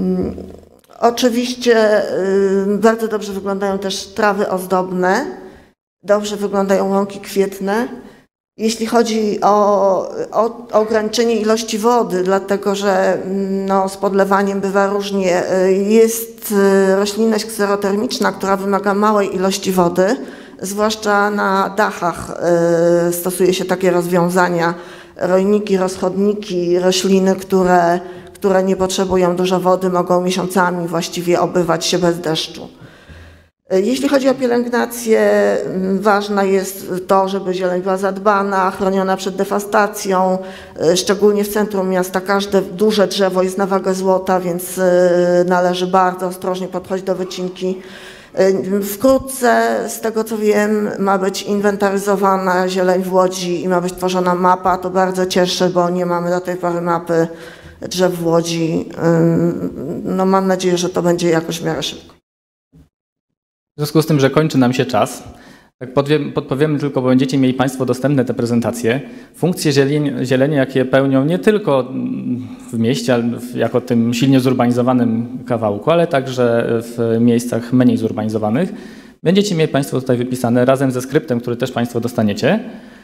oczywiście y, bardzo dobrze wyglądają też trawy ozdobne, dobrze wyglądają łąki kwietne. Jeśli chodzi o, o, o ograniczenie ilości wody, dlatego że no, z podlewaniem bywa różnie, jest roślinność kserotermiczna, która wymaga małej ilości wody, zwłaszcza na dachach stosuje się takie rozwiązania, rojniki, rozchodniki, rośliny, które, które nie potrzebują dużo wody, mogą miesiącami właściwie obywać się bez deszczu. Jeśli chodzi o pielęgnację, ważne jest to, żeby zieleń była zadbana, chroniona przed dewastacją, szczególnie w centrum miasta. Każde duże drzewo jest na wagę złota, więc należy bardzo ostrożnie podchodzić do wycinki. Wkrótce, z tego co wiem, ma być inwentaryzowana zieleń w Łodzi i ma być tworzona mapa. To bardzo cieszy, bo nie mamy do tej pory mapy drzew w Łodzi. No, mam nadzieję, że to będzie jakoś w miarę szybko. W związku z tym, że kończy nam się czas, tak podpowiem, podpowiemy tylko, bo będziecie mieli Państwo dostępne te prezentacje, funkcje zieleni, zieleni, jakie pełnią nie tylko w mieście, ale jako tym silnie zurbanizowanym kawałku, ale także w miejscach mniej zurbanizowanych. Będziecie mieli Państwo tutaj wypisane razem ze skryptem, który też Państwo dostaniecie.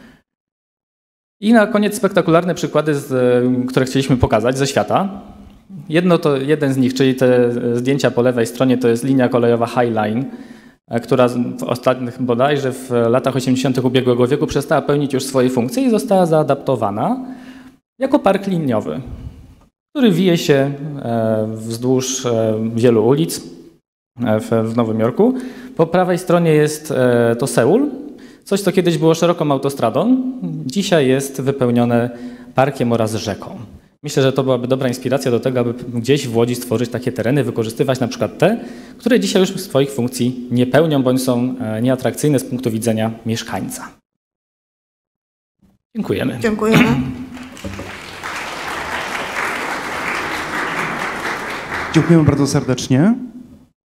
I na koniec spektakularne przykłady, z, które chcieliśmy pokazać ze świata. Jedno to, jeden z nich, czyli te zdjęcia po lewej stronie, to jest linia kolejowa High Line, która w ostatnich bodajże w latach osiemdziesiątych ubiegłego wieku przestała pełnić już swoje funkcje i została zaadaptowana jako park liniowy, który wije się wzdłuż wielu ulic w Nowym Jorku. Po prawej stronie jest to Seul, coś co kiedyś było szeroką autostradą, dzisiaj jest wypełnione parkiem oraz rzeką. Myślę, że to byłaby dobra inspiracja do tego, aby gdzieś w Łodzi stworzyć takie tereny, wykorzystywać na przykład te, które dzisiaj już swoich funkcji nie pełnią, bądź są nieatrakcyjne z punktu widzenia mieszkańca. Dziękujemy. Dziękujemy. Dziękujemy bardzo serdecznie.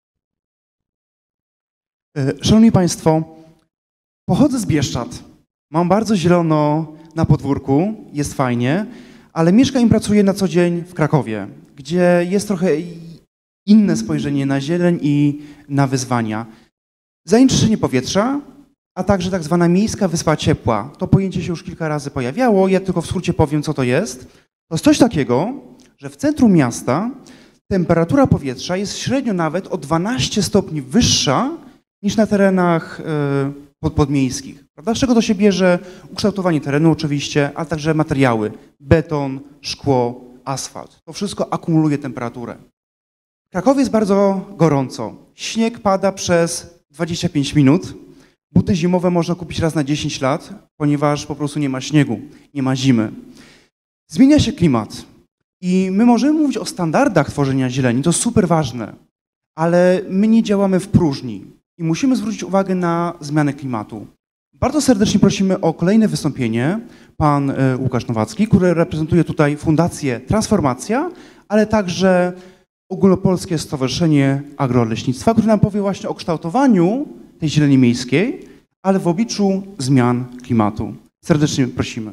Szanowni Państwo, pochodzę z Bieszczad. Mam bardzo zielono na podwórku, jest fajnie, ale mieszkam i pracuję na co dzień w Krakowie, gdzie jest trochę inne spojrzenie na zieleń i na wyzwania. Zanieczyszczenie powietrza, a także tak zwana miejska wyspa ciepła. To pojęcie się już kilka razy pojawiało, ja tylko w skrócie powiem, co to jest. To jest coś takiego, że w centrum miasta temperatura powietrza jest średnio nawet o dwanaście stopni wyższa niż na terenach pod, podmiejskich. Prawda? Z czego to się bierze? Ukształtowanie terenu oczywiście, ale także materiały. Beton, szkło, asfalt. To wszystko akumuluje temperaturę. W Krakowie jest bardzo gorąco. Śnieg pada przez dwadzieścia pięć minut. Buty zimowe można kupić raz na dziesięć lat, ponieważ po prostu nie ma śniegu, nie ma zimy. Zmienia się klimat i my możemy mówić o standardach tworzenia zieleni, to super ważne, ale my nie działamy w próżni i musimy zwrócić uwagę na zmianę klimatu. Bardzo serdecznie prosimy o kolejne wystąpienie pan Łukasz Nowacki, który reprezentuje tutaj Fundację Transformacja, ale także Ogólnopolskie Stowarzyszenie Agroleśnictwa, które nam powie właśnie o kształtowaniu tej zieleni miejskiej, ale w obliczu zmian klimatu. Serdecznie prosimy.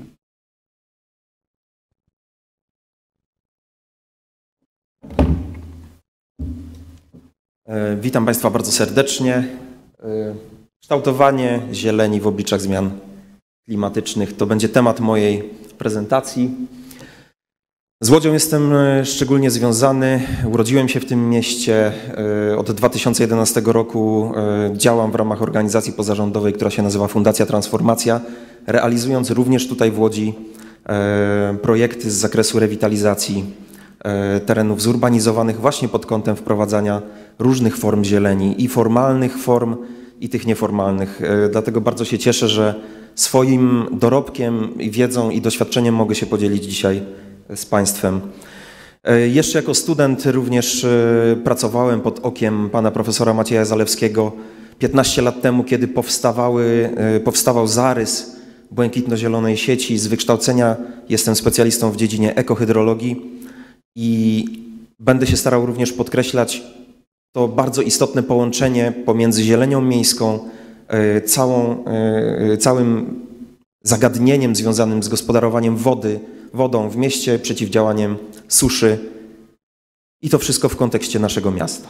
Witam Państwa bardzo serdecznie. Kształtowanie zieleni w obliczach zmian klimatycznych to będzie temat mojej prezentacji. Z Łodzią jestem szczególnie związany. Urodziłem się w tym mieście. Od dwa tysiące jedenastego roku działam w ramach organizacji pozarządowej, która się nazywa Fundacja Transformacja, realizując również tutaj w Łodzi projekty z zakresu rewitalizacji terenów zurbanizowanych właśnie pod kątem wprowadzania różnych form zieleni i formalnych form, i tych nieformalnych. Dlatego bardzo się cieszę, że swoim dorobkiem, wiedzą i doświadczeniem mogę się podzielić dzisiaj z Państwem. Jeszcze jako student również pracowałem pod okiem pana profesora Macieja Zalewskiego piętnaście lat temu, kiedy powstawały, powstawał zarys błękitno-zielonej sieci. Z wykształcenia jestem specjalistą w dziedzinie ekohydrologii i będę się starał również podkreślać to bardzo istotne połączenie pomiędzy zielenią miejską, całą, całym zagadnieniem związanym z gospodarowaniem wody, wodą w mieście, przeciwdziałaniem suszy i to wszystko w kontekście naszego miasta.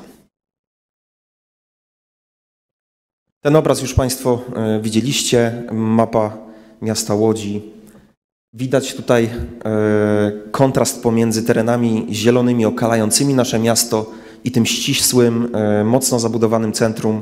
Ten obraz już Państwo widzieliście, mapa miasta Łodzi. Widać tutaj kontrast pomiędzy terenami zielonymi okalającymi nasze miasto i tym ścisłym, mocno zabudowanym centrum.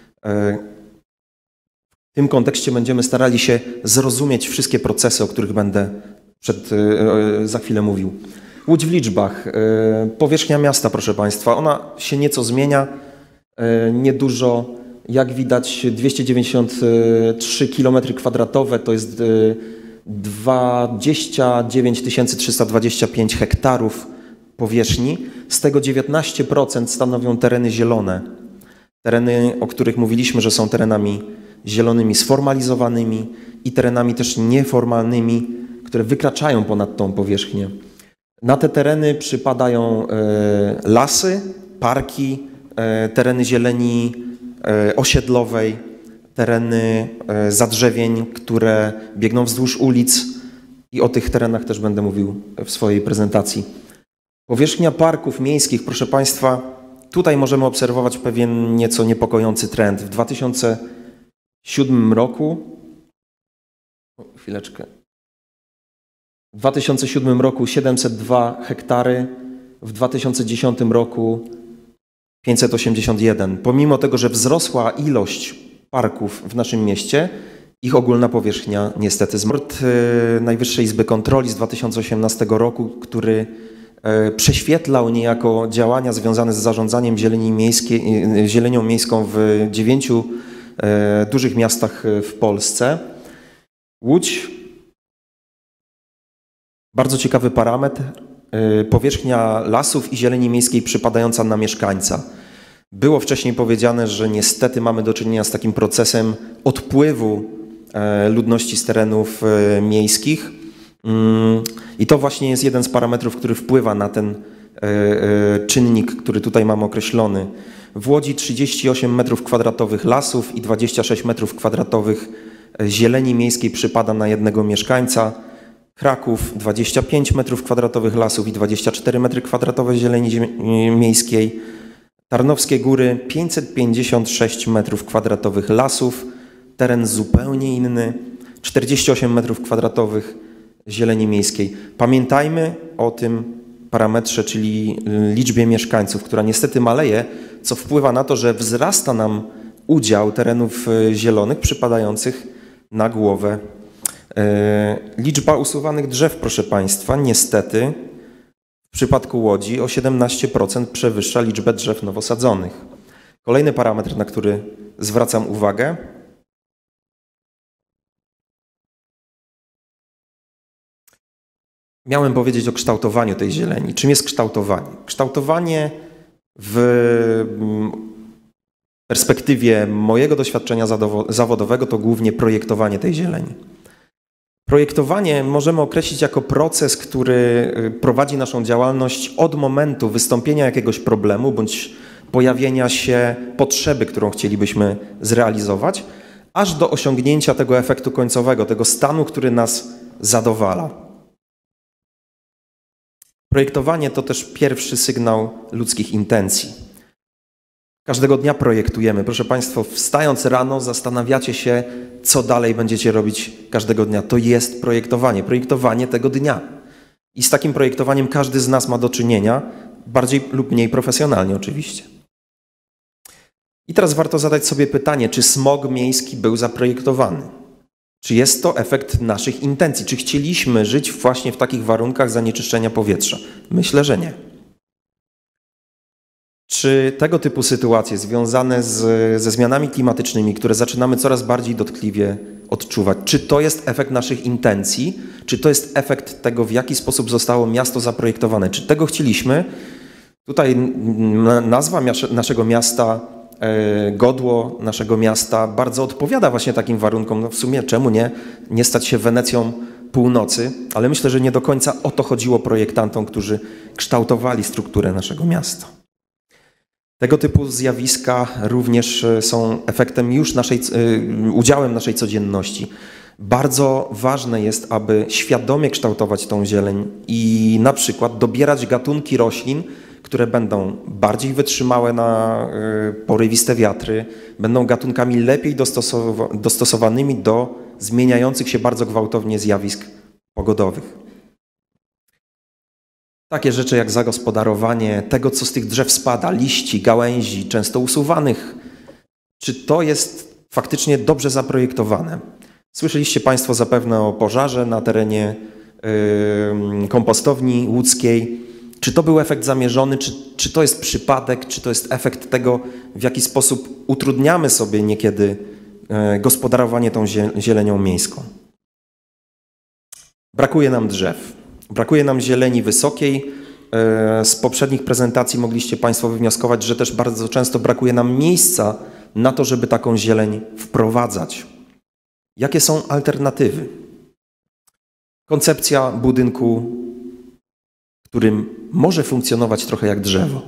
W tym kontekście będziemy starali się zrozumieć wszystkie procesy, o których będę przed, za chwilę mówił. Łódź w liczbach. Powierzchnia miasta, proszę Państwa, ona się nieco zmienia, niedużo. Jak widać dwieście dziewięćdziesiąt trzy kilometry kwadratowe to jest dwadzieścia dziewięć tysięcy trzysta dwadzieścia pięć hektarów powierzchni. Z tego dziewiętnaście procent stanowią tereny zielone. Tereny, o których mówiliśmy, że są terenami zielonymi sformalizowanymi i terenami też nieformalnymi, które wykraczają ponad tą powierzchnię. Na te tereny przypadają lasy, parki, tereny zieleni osiedlowej, tereny zadrzewień, które biegną wzdłuż ulic i o tych terenach też będę mówił w swojej prezentacji. Powierzchnia parków miejskich, proszę Państwa, tutaj możemy obserwować pewien nieco niepokojący trend. W dwa tysiące siódmym roku, o, chwileczkę, w dwa tysiące siódmym roku siedemset dwa hektary, w dwa tysiące dziesiątym roku pięćset osiemdziesiąt jeden. Pomimo tego, że wzrosła ilość parków w naszym mieście, ich ogólna powierzchnia niestety zmniejszyła. Raport Najwyższej Izby Kontroli z dwa tysiące osiemnastego roku, który prześwietlał niejako działania związane z zarządzaniem zieleni miejskiej, zielenią miejską w dziewięciu dużych miastach w Polsce. Łódź, bardzo ciekawy parametr, powierzchnia lasów i zieleni miejskiej przypadająca na mieszkańca. Było wcześniej powiedziane, że niestety mamy do czynienia z takim procesem odpływu ludności z terenów miejskich i to właśnie jest jeden z parametrów, który wpływa na ten czynnik, który tutaj mamy określony. W Łodzi trzydzieści osiem metrów kwadratowych lasów i dwadzieścia sześć metrów kwadratowych zieleni miejskiej przypada na jednego mieszkańca. Kraków dwadzieścia pięć metrów kwadratowych lasów i dwadzieścia cztery metry kwadratowe zieleni miejskiej. Tarnowskie Góry pięćset pięćdziesiąt sześć metrów kwadratowych lasów, teren zupełnie inny, czterdzieści osiem metrów kwadratowych zieleni miejskiej. Pamiętajmy o tym parametrze, czyli liczbie mieszkańców, która niestety maleje, co wpływa na to, że wzrasta nam udział terenów zielonych przypadających na głowę. Liczba usuwanych drzew, proszę Państwa, niestety w przypadku Łodzi o siedemnaście procent przewyższa liczbę drzew nowosadzonych. Kolejny parametr, na który zwracam uwagę. Miałem powiedzieć o kształtowaniu tej zieleni. Czym jest kształtowanie? Kształtowanie w perspektywie mojego doświadczenia zawodowego to głównie projektowanie tej zieleni. Projektowanie możemy określić jako proces, który prowadzi naszą działalność od momentu wystąpienia jakiegoś problemu bądź pojawienia się potrzeby, którą chcielibyśmy zrealizować, aż do osiągnięcia tego efektu końcowego, tego stanu, który nas zadowala. Projektowanie to też pierwszy sygnał ludzkich intencji. Każdego dnia projektujemy. Proszę Państwa, wstając rano zastanawiacie się, co dalej będziecie robić każdego dnia. To jest projektowanie, projektowanie tego dnia. I z takim projektowaniem każdy z nas ma do czynienia, bardziej lub mniej profesjonalnie oczywiście. I teraz warto zadać sobie pytanie, czy smog miejski był zaprojektowany? Czy jest to efekt naszych intencji? Czy chcieliśmy żyć właśnie w takich warunkach zanieczyszczenia powietrza? Myślę, że nie. Czy tego typu sytuacje związane z, ze zmianami klimatycznymi, które zaczynamy coraz bardziej dotkliwie odczuwać, czy to jest efekt naszych intencji, czy to jest efekt tego, w jaki sposób zostało miasto zaprojektowane? Czy tego chcieliśmy? Tutaj nazwa naszego miasta, godło naszego miasta bardzo odpowiada właśnie takim warunkom. No w sumie czemu nie, nie stać się Wenecją północy? Ale myślę, że nie do końca o to chodziło projektantom, którzy kształtowali strukturę naszego miasta. Tego typu zjawiska również są efektem już naszej, udziałem naszej codzienności. Bardzo ważne jest, aby świadomie kształtować tą zieleń i na przykład dobierać gatunki roślin, które będą bardziej wytrzymałe na porywiste wiatry, będą gatunkami lepiej dostosowa- dostosowanymi do zmieniających się bardzo gwałtownie zjawisk pogodowych. Takie rzeczy jak zagospodarowanie tego, co z tych drzew spada, liści, gałęzi, często usuwanych, czy to jest faktycznie dobrze zaprojektowane? Słyszeliście Państwo zapewne o pożarze na terenie yy, kompostowni łódzkiej. Czy to był efekt zamierzony, czy, czy to jest przypadek, czy to jest efekt tego, w jaki sposób utrudniamy sobie niekiedy yy, gospodarowanie tą zielenią miejską? Brakuje nam drzew. Brakuje nam zieleni wysokiej. Z poprzednich prezentacji mogliście Państwo wywnioskować, że też bardzo często brakuje nam miejsca na to, żeby taką zieleń wprowadzać. Jakie są alternatywy? Koncepcja budynku, którym może funkcjonować trochę jak drzewo.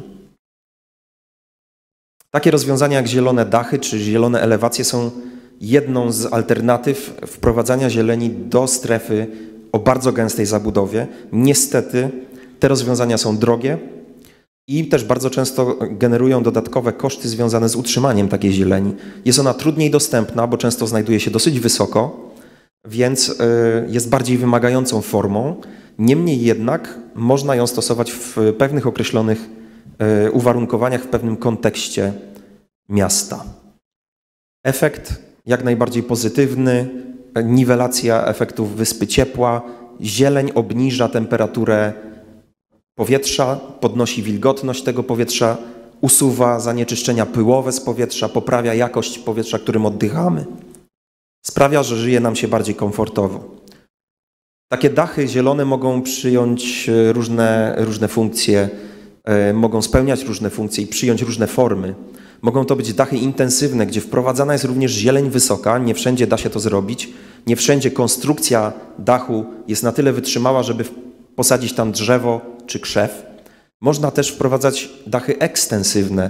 Takie rozwiązania jak zielone dachy czy zielone elewacje są jedną z alternatyw wprowadzania zieleni do strefy o bardzo gęstej zabudowie. Niestety te rozwiązania są drogie i też bardzo często generują dodatkowe koszty związane z utrzymaniem takiej zieleni. Jest ona trudniej dostępna, bo często znajduje się dosyć wysoko, więc jest bardziej wymagającą formą. Niemniej jednak można ją stosować w pewnych określonych uwarunkowaniach, w pewnym kontekście miasta. Efekt jak najbardziej pozytywny. Niwelacja efektów wyspy ciepła, zieleń obniża temperaturę powietrza, podnosi wilgotność tego powietrza, usuwa zanieczyszczenia pyłowe z powietrza, poprawia jakość powietrza, którym oddychamy. Sprawia, że żyje nam się bardziej komfortowo. Takie dachy zielone mogą przyjąć różne, różne funkcje, mogą spełniać różne funkcje i przyjąć różne formy. Mogą to być dachy intensywne, gdzie wprowadzana jest również zieleń wysoka, nie wszędzie da się to zrobić, nie wszędzie konstrukcja dachu jest na tyle wytrzymała, żeby posadzić tam drzewo czy krzew. Można też wprowadzać dachy ekstensywne,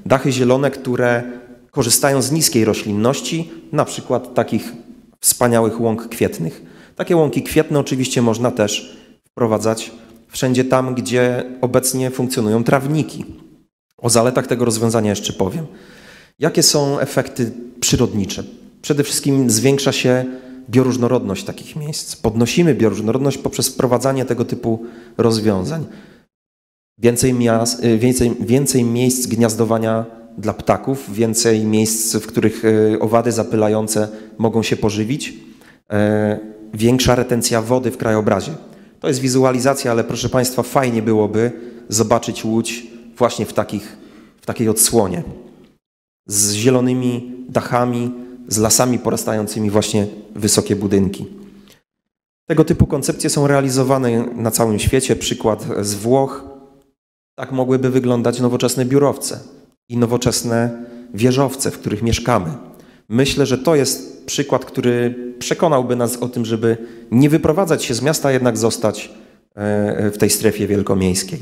Dachy zielone, które korzystają z niskiej roślinności, na przykład takich wspaniałych łąk kwietnych. Takie łąki kwietne oczywiście można też wprowadzać wszędzie tam, gdzie obecnie funkcjonują trawniki. O zaletach tego rozwiązania jeszcze powiem. Jakie są efekty przyrodnicze? Przede wszystkim zwiększa się bioróżnorodność takich miejsc. Podnosimy bioróżnorodność poprzez wprowadzanie tego typu rozwiązań. Więcej, miast, więcej, więcej miejsc gniazdowania dla ptaków, więcej miejsc, w których owady zapylające mogą się pożywić, większa retencja wody w krajobrazie. To jest wizualizacja, ale proszę Państwa, fajnie byłoby zobaczyć Łódź właśnie w, takich, w takiej odsłonie. Z zielonymi dachami, z lasami porastającymi właśnie wysokie budynki. Tego typu koncepcje są realizowane na całym świecie. Przykład z Włoch. Tak mogłyby wyglądać nowoczesne biurowce i nowoczesne wieżowce, w których mieszkamy. Myślę, że to jest przykład, który przekonałby nas o tym, żeby nie wyprowadzać się z miasta, a jednak zostać w tej strefie wielkomiejskiej.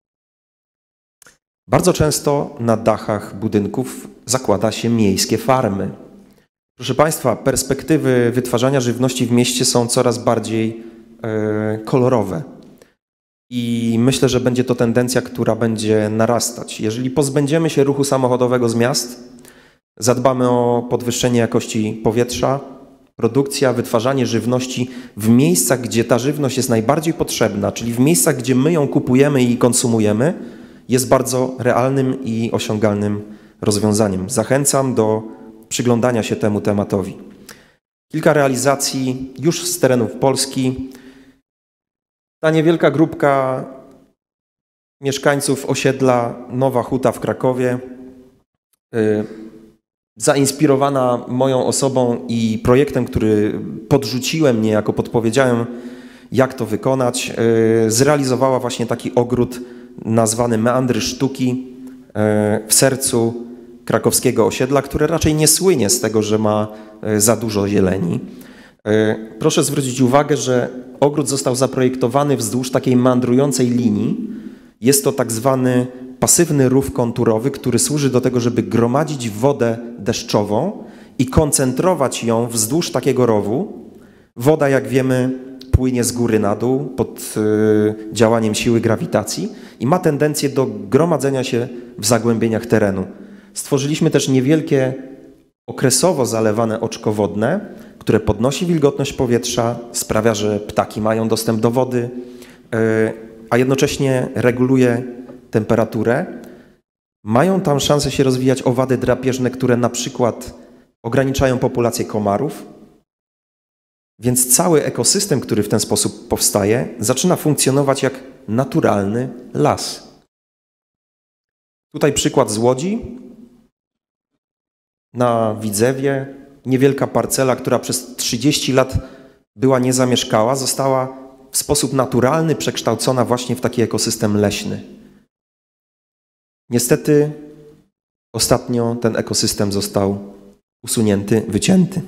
Bardzo często na dachach budynków zakłada się miejskie farmy. Proszę Państwa, perspektywy wytwarzania żywności w mieście są coraz bardziej e, kolorowe. I myślę, że będzie to tendencja, która będzie narastać. Jeżeli pozbędziemy się ruchu samochodowego z miast, zadbamy o podwyższenie jakości powietrza, produkcja, wytwarzanie żywności w miejscach, gdzie ta żywność jest najbardziej potrzebna, czyli w miejscach, gdzie my ją kupujemy i konsumujemy, jest bardzo realnym i osiągalnym rozwiązaniem. Zachęcam do przyglądania się temu tematowi. Kilka realizacji już z terenów Polski. Ta niewielka grupka mieszkańców osiedla Nowa Huta w Krakowie, yy, zainspirowana moją osobą i projektem, który podrzuciłem niejako, podpowiedziałem, jak to wykonać, yy, zrealizowała właśnie taki ogród nazwany Meandry Sztuki yy, w sercu krakowskiego osiedla, które raczej nie słynie z tego, że ma za dużo zieleni. Proszę zwrócić uwagę, że ogród został zaprojektowany wzdłuż takiej meandrującej linii. Jest to tak zwany pasywny rów konturowy, który służy do tego, żeby gromadzić wodę deszczową i koncentrować ją wzdłuż takiego rowu. Woda, jak wiemy, płynie z góry na dół pod działaniem siły grawitacji i ma tendencję do gromadzenia się w zagłębieniach terenu. Stworzyliśmy też niewielkie, okresowo zalewane oczko wodne, które podnosi wilgotność powietrza, sprawia, że ptaki mają dostęp do wody, a jednocześnie reguluje temperaturę. Mają tam szansę się rozwijać owady drapieżne, które na przykład ograniczają populację komarów. Więc cały ekosystem, który w ten sposób powstaje, zaczyna funkcjonować jak naturalny las. Tutaj przykład z Łodzi. Na Widzewie niewielka parcela, która przez trzydzieści lat była niezamieszkała, została w sposób naturalny przekształcona właśnie w taki ekosystem leśny. Niestety ostatnio ten ekosystem został usunięty, wycięty.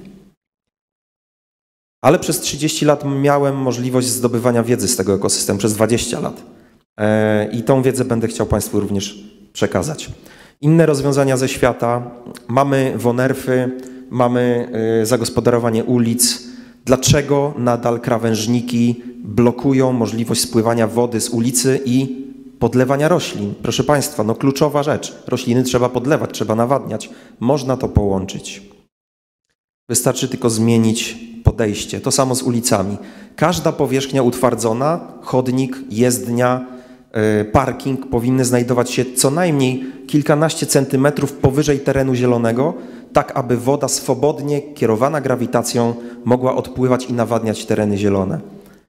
Ale przez trzydzieści lat miałem możliwość zdobywania wiedzy z tego ekosystemu, przez dwadzieścia lat. I tą wiedzę będę chciał Państwu również przekazać. Inne rozwiązania ze świata. Mamy wonerfy, mamy zagospodarowanie ulic. Dlaczego nadal krawężniki blokują możliwość spływania wody z ulicy i podlewania roślin? Proszę Państwa, no kluczowa rzecz. Rośliny trzeba podlewać, trzeba nawadniać. Można to połączyć. Wystarczy tylko zmienić podejście. To samo z ulicami. Każda powierzchnia utwardzona, chodnik, jezdnia, parking powinny znajdować się co najmniej kilkanaście centymetrów powyżej terenu zielonego, tak aby woda swobodnie, kierowana grawitacją, mogła odpływać i nawadniać tereny zielone.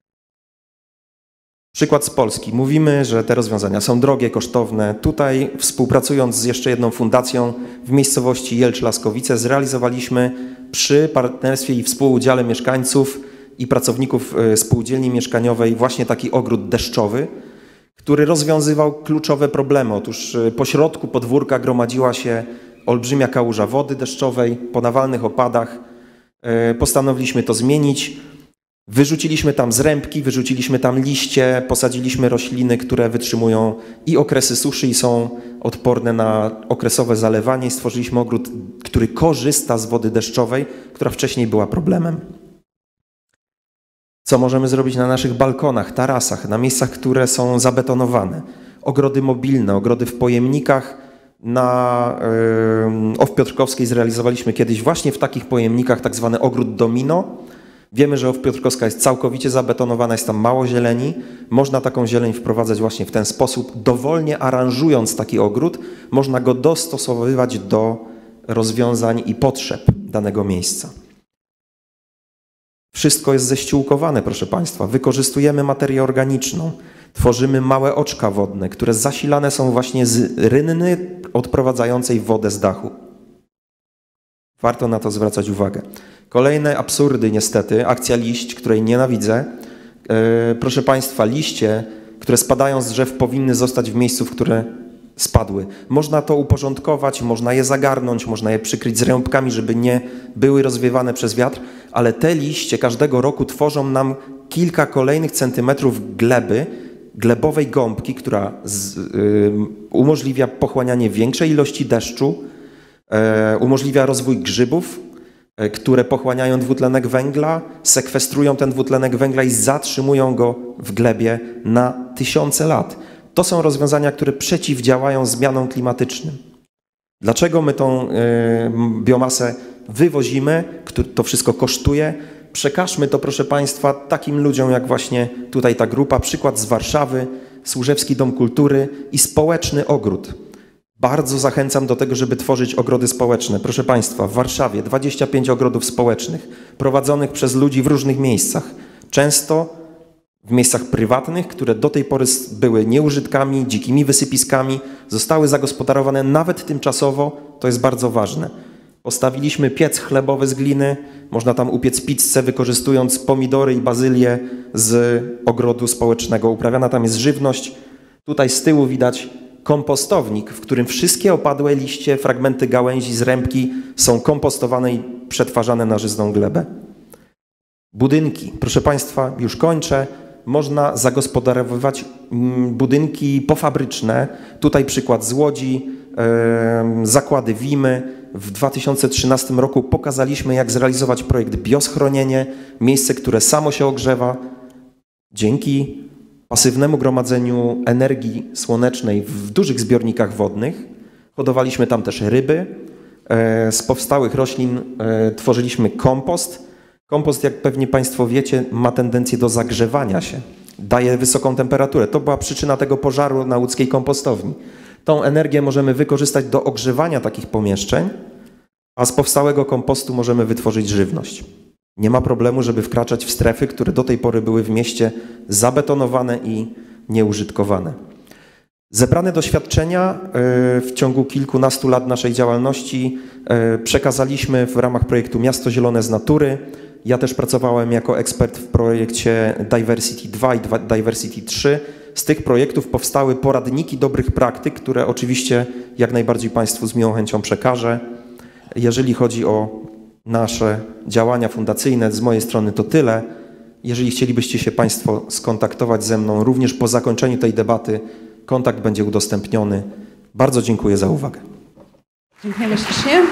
Przykład z Polski. Mówimy, że te rozwiązania są drogie, kosztowne. Tutaj, współpracując z jeszcze jedną fundacją w miejscowości Jelcz-Laskowice, zrealizowaliśmy przy partnerstwie i współudziale mieszkańców i pracowników spółdzielni mieszkaniowej właśnie taki ogród deszczowy, który rozwiązywał kluczowe problemy. Otóż po środku podwórka gromadziła się olbrzymia kałuża wody deszczowej. Po nawalnych opadach postanowiliśmy to zmienić. Wyrzuciliśmy tam zrębki, wyrzuciliśmy tam liście, posadziliśmy rośliny, które wytrzymują i okresy suszy i są odporne na okresowe zalewanie i stworzyliśmy ogród, który korzysta z wody deszczowej, która wcześniej była problemem. Co możemy zrobić na naszych balkonach, tarasach, na miejscach, które są zabetonowane? Ogrody mobilne, ogrody w pojemnikach. Na yy, O W Piotrkowskiej zrealizowaliśmy kiedyś właśnie w takich pojemnikach tak zwany ogród domino. Wiemy, że O W Piotrkowska jest całkowicie zabetonowana, jest tam mało zieleni. Można taką zieleń wprowadzać właśnie w ten sposób. Dowolnie aranżując taki ogród, można go dostosowywać do rozwiązań i potrzeb danego miejsca. Wszystko jest ześciółkowane, proszę Państwa. Wykorzystujemy materię organiczną. Tworzymy małe oczka wodne, które zasilane są właśnie z rynny odprowadzającej wodę z dachu. Warto na to zwracać uwagę. Kolejne absurdy niestety. Akcja liść, której nienawidzę. E, proszę Państwa, liście, które spadają z drzew, powinny zostać w miejscu, w które spadły. Można to uporządkować, można je zagarnąć, można je przykryć zrębkami, żeby nie były rozwiewane przez wiatr, ale te liście każdego roku tworzą nam kilka kolejnych centymetrów gleby, glebowej gąbki, która z, y, umożliwia pochłanianie większej ilości deszczu, y, umożliwia rozwój grzybów, y, które pochłaniają dwutlenek węgla, sekwestrują ten dwutlenek węgla i zatrzymują go w glebie na tysiące lat. To są rozwiązania, które przeciwdziałają zmianom klimatycznym. Dlaczego my tą y, biomasę wywozimy? To wszystko kosztuje. Przekażmy to, proszę Państwa, takim ludziom jak właśnie tutaj ta grupa. Przykład z Warszawy, Służewski Dom Kultury i Społeczny Ogród. Bardzo zachęcam do tego, żeby tworzyć ogrody społeczne. Proszę Państwa, w Warszawie dwadzieścia pięć ogrodów społecznych prowadzonych przez ludzi w różnych miejscach. Często w miejscach prywatnych, które do tej pory były nieużytkami, dzikimi wysypiskami, zostały zagospodarowane nawet tymczasowo. To jest bardzo ważne. Postawiliśmy piec chlebowy z gliny, można tam upiec pizzę, wykorzystując pomidory i bazylię z ogrodu społecznego. Uprawiana tam jest żywność. Tutaj z tyłu widać kompostownik, w którym wszystkie opadłe liście, fragmenty gałęzi, zrębki są kompostowane i przetwarzane na żyzną glebę. Budynki. Proszę Państwa, już kończę. Można zagospodarowywać budynki pofabryczne. Tutaj przykład z Łodzi, yy, zakłady Wimy. W dwa tysiące trzynastym roku pokazaliśmy, jak zrealizować projekt Bioschronienie, miejsce, które samo się ogrzewa dzięki pasywnemu gromadzeniu energii słonecznej w dużych zbiornikach wodnych. Hodowaliśmy tam też ryby. Z powstałych roślin tworzyliśmy kompost. Kompost, jak pewnie Państwo wiecie, ma tendencję do zagrzewania się. Daje wysoką temperaturę. To była przyczyna tego pożaru na łódzkiej kompostowni. Tą energię możemy wykorzystać do ogrzewania takich pomieszczeń, a z powstałego kompostu możemy wytworzyć żywność. Nie ma problemu, żeby wkraczać w strefy, które do tej pory były w mieście zabetonowane i nieużytkowane. Zebrane doświadczenia w ciągu kilkunastu lat naszej działalności przekazaliśmy w ramach projektu Miasto Zielone z Natury. Ja też pracowałem jako ekspert w projekcie Diversity dwa i Diversity trzy. Z tych projektów powstały poradniki dobrych praktyk, które oczywiście jak najbardziej Państwu z miłą chęcią przekażę. Jeżeli chodzi o nasze działania fundacyjne, z mojej strony to tyle. Jeżeli chcielibyście się Państwo skontaktować ze mną, również po zakończeniu tej debaty, kontakt będzie udostępniony. Bardzo dziękuję za uwagę. Dziękujemy ślicznie.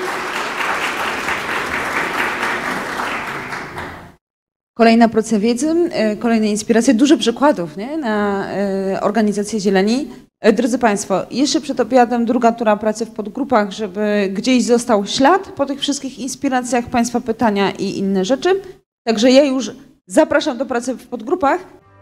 Kolejna porcja wiedzy, kolejne inspiracje, dużo przykładów nie? na organizację zieleni. Drodzy Państwo, jeszcze przed obiadem druga tura pracy w podgrupach, żeby gdzieś został ślad po tych wszystkich inspiracjach, Państwa pytania i inne rzeczy. Także ja już zapraszam do pracy w podgrupach.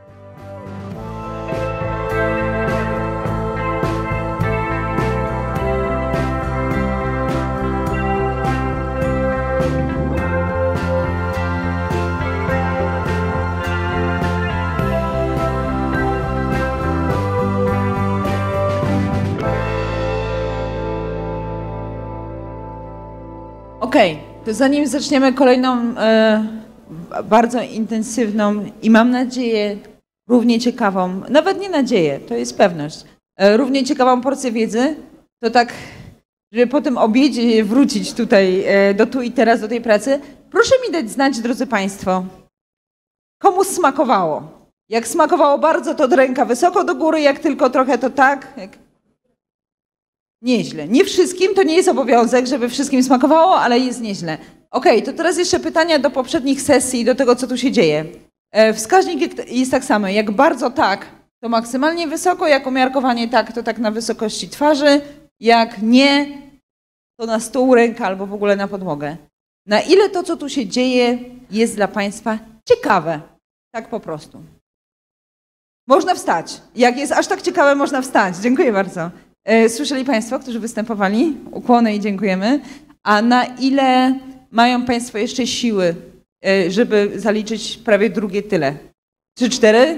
Okej, okay, to zanim zaczniemy kolejną e, bardzo intensywną i mam nadzieję równie ciekawą, nawet nie nadzieję, to jest pewność, e, równie ciekawą porcję wiedzy, to tak, żeby po tym obiedzie wrócić tutaj e, do tu i teraz, do tej pracy, proszę mi dać znać, drodzy Państwo, Komu smakowało? Jak smakowało bardzo, to ręka wysoko do góry, jak tylko trochę, to tak. Jak... Nieźle. Nie wszystkim, to nie jest obowiązek, żeby wszystkim smakowało, ale jest nieźle. Okej, to teraz jeszcze pytania do poprzednich sesji, do tego, co tu się dzieje. Wskaźnik jest tak samo. Jak bardzo tak, to maksymalnie wysoko, jak umiarkowanie tak, to tak na wysokości twarzy, jak nie, to na stół, ręka albo w ogóle na podłogę. Na ile to, co tu się dzieje, jest dla Państwa ciekawe? Tak po prostu. Można wstać. Jak jest aż tak ciekawe, można wstać. Dziękuję bardzo. Słyszeli Państwo, którzy występowali? Ukłony i dziękujemy. A na ile mają Państwo jeszcze siły, żeby zaliczyć prawie drugie tyle? Trzy, cztery?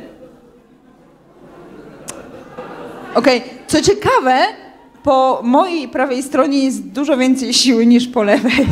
Okej. Okay. Co ciekawe, po mojej prawej stronie jest dużo więcej siły niż po lewej.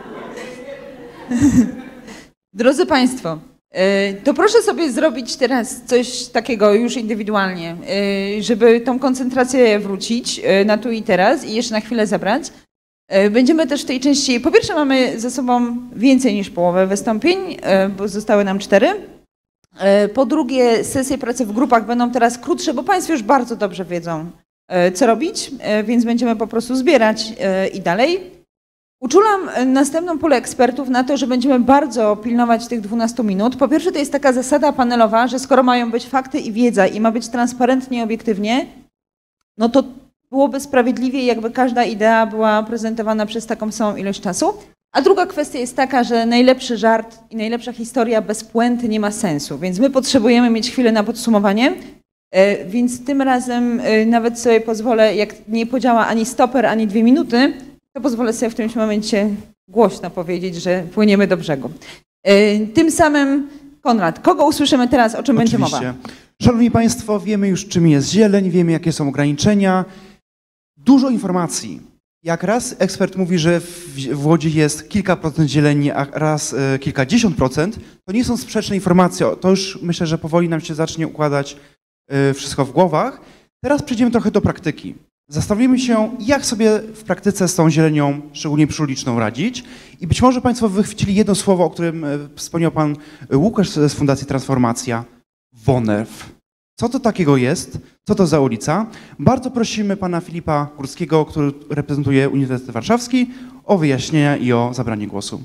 Drodzy Państwo, to proszę sobie zrobić teraz coś takiego już indywidualnie, żeby tą koncentrację wrócić na tu i teraz i jeszcze na chwilę zabrać. Będziemy też w tej części, po pierwsze mamy ze sobą więcej niż połowę wystąpień, bo zostały nam cztery. Po drugie sesje pracy w grupach będą teraz krótsze, bo Państwo już bardzo dobrze wiedzą, co robić, więc będziemy po prostu zbierać i dalej. Uczulam następną pulę ekspertów na to, że będziemy bardzo pilnować tych dwunastu minut. Po pierwsze to jest taka zasada panelowa, że skoro mają być fakty i wiedza i ma być transparentnie i obiektywnie, no to byłoby sprawiedliwie, jakby każda idea była prezentowana przez taką samą ilość czasu. A druga kwestia jest taka, że najlepszy żart i najlepsza historia bez puenty nie ma sensu, więc my potrzebujemy mieć chwilę na podsumowanie, więc tym razem nawet sobie pozwolę, jak nie podziała ani stoper, ani dwie minuty, to pozwolę sobie w którymś momencie głośno powiedzieć, że płyniemy do brzegu. Tym samym, Konrad, kogo usłyszymy teraz, o czym Oczywiście. będzie mowa? Szanowni Państwo, wiemy już, czym jest zieleń, wiemy, jakie są ograniczenia. Dużo informacji. Jak raz ekspert mówi, że w, w Łodzi jest kilka procent zieleni, a raz y, kilkadziesiąt procent, to nie są sprzeczne informacje. To już myślę, że powoli nam się zacznie układać y, wszystko w głowach. Teraz przejdziemy trochę do praktyki. Zastanowimy się, jak sobie w praktyce z tą zielenią, szczególnie przyuliczną, radzić. I być może Państwo wychwycili jedno słowo, o którym wspomniał Pan Łukasz z Fundacji Transformacja. WONERW. Co to takiego jest? Co to za ulica? Bardzo prosimy Pana Filipa Górskiego, który reprezentuje Uniwersytet Warszawski, o wyjaśnienia i o zabranie głosu.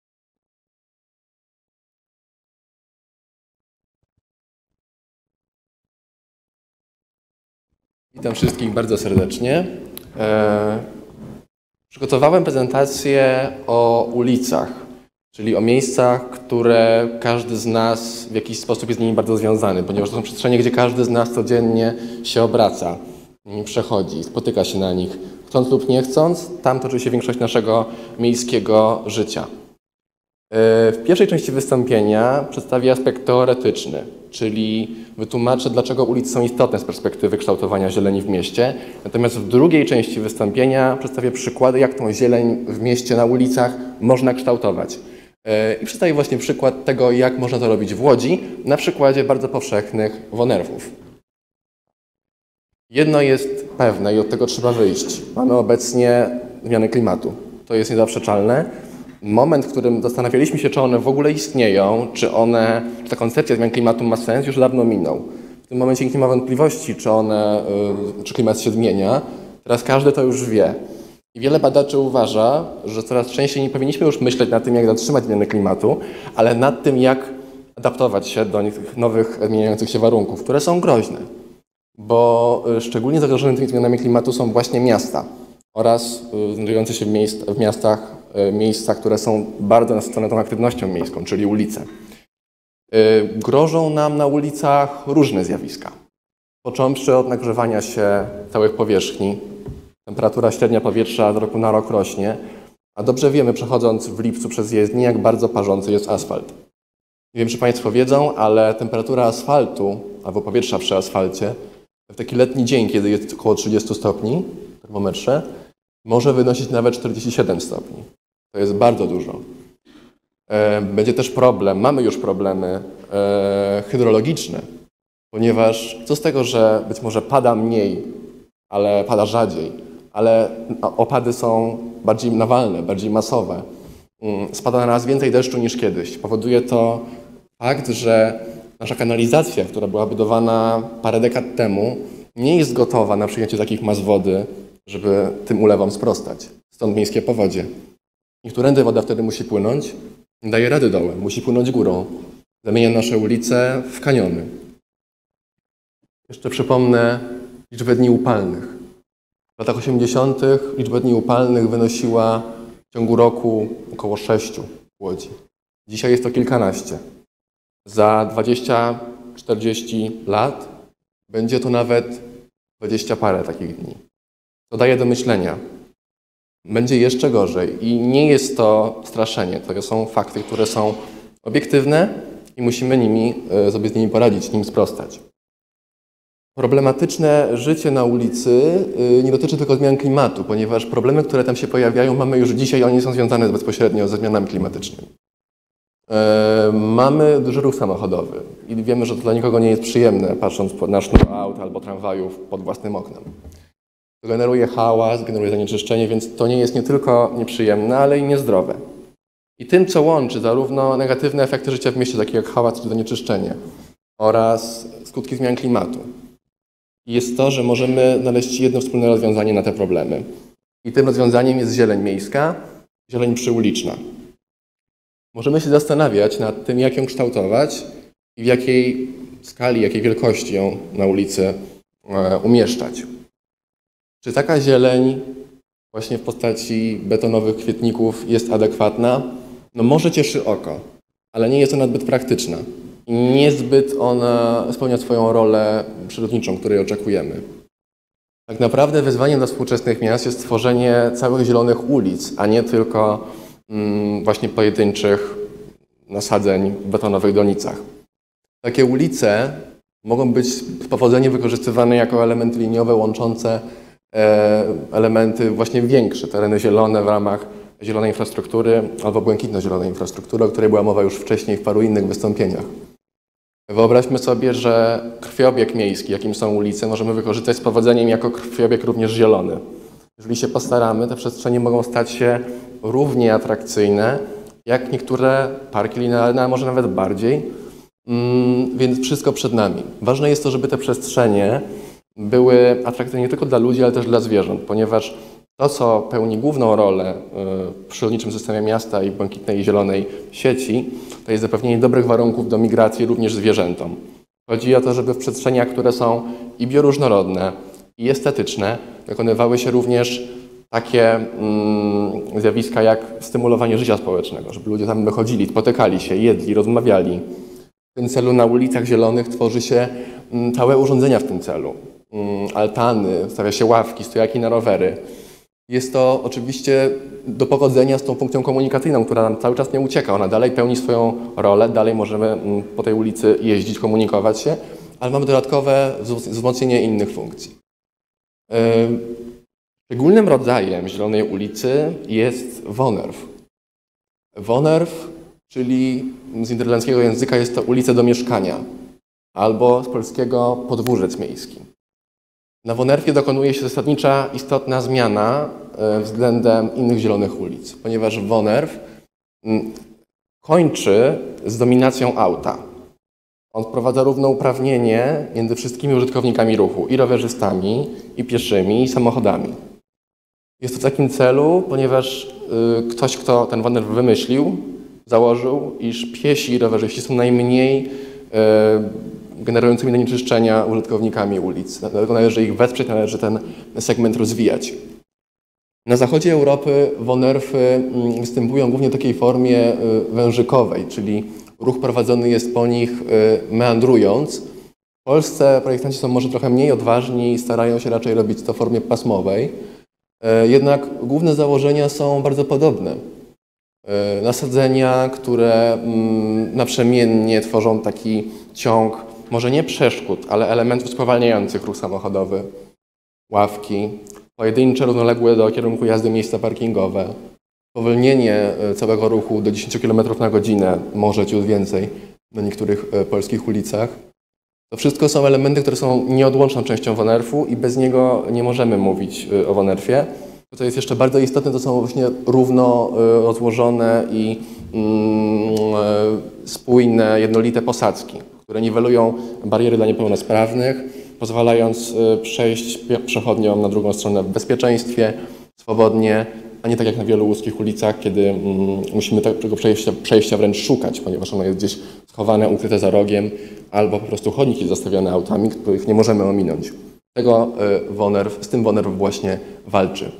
Witam wszystkich bardzo serdecznie. E, przygotowałem prezentację o ulicach, czyli o miejscach, które każdy z nas w jakiś sposób jest z nimi bardzo związany, ponieważ to są przestrzenie, gdzie każdy z nas codziennie się obraca, przechodzi, spotyka się na nich, chcąc lub nie chcąc, tam toczy się większość naszego miejskiego życia. W pierwszej części wystąpienia przedstawię aspekt teoretyczny, czyli wytłumaczę, dlaczego ulice są istotne z perspektywy kształtowania zieleni w mieście. Natomiast w drugiej części wystąpienia przedstawię przykłady, jak tą zieleń w mieście, na ulicach można kształtować. I przedstawię właśnie przykład tego, jak można to robić w Łodzi, na przykładzie bardzo powszechnych wonerwów. Jedno jest pewne i od tego trzeba wyjść. Mamy obecnie zmiany klimatu. To jest niezaprzeczalne. Moment, w którym zastanawialiśmy się, czy one w ogóle istnieją, czy one, czy ta koncepcja zmian klimatu ma sens, już dawno minął. W tym momencie nikt nie ma wątpliwości, czy one, czy klimat się zmienia. Teraz każdy to już wie. I wiele badaczy uważa, że coraz częściej nie powinniśmy już myśleć nad tym, jak zatrzymać zmiany klimatu, ale nad tym, jak adaptować się do tych nowych, zmieniających się warunków, które są groźne. Bo szczególnie zagrożone tymi zmianami klimatu są właśnie miasta oraz znajdujące się w, miejsc, w miastach miejsca, które są bardzo nasycone tą aktywnością miejską, czyli ulice. Grożą nam na ulicach różne zjawiska. Począwszy od nagrzewania się całych powierzchni, temperatura średnia powietrza z roku na rok rośnie, a dobrze wiemy, przechodząc w lipcu przez jezdnię, jak bardzo parzący jest asfalt. Nie wiem, czy Państwo wiedzą, ale temperatura asfaltu, albo powietrza przy asfalcie, w taki letni dzień, kiedy jest około trzydziestu stopni w termometrze, może wynosić nawet czterdzieści siedem stopni. To jest bardzo dużo. Będzie też problem, mamy już problemy hydrologiczne, ponieważ co z tego, że być może pada mniej, ale pada rzadziej, ale opady są bardziej nawalne, bardziej masowe. Spada na nas więcej deszczu niż kiedyś. Powoduje to Fakt, że nasza kanalizacja, która była budowana parę dekad temu, nie jest gotowa na przyjęcie takich mas wody, żeby tym ulewom sprostać. Stąd miejskie powodzie. I którędy woda wtedy musi płynąć? Nie daje rady dołem, musi płynąć górą. Zamienia nasze ulice w kaniony. Jeszcze przypomnę liczbę dni upalnych. W latach osiemdziesiątych liczba dni upalnych wynosiła w ciągu roku około sześciu w Łodzi. Dzisiaj jest to kilkanaście. Za dwadzieścia czterdzieści lat będzie to nawet dwadzieścia parę takich dni. To daje do myślenia. Będzie jeszcze gorzej i nie jest to straszenie. To są fakty, które są obiektywne i musimy nimi, sobie z nimi poradzić, nim sprostać. Problematyczne życie na ulicy nie dotyczy tylko zmian klimatu, ponieważ problemy, które tam się pojawiają, mamy już dzisiaj, one są związane bezpośrednio ze zmianami klimatycznymi. Mamy duży ruch samochodowy i wiemy, że to dla nikogo nie jest przyjemne, patrząc na sznur aut albo tramwajów pod własnym oknem. To generuje hałas, generuje zanieczyszczenie, więc to nie jest nie tylko nieprzyjemne, ale i niezdrowe. I tym, co łączy zarówno negatywne efekty życia w mieście, takie jak hałas czy zanieczyszczenie, oraz skutki zmian klimatu, jest to, że możemy znaleźć jedno wspólne rozwiązanie na te problemy. I tym rozwiązaniem jest zieleń miejska, zieleń przyuliczna. Możemy się zastanawiać nad tym, jak ją kształtować i w jakiej skali, jakiej wielkości ją na ulicy umieszczać. Czy taka zieleń właśnie w postaci betonowych kwietników jest adekwatna? No może cieszy oko, ale nie jest ona zbyt praktyczna. I niezbyt ona spełnia swoją rolę przyrodniczą, której oczekujemy. Tak naprawdę wyzwaniem dla współczesnych miast jest stworzenie całych zielonych ulic, a nie tylko mm, właśnie pojedynczych nasadzeń w betonowych donicach. Takie ulice mogą być z powodzeniem wykorzystywane jako elementy liniowe łączące e, elementy właśnie większe, tereny zielone w ramach zielonej infrastruktury albo błękitno-zielonej infrastruktury, o której była mowa już wcześniej w paru innych wystąpieniach. Wyobraźmy sobie, że krwiobieg miejski, jakim są ulice, możemy wykorzystać z powodzeniem jako krwiobieg również zielony. Jeżeli się postaramy, te przestrzenie mogą stać się równie atrakcyjne jak niektóre parki linearne, a może nawet bardziej, mm, więc wszystko przed nami. Ważne jest to, żeby te przestrzenie były atrakcyjne nie tylko dla ludzi, ale też dla zwierząt, ponieważ to, co pełni główną rolę w przyrodniczym systemie miasta i błękitnej i zielonej sieci, to jest zapewnienie dobrych warunków do migracji również zwierzętom. Chodzi o to, żeby w przestrzeniach, które są i bioróżnorodne, i estetyczne, dokonywały się również takie mm, zjawiska jak stymulowanie życia społecznego, żeby ludzie tam wychodzili, spotykali się, jedli, rozmawiali. W tym celu na ulicach zielonych tworzy się mm, całe urządzenia w tym celu. Mm, altany, stawia się ławki, stojaki na rowery. Jest to oczywiście do pogodzenia z tą funkcją komunikacyjną, która nam cały czas nie ucieka. Ona dalej pełni swoją rolę, dalej możemy po tej ulicy jeździć, komunikować się, ale mamy dodatkowe wzmocnienie innych funkcji. Szczególnym rodzajem zielonej ulicy jest Wonerw. Wonerw, czyli z niderlandzkiego języka jest to ulica do mieszkania, albo z polskiego podwórzec miejski. Na Wonerwie dokonuje się zasadnicza, istotna zmiana względem innych zielonych ulic, ponieważ Wonerw kończy z dominacją auta. On wprowadza równouprawnienie między wszystkimi użytkownikami ruchu, i rowerzystami, i pieszymi, i samochodami. Jest to w takim celu, ponieważ ktoś, kto ten Wonerw wymyślił, założył, iż piesi i rowerzyści są najmniej generującymi zanieczyszczenia użytkownikami ulic. Dlatego należy ich wesprzeć, należy ten segment rozwijać. Na zachodzie Europy Wonerwy występują głównie w takiej formie wężykowej, czyli ruch prowadzony jest po nich meandrując. W Polsce projektanci są może trochę mniej odważni i starają się raczej robić to w formie pasmowej. Jednak główne założenia są bardzo podobne. Nasadzenia, które naprzemiennie tworzą taki ciąg, może nie przeszkód, ale elementów spowalniających ruch samochodowy. Ławki, pojedyncze, równoległe do kierunku jazdy miejsca parkingowe, powolnienie całego ruchu do dziesięć kilometrów na godzinę, może ciut więcej na niektórych polskich ulicach. To wszystko są elementy, które są nieodłączną częścią Wonerwu i bez niego nie możemy mówić o Wonerwie. To, co jest jeszcze bardzo istotne, to są właśnie równo rozłożone i spójne, jednolite posadzki, które niwelują bariery dla niepełnosprawnych, pozwalając przejść przechodniom na drugą stronę w bezpieczeństwie, swobodnie, a nie tak jak na wielu łódzkich ulicach, kiedy mm, musimy tego przejścia, przejścia wręcz szukać, ponieważ ono jest gdzieś schowane, ukryte za rogiem, albo po prostu chodnik jest zastawiony autami, których nie możemy ominąć. Tego y, Wonerw, z tym Wonerw właśnie walczy.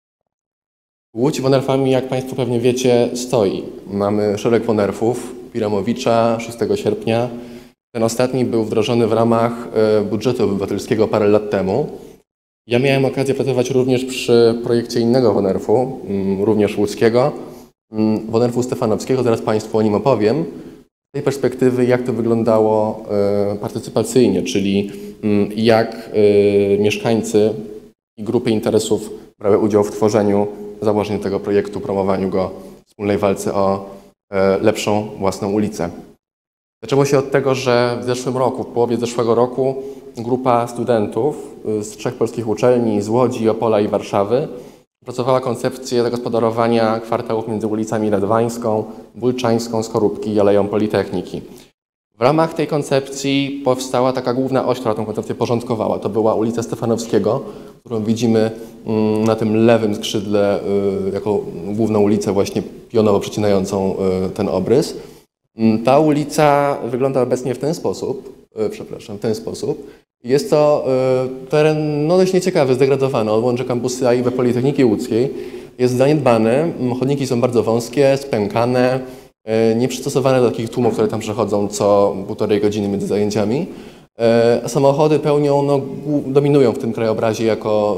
Łódź Wonerwami, jak Państwo pewnie wiecie, stoi. Mamy szereg Wonerwów, Piramowicza szóstego sierpnia. Ten ostatni był wdrożony w ramach y, budżetu obywatelskiego parę lat temu. Ja miałem okazję pracować również przy projekcie innego Wonerwu, również łódzkiego, Wonerwu Stefanowskiego, zaraz Państwu o nim opowiem. Z tej perspektywy, jak to wyglądało partycypacyjnie, czyli jak mieszkańcy i grupy interesów brały udział w tworzeniu założeń tego projektu, promowaniu go w wspólnej walce o lepszą własną ulicę. Zaczęło się od tego, że w zeszłym roku, w połowie zeszłego roku, grupa studentów z trzech polskich uczelni, z Łodzi, Opola i Warszawy, opracowała koncepcję zagospodarowania kwartałów między ulicami Ledwańską, Bulczańską, Skorupki i Aleją Politechniki. W ramach tej koncepcji powstała taka główna oś, która tę koncepcję porządkowała. To była ulica Stefanowskiego, którą widzimy na tym lewym skrzydle jako główną ulicę właśnie pionowo przecinającą ten obrys. Ta ulica wygląda obecnie w ten sposób, przepraszam, w ten sposób. Jest to teren no, dość nieciekawy, zdegradowany. On łączy kampusy A I B Politechniki Łódzkiej. Jest zaniedbany, chodniki są bardzo wąskie, spękane, nieprzystosowane do takich tłumów, które tam przechodzą co półtorej godziny między zajęciami. A samochody pełnią, no, dominują w tym krajobrazie jako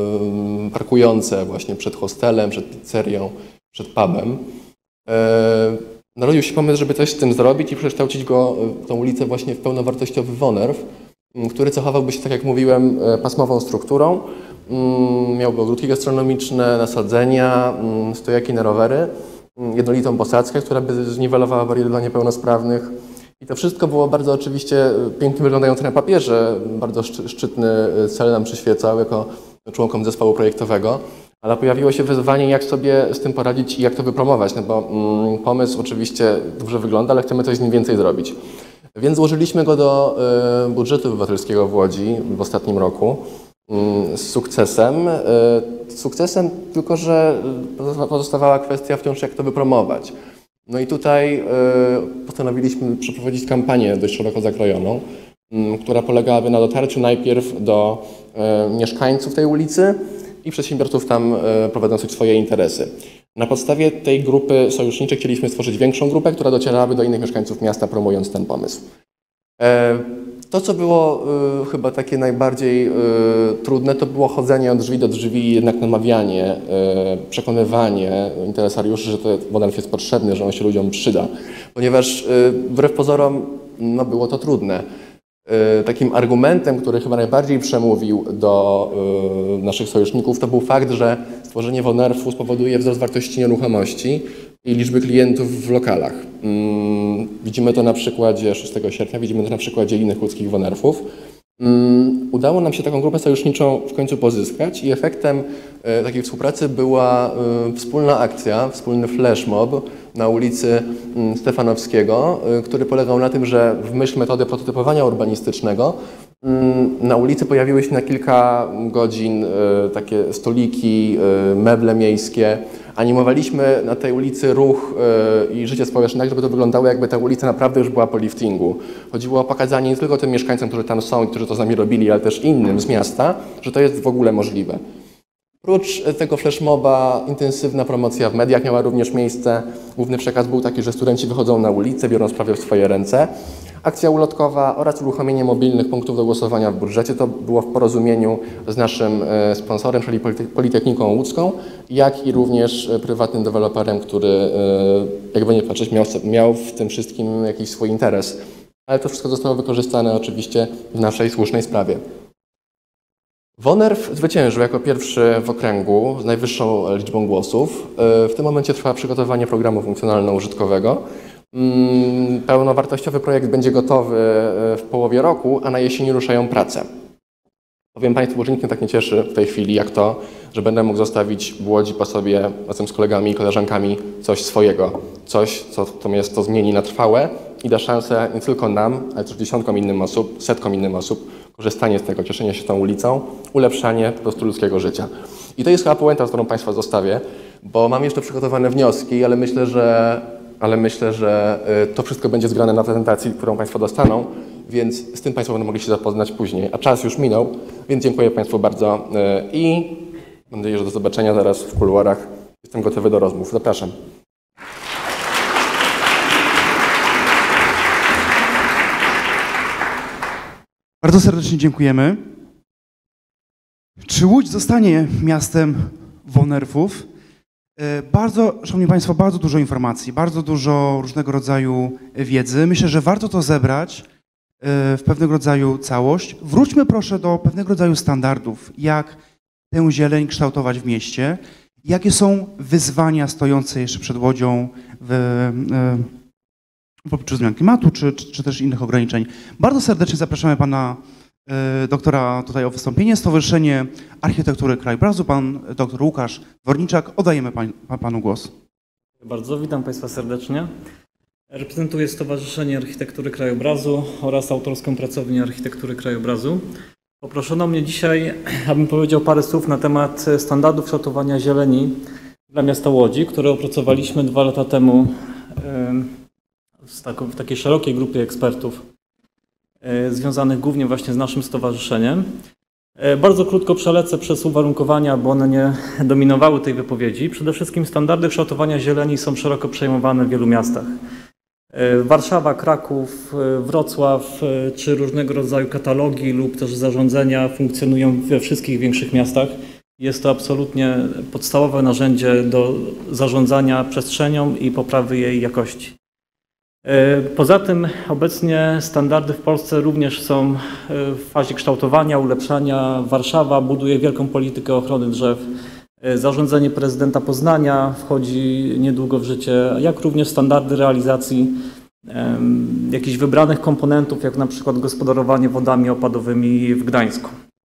parkujące właśnie przed hostelem, przed pizzerią, przed pubem. Narodził się pomysł, żeby coś z tym zrobić i przekształcić go, tą ulicę właśnie w pełnowartościowy Wonerw, który cechowałby się, tak jak mówiłem, pasmową strukturą. Miałby ogródki gastronomiczne, nasadzenia, stojaki na rowery, jednolitą posadzkę, która by zniwelowała bariery dla niepełnosprawnych. I to wszystko było bardzo oczywiście pięknie wyglądające na papierze. Bardzo szczytny cel nam przyświecał jako członkom zespołu projektowego. Ale pojawiło się wyzwanie, jak sobie z tym poradzić i jak to wypromować, no bo mm, pomysł oczywiście dobrze wygląda, ale chcemy coś z nim więcej zrobić. Więc złożyliśmy go do y, budżetu obywatelskiego w Łodzi w ostatnim roku y, z sukcesem. Y, z sukcesem, tylko że pozostawała kwestia wciąż, jak to wypromować. No i tutaj y, postanowiliśmy przeprowadzić kampanię dość szeroko zakrojoną, y, która polegałaby na dotarciu najpierw do y, mieszkańców tej ulicy i przedsiębiorców tam prowadzących swoje interesy. Na podstawie tej grupy sojuszniczej chcieliśmy stworzyć większą grupę, która docierałaby do innych mieszkańców miasta, promując ten pomysł. To, co było chyba takie najbardziej trudne, to było chodzenie od drzwi do drzwi, jednak namawianie, przekonywanie interesariuszy, że ten Wonerw jest potrzebny, że on się ludziom przyda. Ponieważ wbrew pozorom no, było to trudne. Takim argumentem, który chyba najbardziej przemówił do naszych sojuszników, to był fakt, że stworzenie Wonerwu spowoduje wzrost wartości nieruchomości i liczby klientów w lokalach. Widzimy to na przykładzie szóstego sierpnia, widzimy to na przykładzie innych łódzkich Wonerwów. Udało nam się taką grupę sojuszniczą w końcu pozyskać i efektem takiej współpracy była wspólna akcja, wspólny flash mob na ulicy Stefanowskiego, który polegał na tym, że w myśl metody prototypowania urbanistycznego na ulicy pojawiły się na kilka godzin takie stoliki, meble miejskie. Animowaliśmy na tej ulicy ruch i życie społeczne, tak żeby to wyglądało, jakby ta ulica naprawdę już była po liftingu. Chodziło o pokazanie nie tylko tym mieszkańcom, którzy tam są i którzy to z nami robili, ale też innym z miasta, że to jest w ogóle możliwe. Oprócz tego flashmoba intensywna promocja w mediach miała również miejsce. Główny przekaz był taki, że studenci wychodzą na ulicę, biorą sprawę w swoje ręce. Akcja ulotkowa oraz uruchomienie mobilnych punktów do głosowania w budżecie to było w porozumieniu z naszym sponsorem, czyli Politechniką Łódzką, jak i również prywatnym deweloperem, który, jakby nie patrzeć, miał, miał w tym wszystkim jakiś swój interes. Ale to wszystko zostało wykorzystane oczywiście w naszej słusznej sprawie. Wonerw zwyciężył jako pierwszy w okręgu z najwyższą liczbą głosów. W tym momencie trwa przygotowanie programu funkcjonalno-użytkowego. Pełnowartościowy projekt będzie gotowy w połowie roku, a na jesieni ruszają prace. Powiem Państwu, bo nikt mnie tak nie cieszy w tej chwili, jak to, że będę mógł zostawić w Łodzi po sobie razem z kolegami i koleżankami coś swojego. Coś, co to mnie to zmieni na trwałe, i da szansę nie tylko nam, ale też dziesiątkom innym osób, setkom innym osób, korzystanie z tego, cieszenie się tą ulicą, ulepszanie po prostu ludzkiego życia. I to jest chyba puenta, z którą Państwa zostawię, bo mam jeszcze przygotowane wnioski, ale myślę, że, ale myślę, że to wszystko będzie zgrane na prezentacji, którą Państwo dostaną, więc z tym Państwo będą mogli się zapoznać później. A czas już minął, więc dziękuję Państwu bardzo i mam nadzieję, że do zobaczenia zaraz w kuluarach. Jestem gotowy do rozmów. Zapraszam. Bardzo serdecznie dziękujemy. Czy Łódź zostanie miastem Wonerfów? Bardzo, szanowni Państwo, bardzo dużo informacji, bardzo dużo różnego rodzaju wiedzy. Myślę, że warto to zebrać w pewnego rodzaju całość. Wróćmy proszę do pewnego rodzaju standardów, jak tę zieleń kształtować w mieście, jakie są wyzwania stojące jeszcze przed Łodzią w, w obliczu zmian klimatu, czy, czy, czy też innych ograniczeń. Bardzo serdecznie zapraszamy pana y, doktora tutaj o wystąpienie. Stowarzyszenie Architektury Krajobrazu, pan doktor Łukasz Dworniczak. Oddajemy pan, pan, panu głos. Bardzo witam Państwa serdecznie. Reprezentuję Stowarzyszenie Architektury Krajobrazu oraz autorską pracownię Architektury Krajobrazu. Poproszono mnie dzisiaj, abym powiedział parę słów na temat standardów kształtowania zieleni dla miasta Łodzi, które opracowaliśmy dwa lata temu w, taką, w takiej szerokiej grupie ekspertów związanych głównie właśnie z naszym stowarzyszeniem. Bardzo krótko przelecę przez uwarunkowania, bo one nie dominowały tej wypowiedzi. Przede wszystkim standardy kształtowania zieleni są szeroko przejmowane w wielu miastach. Warszawa, Kraków, Wrocław czy różnego rodzaju katalogi lub też zarządzenia funkcjonują we wszystkich większych miastach. Jest to absolutnie podstawowe narzędzie do zarządzania przestrzenią i poprawy jej jakości. Poza tym obecnie standardy w Polsce również są w fazie kształtowania, ulepszania. Warszawa buduje wielką politykę ochrony drzew. Zarządzenie prezydenta Poznania wchodzi niedługo w życie, jak również standardy realizacji um, jakichś wybranych komponentów, jak na przykład gospodarowanie wodami opadowymi w Gdańsku.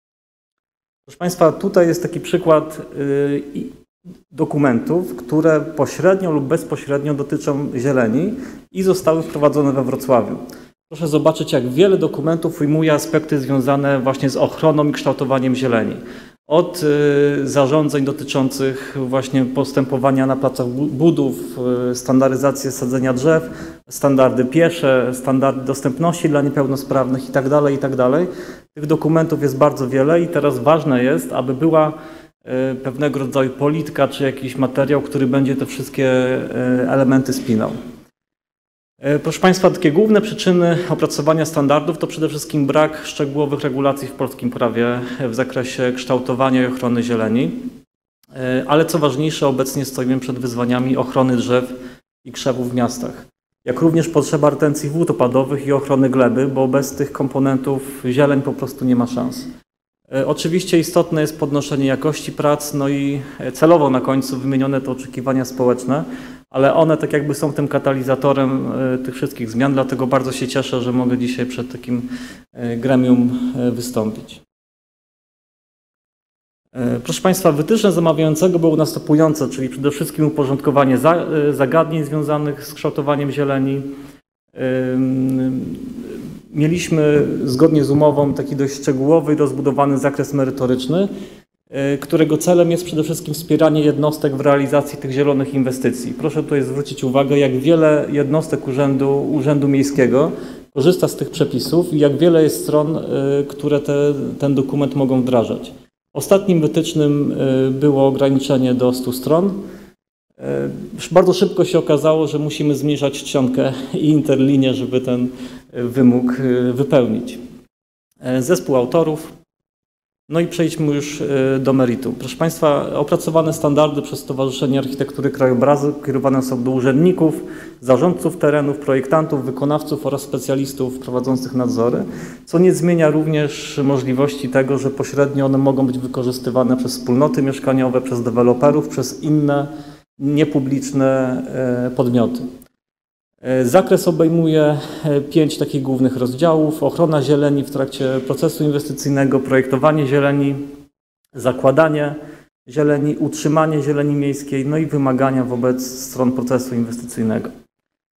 Proszę Państwa, tutaj jest taki przykład y, dokumentów, które pośrednio lub bezpośrednio dotyczą zieleni i zostały wprowadzone we Wrocławiu. Proszę zobaczyć, jak wiele dokumentów ujmuje aspekty związane właśnie z ochroną i kształtowaniem zieleni. Od y, zarządzeń dotyczących właśnie postępowania na placach budów, y, standaryzację sadzenia drzew, standardy piesze, standardy dostępności dla niepełnosprawnych itd., itd. Tych dokumentów jest bardzo wiele i teraz ważne jest, aby była y, pewnego rodzaju polityka czy jakiś materiał, który będzie te wszystkie y, elementy spinał. Proszę Państwa, takie główne przyczyny opracowania standardów to przede wszystkim brak szczegółowych regulacji w polskim prawie w zakresie kształtowania i ochrony zieleni, ale co ważniejsze, obecnie stoimy przed wyzwaniami ochrony drzew i krzewów w miastach, jak również potrzeba retencji wód opadowych i ochrony gleby, bo bez tych komponentów zieleń po prostu nie ma szans. Oczywiście istotne jest podnoszenie jakości prac, no i celowo na końcu wymienione te oczekiwania społeczne, ale one tak jakby są tym katalizatorem tych wszystkich zmian, dlatego bardzo się cieszę, że mogę dzisiaj przed takim gremium wystąpić. Proszę Państwa, wytyczne zamawiającego były następujące, czyli przede wszystkim uporządkowanie zagadnień związanych z kształtowaniem zieleni. Mieliśmy zgodnie z umową taki dość szczegółowy i rozbudowany zakres merytoryczny, którego celem jest przede wszystkim wspieranie jednostek w realizacji tych zielonych inwestycji. Proszę tutaj zwrócić uwagę, jak wiele jednostek Urzędu, Urzędu Miejskiego korzysta z tych przepisów i jak wiele jest stron, które te, ten dokument mogą wdrażać. Ostatnim wytycznym było ograniczenie do stu stron. Bardzo szybko się okazało, że musimy zmniejszać czcionkę i interlinię, żeby ten wymóg wypełnić. Zespół autorów. No i przejdźmy już do meritum. Proszę Państwa, opracowane standardy przez Stowarzyszenie Architektury Krajobrazu kierowane są do urzędników, zarządców terenów, projektantów, wykonawców oraz specjalistów prowadzących nadzory, co nie zmienia również możliwości tego, że pośrednio one mogą być wykorzystywane przez wspólnoty mieszkaniowe, przez deweloperów, przez inne niepubliczne podmioty. Zakres obejmuje pięć takich głównych rozdziałów: ochrona zieleni w trakcie procesu inwestycyjnego, projektowanie zieleni, zakładanie zieleni, utrzymanie zieleni miejskiej, no i wymagania wobec stron procesu inwestycyjnego.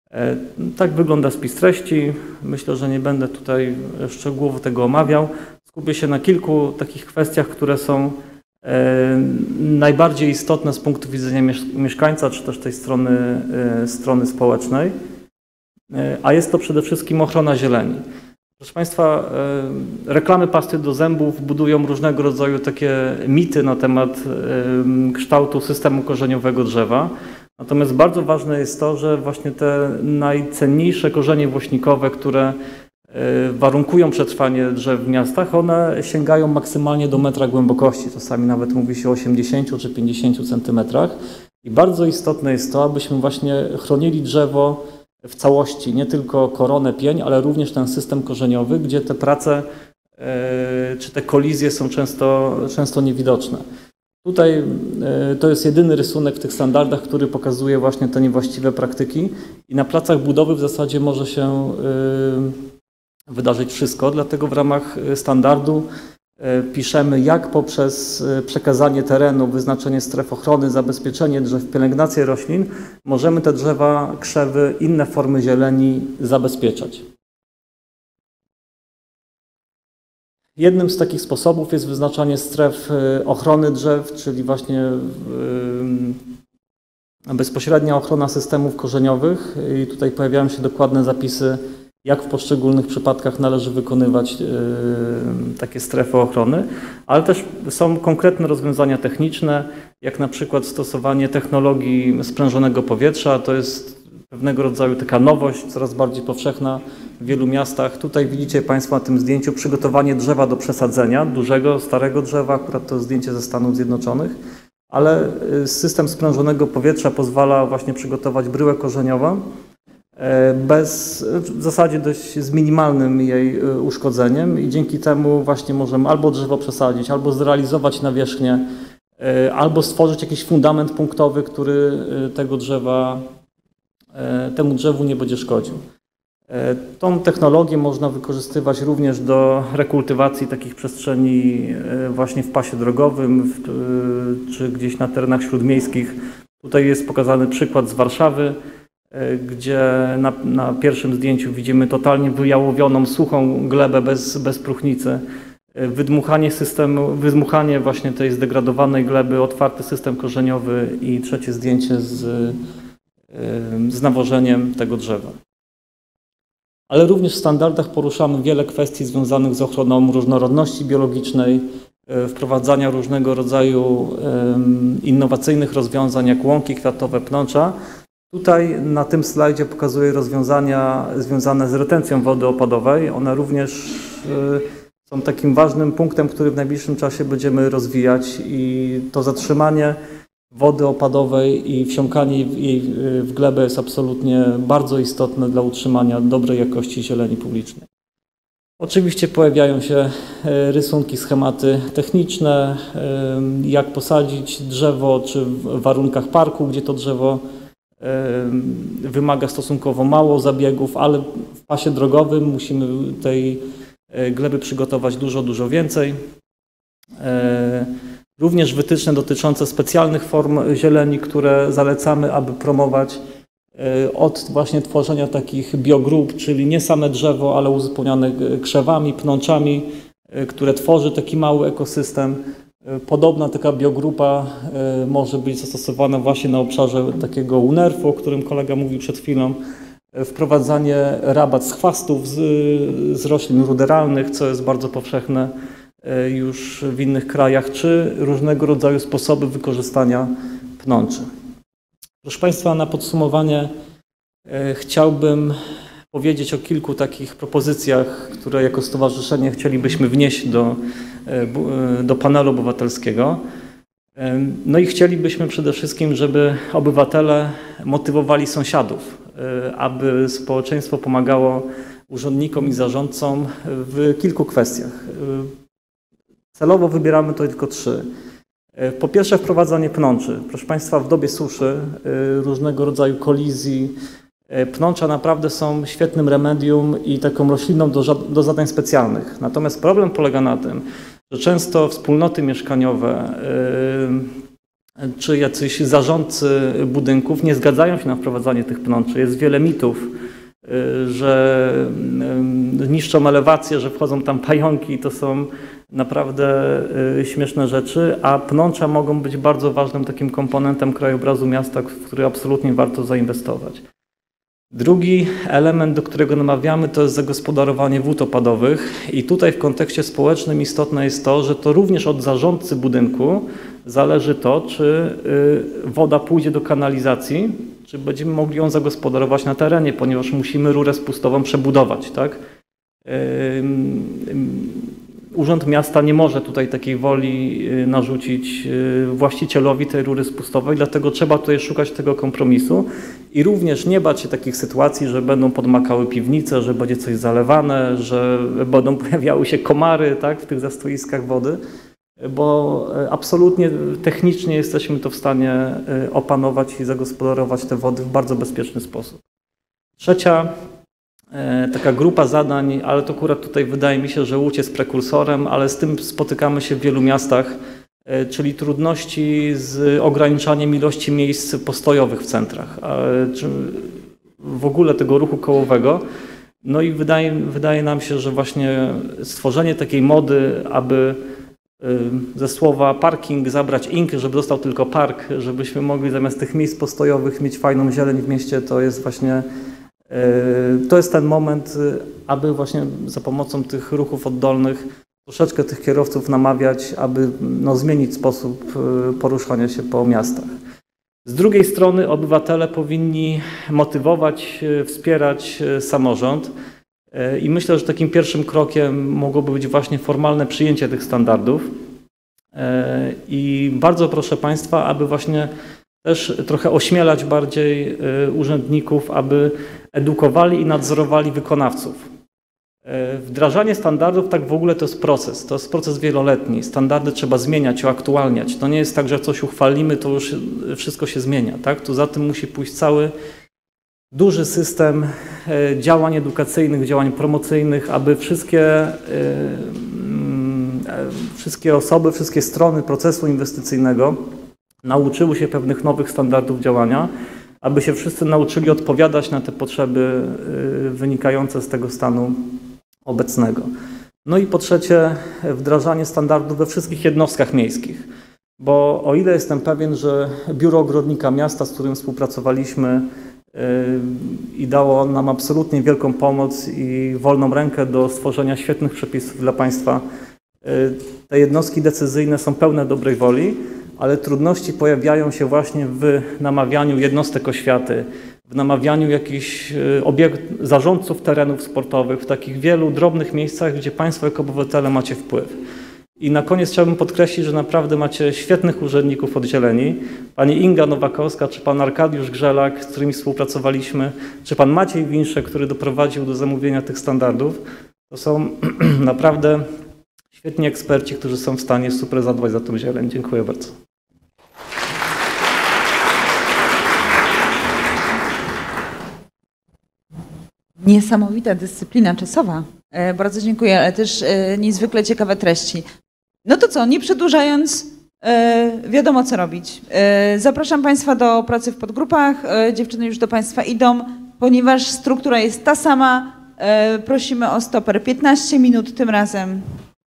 Tak wygląda spis treści. Myślę, że nie będę tutaj szczegółowo tego omawiał. Skupię się na kilku takich kwestiach, które są najbardziej istotne z punktu widzenia mieszkańca, czy też tej strony, strony społecznej. A jest to przede wszystkim ochrona zieleni. Proszę Państwa, reklamy pasty do zębów budują różnego rodzaju takie mity na temat kształtu systemu korzeniowego drzewa. Natomiast bardzo ważne jest to, że właśnie te najcenniejsze korzenie włośnikowe, które warunkują przetrwanie drzew w miastach, one sięgają maksymalnie do metra głębokości. Czasami nawet mówi się o osiemdziesięciu czy pięćdziesięciu centymetrach. I bardzo istotne jest to, abyśmy właśnie chronili drzewo w całości, nie tylko koronę, pień, ale również ten system korzeniowy, gdzie te prace czy te kolizje są często, często niewidoczne. Tutaj to jest jedyny rysunek w tych standardach, który pokazuje właśnie te niewłaściwe praktyki i na placach budowy w zasadzie może się wydarzyć wszystko, dlatego w ramach standardu piszemy, jak poprzez przekazanie terenu, wyznaczenie stref ochrony, zabezpieczenie drzew, pielęgnację roślin możemy te drzewa, krzewy, inne formy zieleni zabezpieczać. Jednym z takich sposobów jest wyznaczanie stref ochrony drzew, czyli właśnie bezpośrednia ochrona systemów korzeniowych. I tutaj pojawiają się dokładne zapisy, jak w poszczególnych przypadkach należy wykonywać takie strefy ochrony, ale też są konkretne rozwiązania techniczne, jak na przykład stosowanie technologii sprężonego powietrza. To jest pewnego rodzaju taka nowość, coraz bardziej powszechna w wielu miastach. Tutaj widzicie Państwo na tym zdjęciu przygotowanie drzewa do przesadzenia, dużego, starego drzewa, akurat to zdjęcie ze Stanów Zjednoczonych, ale system sprężonego powietrza pozwala właśnie przygotować bryłę korzeniową bez, w zasadzie dość z minimalnym jej uszkodzeniem i dzięki temu właśnie możemy albo drzewo przesadzić, albo zrealizować nawierzchnię, albo stworzyć jakiś fundament punktowy, który tego drzewa, temu drzewu nie będzie szkodził. Tą technologię można wykorzystywać również do rekultywacji takich przestrzeni właśnie w pasie drogowym czy gdzieś na terenach śródmiejskich. Tutaj jest pokazany przykład z Warszawy, gdzie na, na pierwszym zdjęciu widzimy totalnie wyjałowioną, suchą glebę bez, bez próchnicy. Wydmuchanie systemu, wydmuchanie właśnie tej zdegradowanej gleby, otwarty system korzeniowy i trzecie zdjęcie z, z nawożeniem tego drzewa. Ale również w standardach poruszamy wiele kwestii związanych z ochroną różnorodności biologicznej, wprowadzania różnego rodzaju innowacyjnych rozwiązań, jak łąki kwiatowe, pnącza. Tutaj na tym slajdzie pokazuję rozwiązania związane z retencją wody opadowej. One również są takim ważnym punktem, który w najbliższym czasie będziemy rozwijać i to zatrzymanie wody opadowej i wsiąkanie jej w glebę jest absolutnie bardzo istotne dla utrzymania dobrej jakości zieleni publicznej. Oczywiście pojawiają się rysunki, schematy techniczne, jak posadzić drzewo, czy w warunkach parku, gdzie to drzewo wymaga stosunkowo mało zabiegów, ale w pasie drogowym musimy tej gleby przygotować dużo, dużo więcej. Również wytyczne dotyczące specjalnych form zieleni, które zalecamy, aby promować od właśnie tworzenia takich biogrup, czyli nie same drzewo, ale uzupełniane krzewami, pnączami, które tworzy taki mały ekosystem. Podobna taka biogrupa może być zastosowana właśnie na obszarze takiego U N E R F-u, o którym kolega mówił przed chwilą. Wprowadzanie rabat z chwastów, z, z roślin ruderalnych, co jest bardzo powszechne już w innych krajach, czy różnego rodzaju sposoby wykorzystania pnączy. Proszę Państwa, na podsumowanie chciałbym powiedzieć o kilku takich propozycjach, które jako stowarzyszenie chcielibyśmy wnieść do, do panelu obywatelskiego. No i chcielibyśmy przede wszystkim, żeby obywatele motywowali sąsiadów, aby społeczeństwo pomagało urzędnikom i zarządcom w kilku kwestiach. Celowo wybieramy to tylko trzy. Po pierwsze, wprowadzanie pnączy. Proszę Państwa, w dobie suszy, różnego rodzaju kolizji, pnącza naprawdę są świetnym remedium i taką rośliną do, do zadań specjalnych. Natomiast problem polega na tym, że często wspólnoty mieszkaniowe czy jacyś zarządcy budynków nie zgadzają się na wprowadzanie tych pnączy. Jest wiele mitów, że niszczą elewację, że wchodzą tam pająki, to są naprawdę śmieszne rzeczy, a pnącza mogą być bardzo ważnym takim komponentem krajobrazu miasta, w który absolutnie warto zainwestować. Drugi element, do którego namawiamy, to jest zagospodarowanie wód opadowych i tutaj w kontekście społecznym istotne jest to, że to również od zarządcy budynku zależy to, czy woda pójdzie do kanalizacji, czy będziemy mogli ją zagospodarować na terenie, ponieważ musimy rurę spustową przebudować, tak? Urząd Miasta nie może tutaj takiej woli narzucić właścicielowi tej rury spustowej, dlatego trzeba tutaj szukać tego kompromisu i również nie bać się takich sytuacji, że będą podmakały piwnice, że będzie coś zalewane, że będą pojawiały się komary, tak, w tych zastoiskach wody, bo absolutnie technicznie jesteśmy to w stanie opanować i zagospodarować te wody w bardzo bezpieczny sposób. Trzecia taka grupa zadań, ale to akurat tutaj wydaje mi się, że Łódź jest prekursorem, ale z tym spotykamy się w wielu miastach, czyli trudności z ograniczaniem ilości miejsc postojowych w centrach, czy w ogóle tego ruchu kołowego. No i wydaje, wydaje nam się, że właśnie stworzenie takiej mody, aby ze słowa parking zabrać ink, żeby dostał tylko park, żebyśmy mogli zamiast tych miejsc postojowych mieć fajną zieleń w mieście, to jest właśnie to jest ten moment, aby właśnie za pomocą tych ruchów oddolnych troszeczkę tych kierowców namawiać, aby no, zmienić sposób poruszania się po miastach. Z drugiej strony obywatele powinni motywować, wspierać samorząd i myślę, że takim pierwszym krokiem mogłoby być właśnie formalne przyjęcie tych standardów i bardzo proszę Państwa, aby właśnie też trochę ośmielać bardziej urzędników, aby edukowali i nadzorowali wykonawców. Wdrażanie standardów tak w ogóle to jest proces, to jest proces wieloletni. Standardy trzeba zmieniać, uaktualniać. To nie jest tak, że coś uchwalimy, to już wszystko się zmienia. Tak? Tu za tym musi pójść cały duży system działań edukacyjnych, działań promocyjnych, aby wszystkie, wszystkie osoby, wszystkie strony procesu inwestycyjnego nauczyły się pewnych nowych standardów działania, aby się wszyscy nauczyli odpowiadać na te potrzeby wynikające z tego stanu obecnego. No i po trzecie, wdrażanie standardów we wszystkich jednostkach miejskich, bo o ile jestem pewien, że Biuro Ogrodnika Miasta, z którym współpracowaliśmy i dało nam absolutnie wielką pomoc i wolną rękę do stworzenia świetnych przepisów dla Państwa, te jednostki decyzyjne są pełne dobrej woli, ale trudności pojawiają się właśnie w namawianiu jednostek oświaty, w namawianiu jakichś obiekt, zarządców terenów sportowych, w takich wielu drobnych miejscach, gdzie Państwo jako obywatele macie wpływ. I na koniec chciałbym podkreślić, że naprawdę macie świetnych urzędników oddzieleni. Pani Inga Nowakowska, czy pan Arkadiusz Grzelak, z którymi współpracowaliśmy, czy pan Maciej Winszek, który doprowadził do zamówienia tych standardów. To są naprawdę świetni eksperci, którzy są w stanie super zadbać za tą zieleń. Dziękuję bardzo. Niesamowita dyscyplina czasowa. E, bardzo dziękuję, ale też e, niezwykle ciekawe treści. No to co, nie przedłużając, e, wiadomo co robić. E, zapraszam Państwa do pracy w podgrupach. E, dziewczyny już do Państwa idą, ponieważ struktura jest ta sama. E, prosimy o stoper piętnaście minut tym razem.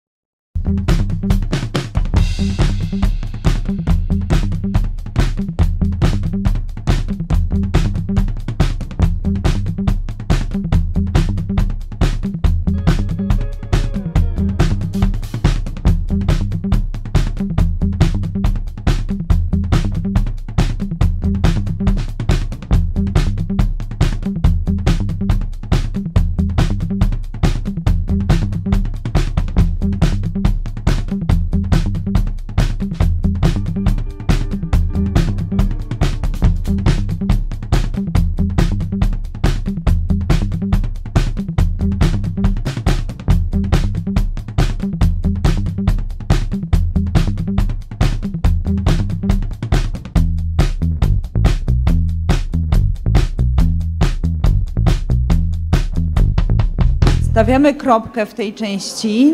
Stawiamy kropkę w tej części.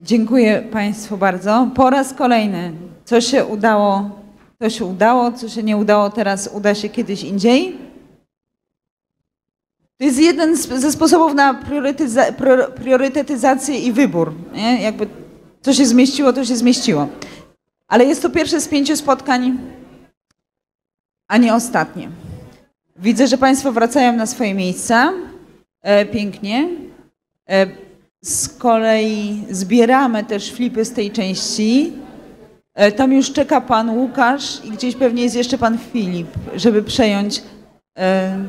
Dziękuję Państwu bardzo. Po raz kolejny, co się udało, to się udało, co się nie udało, teraz uda się kiedyś indziej. To jest jeden z, ze sposobów na priorytetyza, priorytetyzację i wybór. Nie? Jakby co się zmieściło, to się zmieściło. Ale jest to pierwsze z pięciu spotkań, a nie ostatnie. Widzę, że Państwo wracają na swoje miejsca. E, pięknie. E, z kolei zbieramy też flipy z tej części. E, tam już czeka Pan Łukasz i gdzieś pewnie jest jeszcze Pan Filip, żeby przejąć. E,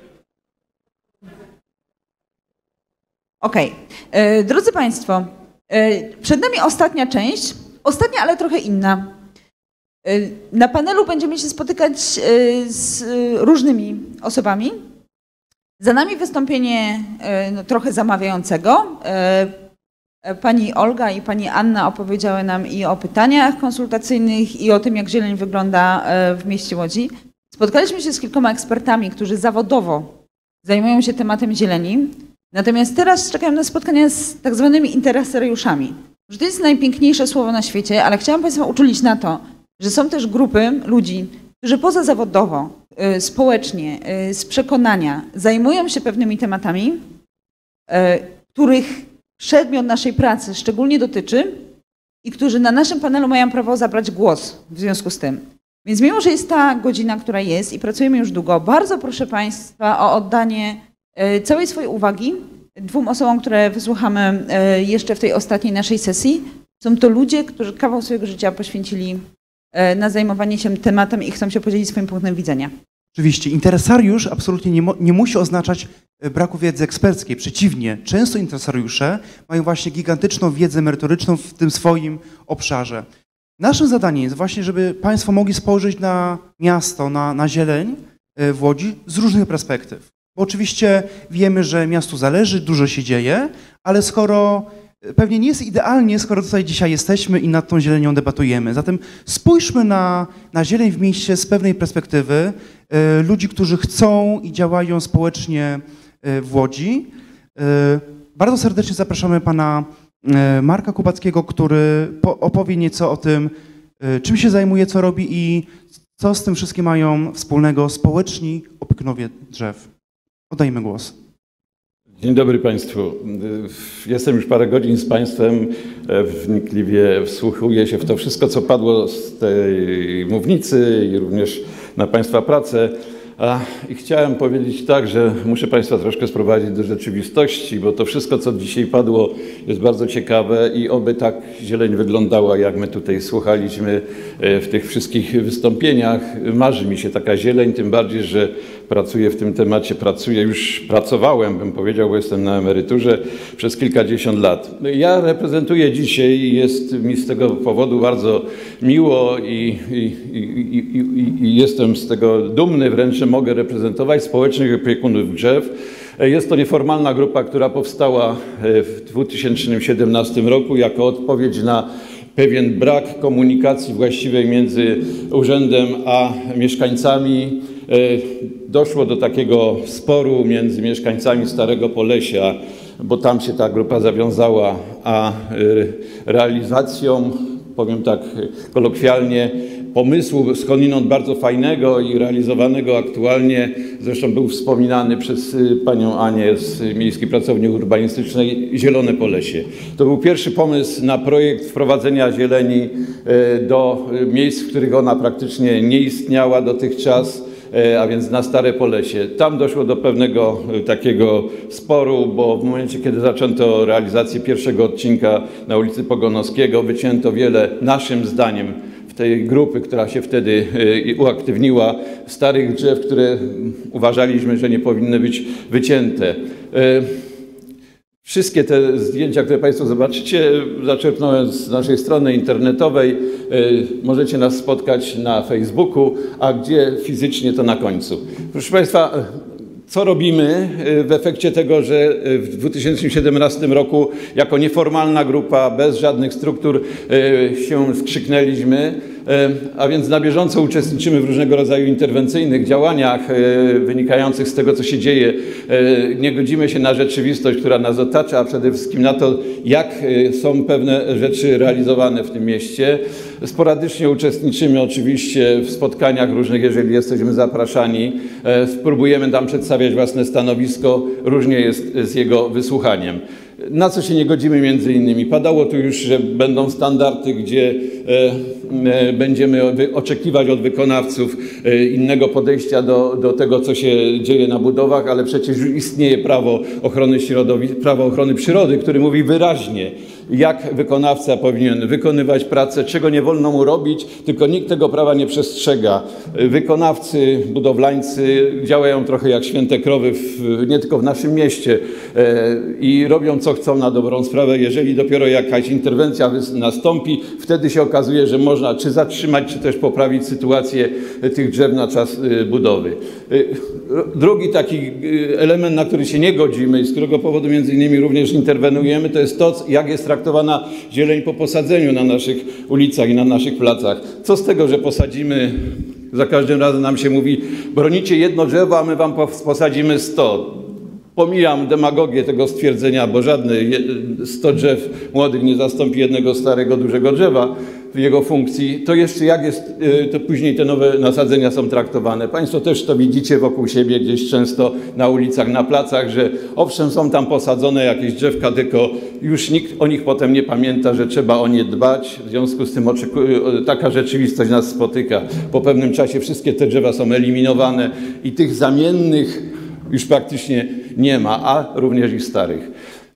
Okej. Okay. Drodzy Państwo, e, przed nami ostatnia część. Ostatnia, ale trochę inna. Na panelu będziemy się spotykać z różnymi osobami. Za nami wystąpienie no, trochę zamawiającego. Pani Olga i pani Anna opowiedziały nam i o pytaniach konsultacyjnych, i o tym, jak zieleń wygląda w mieście Łodzi. Spotkaliśmy się z kilkoma ekspertami, którzy zawodowo zajmują się tematem zieleni. Natomiast teraz czekają na spotkania z tak zwanymi interesariuszami. To jest najpiękniejsze słowo na świecie, ale chciałam Państwa uczulić na to, że są też grupy ludzi, którzy pozazawodowo, y, społecznie, y, z przekonania zajmują się pewnymi tematami, y, których przedmiot naszej pracy szczególnie dotyczy i którzy na naszym panelu mają prawo zabrać głos w związku z tym. Więc mimo, że jest ta godzina, która jest i pracujemy już długo, bardzo proszę Państwa o oddanie y, całej swojej uwagi dwóm osobom, które wysłuchamy y, jeszcze w tej ostatniej naszej sesji. Są to ludzie, którzy kawał swojego życia poświęcili na zajmowanie się tematem i chcą się podzielić swoim punktem widzenia. Oczywiście, interesariusz absolutnie nie, nie musi oznaczać braku wiedzy eksperckiej. Przeciwnie, często interesariusze mają właśnie gigantyczną wiedzę merytoryczną w tym swoim obszarze. Naszym zadaniem jest właśnie, żeby Państwo mogli spojrzeć na miasto, na, na zieleń w Łodzi z różnych perspektyw. Bo oczywiście wiemy, że miastu zależy, dużo się dzieje, ale skoro pewnie nie jest idealnie, skoro tutaj dzisiaj jesteśmy i nad tą zielenią debatujemy. Zatem spójrzmy na, na zieleń w mieście z pewnej perspektywy y, ludzi, którzy chcą i działają społecznie y, w Łodzi. Y, bardzo serdecznie zapraszamy pana y, Marka Kubackiego, który po, opowie nieco o tym, y, czym się zajmuje, co robi i co z tym wszystkim mają wspólnego społeczni opiekunowie drzew. Oddajmy głos. Dzień dobry Państwu. Jestem już parę godzin z Państwem, wnikliwie wsłuchuję się w to wszystko, co padło z tej mównicy i również na Państwa pracę. I chciałem powiedzieć tak, że muszę Państwa troszkę sprowadzić do rzeczywistości, bo to wszystko, co dzisiaj padło, jest bardzo ciekawe i oby tak zieleń wyglądała, jak my tutaj słuchaliśmy w tych wszystkich wystąpieniach. Marzy mi się taka zieleń, tym bardziej, że pracuję w tym temacie, pracuję, już pracowałem, bym powiedział, bo jestem na emeryturze przez kilkadziesiąt lat. Ja reprezentuję dzisiaj i jest mi z tego powodu bardzo miło i, i, i, i, i jestem z tego dumny, wręcz że mogę reprezentować społecznych opiekunów drzew. Jest to nieformalna grupa, która powstała w dwa tysiące siedemnastym roku jako odpowiedź na pewien brak komunikacji właściwej między urzędem a mieszkańcami. Doszło do takiego sporu między mieszkańcami Starego Polesia, bo tam się ta grupa zawiązała, a realizacją, powiem tak kolokwialnie, pomysłu skądinąd bardzo fajnego i realizowanego aktualnie, zresztą był wspominany przez panią Anię z Miejskiej Pracowni Urbanistycznej, Zielone Polesie. To był pierwszy pomysł na projekt wprowadzenia zieleni do miejsc, w których ona praktycznie nie istniała dotychczas, a więc na Stare Polesie. Tam doszło do pewnego takiego sporu, bo w momencie, kiedy zaczęto realizację pierwszego odcinka na ulicy Pogonowskiego, wycięto wiele, naszym zdaniem, tej grupy, która się wtedy uaktywniła, starych drzew, które uważaliśmy, że nie powinny być wycięte. Wszystkie te zdjęcia, które Państwo zobaczycie, zaczerpnąłem z naszej strony internetowej. Możecie nas spotkać na Facebooku, a gdzie fizycznie, to na końcu. Proszę Państwa, co robimy w efekcie tego, że w dwa tysiące siedemnastym roku jako nieformalna grupa, bez żadnych struktur się skrzyknęliśmy? a więc na bieżąco uczestniczymy w różnego rodzaju interwencyjnych działaniach wynikających z tego, co się dzieje. Nie godzimy się na rzeczywistość, która nas otacza, a przede wszystkim na to, jak są pewne rzeczy realizowane w tym mieście. Sporadycznie uczestniczymy oczywiście w spotkaniach różnych, jeżeli jesteśmy zapraszani. Spróbujemy tam przedstawiać własne stanowisko, różnie jest z jego wysłuchaniem. Na co się nie godzimy między innymi? Padało tu już, że będą standardy, gdzie e, e, będziemy oczekiwać od wykonawców e, innego podejścia do, do tego, co się dzieje na budowach, ale przecież już istnieje prawo ochrony środowiska, prawo ochrony przyrody, który mówi wyraźnie, jak wykonawca powinien wykonywać pracę, czego nie wolno mu robić, tylko nikt tego prawa nie przestrzega. Wykonawcy, budowlańcy działają trochę jak święte krowy, w, nie tylko w naszym mieście e, i robią co chcą na dobrą sprawę. Jeżeli dopiero jakaś interwencja nastąpi, wtedy się okazuje, że można czy zatrzymać, czy też poprawić sytuację tych drzew na czas budowy. Drugi taki element, na który się nie godzimy i z którego powodu między innymi również interwenujemy, to jest to, jak jest traktowana zieleń po posadzeniu na naszych ulicach i na naszych placach. Co z tego, że posadzimy, za każdym razem nam się mówi, bronicie jedno drzewo, a my wam posadzimy sto. Pomijam demagogię tego stwierdzenia, bo żadne sto drzew młodych nie zastąpi jednego starego, dużego drzewa w jego funkcji. To jeszcze jak jest, to później te nowe nasadzenia są traktowane. Państwo też to widzicie wokół siebie gdzieś często na ulicach, na placach, że owszem są tam posadzone jakieś drzewka, tylko już nikt o nich potem nie pamięta, że trzeba o nie dbać. W związku z tym taka rzeczywistość nas spotyka. Po pewnym czasie wszystkie te drzewa są eliminowane i tych zamiennych już praktycznie nie ma, a również i starych.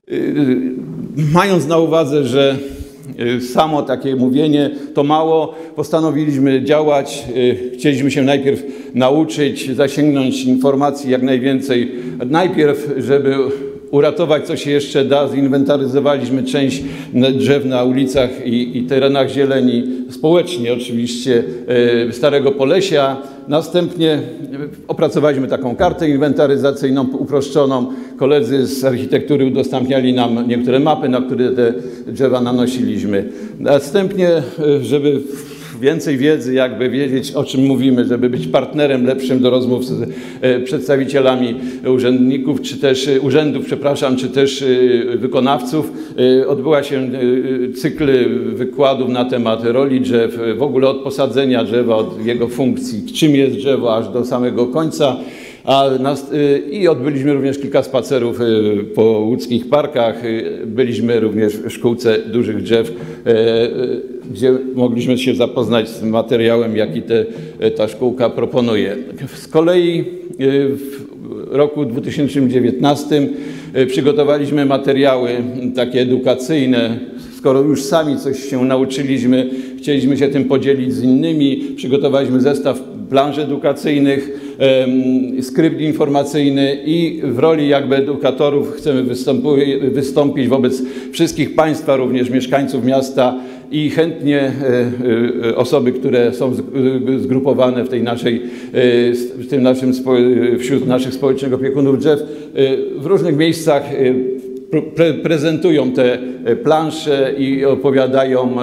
Mając na uwadze, że samo takie mówienie to mało, postanowiliśmy działać. Chcieliśmy się najpierw nauczyć, zasięgnąć informacji jak najwięcej. Najpierw, żeby uratować co się jeszcze da, zinwentaryzowaliśmy część drzew na ulicach i, i terenach zieleni, społecznie oczywiście, Starego Polesia. Następnie opracowaliśmy taką kartę inwentaryzacyjną uproszczoną. Koledzy z architektury udostępniali nam niektóre mapy, na które te drzewa nanosiliśmy. Następnie, żeby więcej wiedzy, jakby wiedzieć, o czym mówimy, żeby być partnerem lepszym do rozmów z przedstawicielami urzędników, czy też urzędów, przepraszam, czy też wykonawców. Odbyła się cykl wykładów na temat roli drzew, w ogóle od posadzenia drzewa, od jego funkcji, czym jest drzewo, aż do samego końca. A nas, i odbyliśmy również kilka spacerów po łódzkich parkach. Byliśmy również w szkółce dużych drzew, gdzie mogliśmy się zapoznać z materiałem, jaki te, ta szkółka proponuje. Z kolei w roku dwa tysiące dziewiętnastym przygotowaliśmy materiały takie edukacyjne. Skoro już sami coś się nauczyliśmy, chcieliśmy się tym podzielić z innymi. Przygotowaliśmy zestaw planż edukacyjnych, skrypt informacyjny i w roli jakby edukatorów chcemy wystąpić wobec wszystkich Państwa, również mieszkańców miasta i chętnie osoby, które są zgrupowane w tej naszej, w tym naszym, wśród naszych społecznych opiekunów drzew w różnych miejscach pre prezentują te plansze i opowiadają,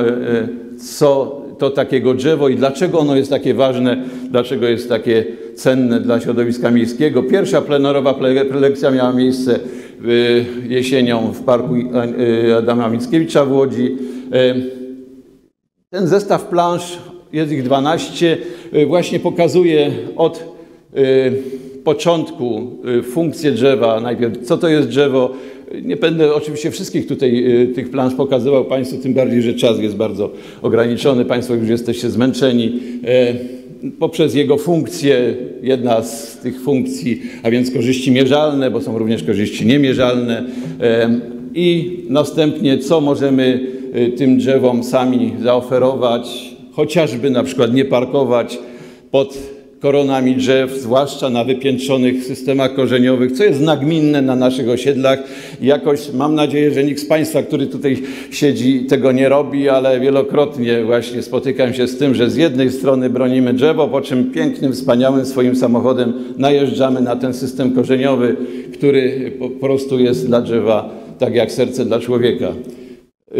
co to takiego drzewo i dlaczego ono jest takie ważne, dlaczego jest takie cenne dla środowiska miejskiego. Pierwsza plenerowa prelekcja miała miejsce jesienią w Parku Adama Mickiewicza w Łodzi. Ten zestaw plansz, jest ich dwanaście, właśnie pokazuje od początku funkcję drzewa, najpierw co to jest drzewo. Nie będę oczywiście wszystkich tutaj tych plansz pokazywał Państwu, tym bardziej, że czas jest bardzo ograniczony. Państwo już jesteście zmęczeni. Poprzez jego funkcję, jedna z tych funkcji, a więc korzyści mierzalne, bo są również korzyści niemierzalne. I następnie, co możemy tym drzewom sami zaoferować, chociażby na przykład nie parkować pod koronami drzew, zwłaszcza na wypiętrzonych systemach korzeniowych, co jest nagminne na naszych osiedlach. Jakoś mam nadzieję, że nikt z Państwa, który tutaj siedzi, tego nie robi, ale wielokrotnie właśnie spotykam się z tym, że z jednej strony bronimy drzewo, po czym pięknym, wspaniałym swoim samochodem najeżdżamy na ten system korzeniowy, który po prostu jest dla drzewa tak jak serce dla człowieka.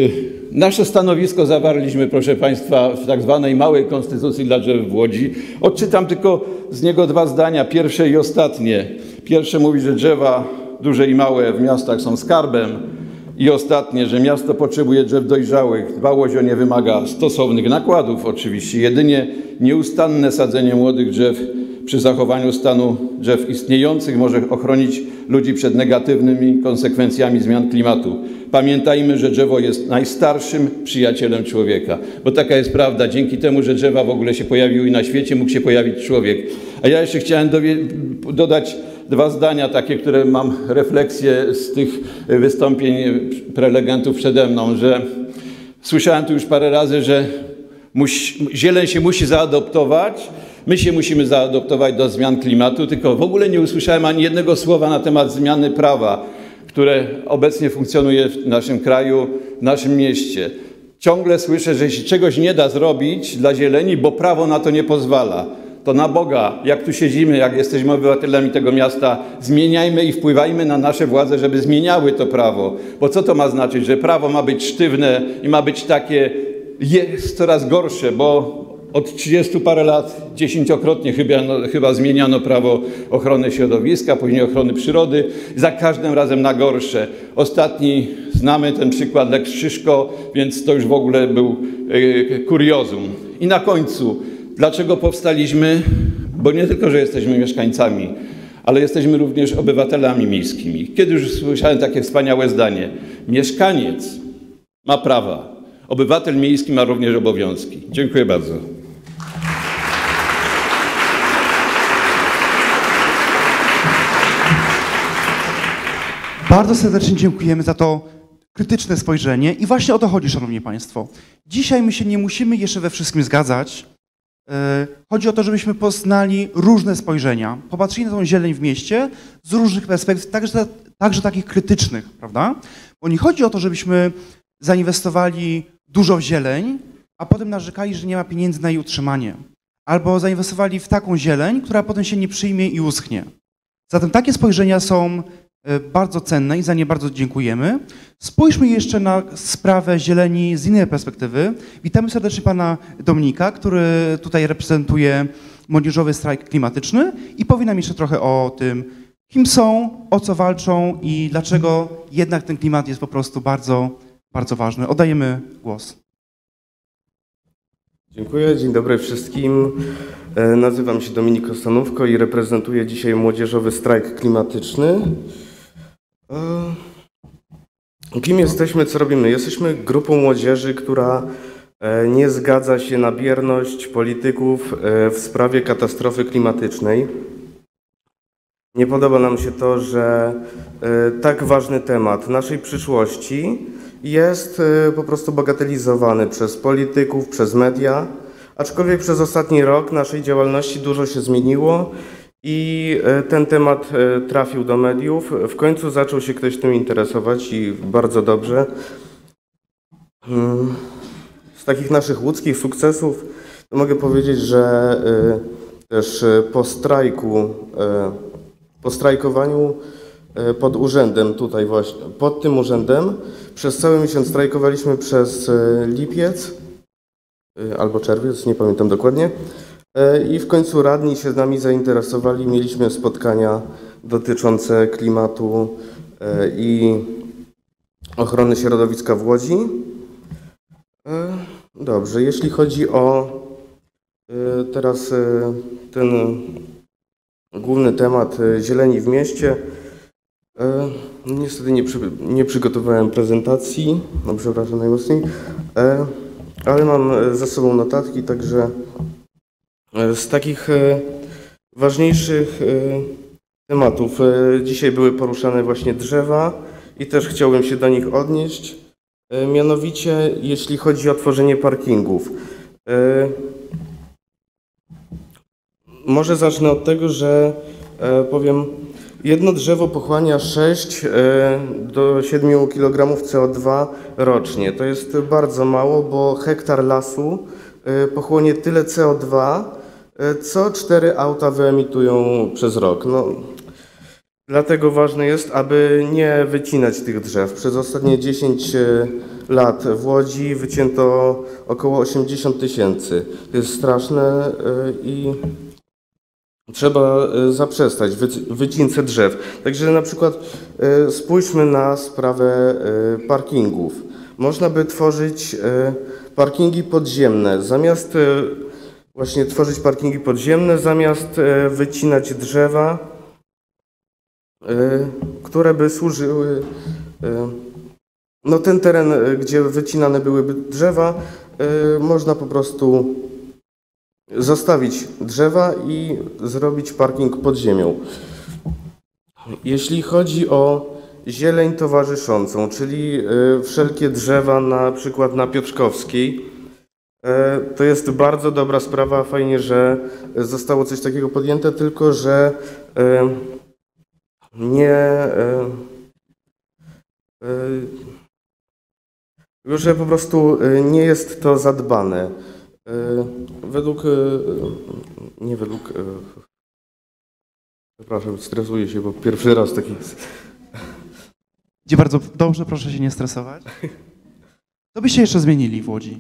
nasze stanowisko zawarliśmy, proszę Państwa, w tak zwanej małej konstytucji dla drzew w Łodzi. Odczytam tylko z niego dwa zdania, pierwsze i ostatnie. Pierwsze mówi, że drzewa duże i małe w miastach są skarbem. I ostatnie, że miasto potrzebuje drzew dojrzałych. Dbałość o nie wymaga stosownych nakładów oczywiście. Jedynie nieustanne sadzenie młodych drzew przy zachowaniu stanu drzew istniejących może ochronić ludzi przed negatywnymi konsekwencjami zmian klimatu. Pamiętajmy, że drzewo jest najstarszym przyjacielem człowieka, bo taka jest prawda. Dzięki temu, że drzewa w ogóle się pojawiły na świecie, mógł się pojawić człowiek. A ja jeszcze chciałem dodać dwa zdania takie, które mam refleksję z tych wystąpień prelegentów przede mną, że słyszałem tu już parę razy, że musi, zieleń się musi zaadoptować, my się musimy zaadoptować do zmian klimatu, tylko w ogóle nie usłyszałem ani jednego słowa na temat zmiany prawa, które obecnie funkcjonuje w naszym kraju, w naszym mieście. Ciągle słyszę, że się czegoś nie da zrobić dla zieleni, bo prawo na to nie pozwala. To na Boga, jak tu siedzimy, jak jesteśmy obywatelami tego miasta, zmieniajmy i wpływajmy na nasze władze, żeby zmieniały to prawo. Bo co to ma znaczyć, że prawo ma być sztywne i ma być takie, jest coraz gorsze, bo od trzydziestu parę lat dziesięciokrotnie chyba, no, chyba zmieniano prawo ochrony środowiska, później ochrony przyrody, za każdym razem na gorsze. Ostatni, znamy ten przykład Lex Szyszko, więc to już w ogóle był yy, kuriozum. I na końcu, dlaczego powstaliśmy? Bo nie tylko, że jesteśmy mieszkańcami, ale jesteśmy również obywatelami miejskimi. Kiedyś już słyszałem takie wspaniałe zdanie. Mieszkaniec ma prawa, obywatel miejski ma również obowiązki. Dziękuję bardzo. Bardzo serdecznie dziękujemy za to krytyczne spojrzenie i właśnie o to chodzi, Szanowni Państwo. Dzisiaj my się nie musimy jeszcze we wszystkim zgadzać. Chodzi o to, żebyśmy poznali różne spojrzenia, popatrzyli na tą zieleń w mieście z różnych perspektyw, także, także takich krytycznych, prawda? Bo nie chodzi o to, żebyśmy zainwestowali dużo w zieleń, a potem narzekali, że nie ma pieniędzy na jej utrzymanie. Albo zainwestowali w taką zieleń, która potem się nie przyjmie i uschnie. Zatem takie spojrzenia są bardzo cenne i za nie bardzo dziękujemy. Spójrzmy jeszcze na sprawę zieleni z innej perspektywy. Witamy serdecznie pana Dominika, który tutaj reprezentuje Młodzieżowy Strajk Klimatyczny i powie nam jeszcze trochę o tym, kim są, o co walczą i dlaczego jednak ten klimat jest po prostu bardzo, bardzo ważny. Oddajemy głos. Dziękuję, dzień dobry wszystkim. Nazywam się Dominik Kostanówko i reprezentuję dzisiaj Młodzieżowy Strajk Klimatyczny. Kim jesteśmy, co robimy? Jesteśmy grupą młodzieży, która nie zgadza się na bierność polityków w sprawie katastrofy klimatycznej. Nie podoba nam się to, że tak ważny temat naszej przyszłości jest po prostu bagatelizowany przez polityków, przez media, aczkolwiek przez ostatni rok naszej działalności dużo się zmieniło i ten temat trafił do mediów. W końcu zaczął się ktoś tym interesować i bardzo dobrze. Z takich naszych łódzkich sukcesów mogę powiedzieć, że też po strajku, po strajkowaniu pod urzędem, tutaj właśnie, pod tym urzędem, przez cały miesiąc strajkowaliśmy przez lipiec albo czerwiec, nie pamiętam dokładnie. I w końcu radni się z nami zainteresowali. Mieliśmy spotkania dotyczące klimatu i ochrony środowiska w Łodzi. Dobrze, jeśli chodzi o teraz ten główny temat zieleni w mieście, niestety nie, przy, nie przygotowałem prezentacji, no przepraszam najmocniej, ale mam ze sobą notatki, także z takich ważniejszych tematów dzisiaj były poruszane właśnie drzewa i też chciałbym się do nich odnieść. Mianowicie jeśli chodzi o tworzenie parkingów. Może zacznę od tego, że powiem, jedno drzewo pochłania sześć do siedmiu kilogramów C O dwa rocznie. To jest bardzo mało, bo hektar lasu pochłonie tyle C O dwa, co cztery auta wyemitują przez rok. No, dlatego ważne jest, aby nie wycinać tych drzew. Przez ostatnie dziesięć lat w Łodzi wycięto około osiemdziesiąt tysięcy. To jest straszne i trzeba zaprzestać wycince drzew. Także na przykład spójrzmy na sprawę parkingów. Można by tworzyć parkingi podziemne. Zamiast właśnie tworzyć parkingi podziemne, zamiast wycinać drzewa, które by służyły, no ten teren, gdzie wycinane byłyby drzewa, można po prostu zostawić drzewa i zrobić parking pod ziemią. Jeśli chodzi o zieleń towarzyszącą, czyli wszelkie drzewa, na przykład na Piotrkowskiej, to jest bardzo dobra sprawa, fajnie, że zostało coś takiego podjęte, tylko że nie, że po prostu nie jest to zadbane. Według, nie według, przepraszam, stresuję się, bo pierwszy raz taki... Gdzie bardzo dobrze, proszę się nie stresować. Co byście jeszcze zmienili w Łodzi?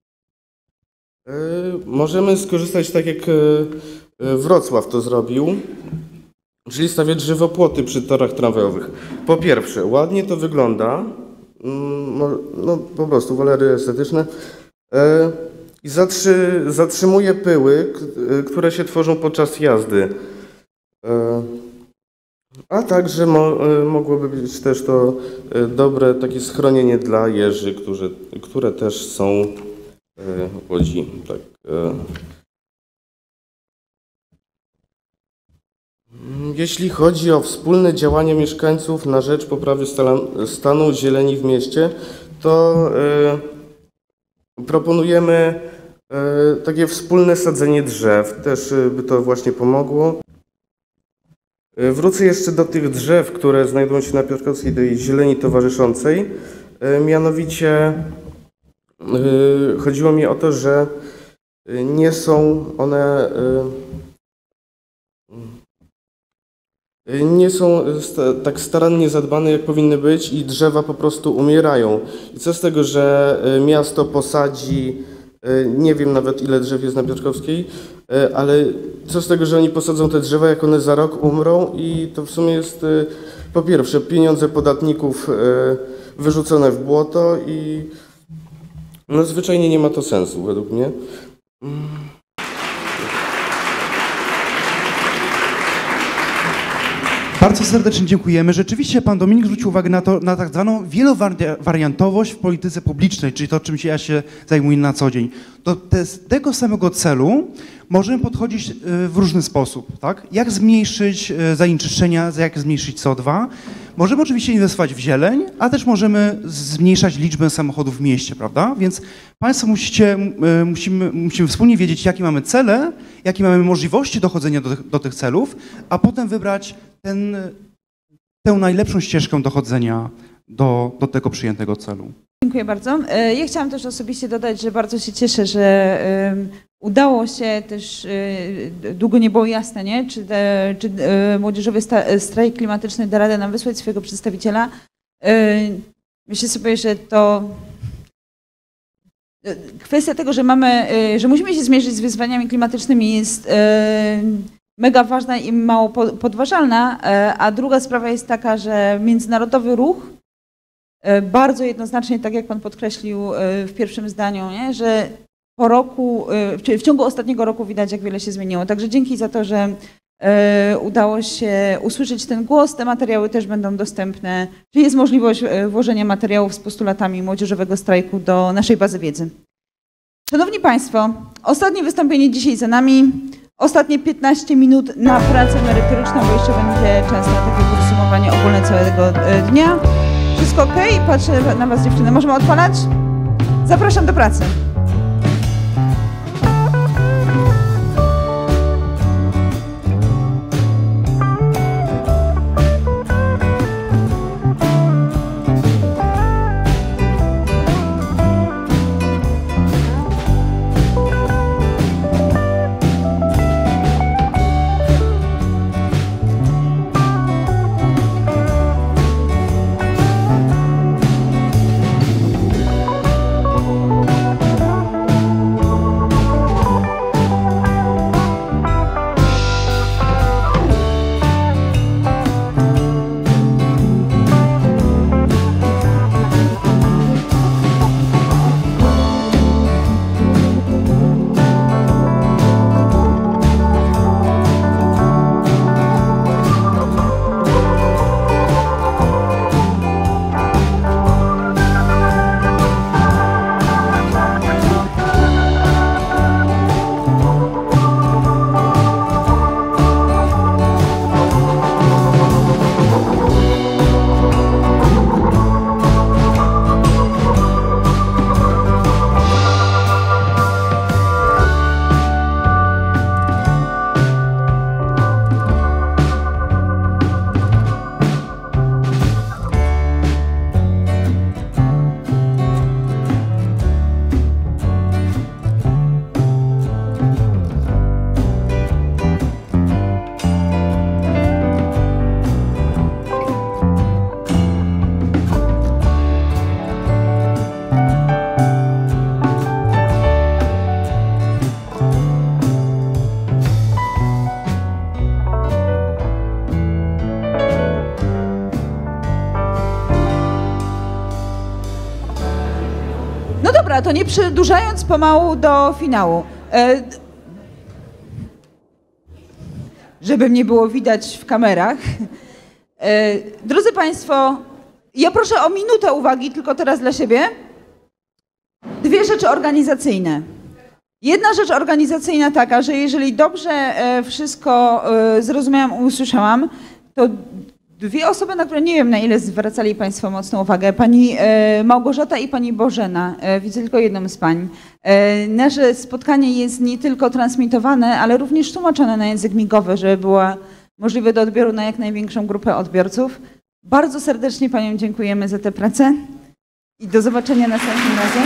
Możemy skorzystać tak, jak Wrocław to zrobił, czyli stawiać żywopłoty przy torach tramwajowych. Po pierwsze, ładnie to wygląda, no po prostu walory estetyczne, i zatrzy, zatrzymuje pyły, które się tworzą podczas jazdy. A także mo, mogłoby być też to dobre takie schronienie dla jeży, którzy, które też są w Łodzi. Tak. Jeśli chodzi o wspólne działania mieszkańców na rzecz poprawy stanu zieleni w mieście, to proponujemy takie wspólne sadzenie drzew. Też by to właśnie pomogło. Wrócę jeszcze do tych drzew, które znajdują się na Piotrkowskiej, tej zieleni towarzyszącej. Mianowicie chodziło mi o to, że nie są one nie są tak starannie zadbane, jak powinny być, i drzewa po prostu umierają. I co z tego, że miasto posadzi, nie wiem nawet ile drzew jest na Piotrkowskiej, ale co z tego, że oni posadzą te drzewa, jak one za rok umrą, i to w sumie jest po pierwsze pieniądze podatników wyrzucone w błoto i no zwyczajnie nie ma to sensu według mnie. Bardzo serdecznie dziękujemy. Rzeczywiście pan Dominik zwrócił uwagę na to, na tak zwaną wielowariantowość w polityce publicznej, czyli to, czym się ja się zajmuję na co dzień. Do te, tego samego celu możemy podchodzić w różny sposób, tak? Jak zmniejszyć zanieczyszczenia, jak zmniejszyć C O dwa. Możemy oczywiście inwestować w zieleń, a też możemy zmniejszać liczbę samochodów w mieście, prawda? Więc państwo musicie, musimy, musimy wspólnie wiedzieć, jakie mamy cele, jakie mamy możliwości dochodzenia do, do tych celów, a potem wybrać ten, tę najlepszą ścieżkę dochodzenia do, do tego przyjętego celu. Dziękuję bardzo. Ja chciałam też osobiście dodać, że bardzo się cieszę, że udało się też, długo nie było jasne, nie? Czy, te, czy młodzieżowy strajk klimatyczny da radę nam wysłać swojego przedstawiciela. Myślę sobie, że to kwestia tego, że mamy, że musimy się zmierzyć z wyzwaniami klimatycznymi, jest mega ważna i mało podważalna, a druga sprawa jest taka, że międzynarodowy ruch bardzo jednoznacznie, tak jak pan podkreślił w pierwszym zdaniu, nie? Że po roku, czyli w ciągu ostatniego roku widać, jak wiele się zmieniło. Także dzięki za to, że udało się usłyszeć ten głos. Te materiały też będą dostępne, czyli jest możliwość włożenia materiałów z postulatami młodzieżowego strajku do naszej bazy wiedzy. Szanowni Państwo, ostatnie wystąpienie dzisiaj za nami. Ostatnie piętnaście minut na pracę merytoryczną, bo jeszcze będzie czas na takie podsumowanie ogólne całego dnia. Wszystko ok? Patrzę na Was, dziewczyny. Możemy odpalać? Zapraszam do pracy. dobra, to nie przedłużając pomału do finału. E, żeby mnie było widać w kamerach. E, drodzy Państwo, ja proszę o minutę uwagi, tylko teraz dla siebie. Dwie rzeczy organizacyjne. Jedna rzecz organizacyjna taka, że jeżeli dobrze e, wszystko e, zrozumiałam, usłyszałam, to dwie osoby, na które nie wiem, na ile zwracali Państwo mocną uwagę, pani e, Małgorzata i pani Bożena, e, widzę tylko jedną z pań. E, nasze spotkanie jest nie tylko transmitowane, ale również tłumaczone na język migowy, żeby było możliwe do odbioru na jak największą grupę odbiorców. Bardzo serdecznie Paniom dziękujemy za tę pracę i do zobaczenia następnym razem.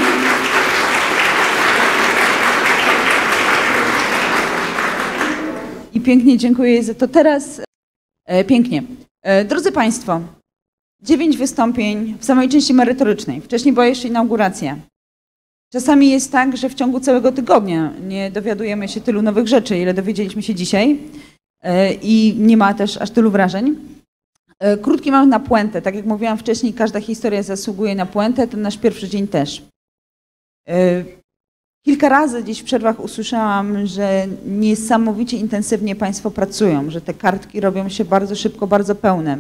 I pięknie dziękuję za to teraz. E, pięknie. E, drodzy Państwo, dziewięć wystąpień w samej części merytorycznej. Wcześniej była jeszcze inauguracja. Czasami jest tak, że w ciągu całego tygodnia nie dowiadujemy się tylu nowych rzeczy, ile dowiedzieliśmy się dzisiaj e, i nie ma też aż tylu wrażeń. E, krótki mam na puentę. Tak jak mówiłam wcześniej, każda historia zasługuje na puentę, to nasz pierwszy dzień też. E, Kilka razy gdzieś w przerwach usłyszałam, że niesamowicie intensywnie Państwo pracują, że te kartki robią się bardzo szybko, bardzo pełne.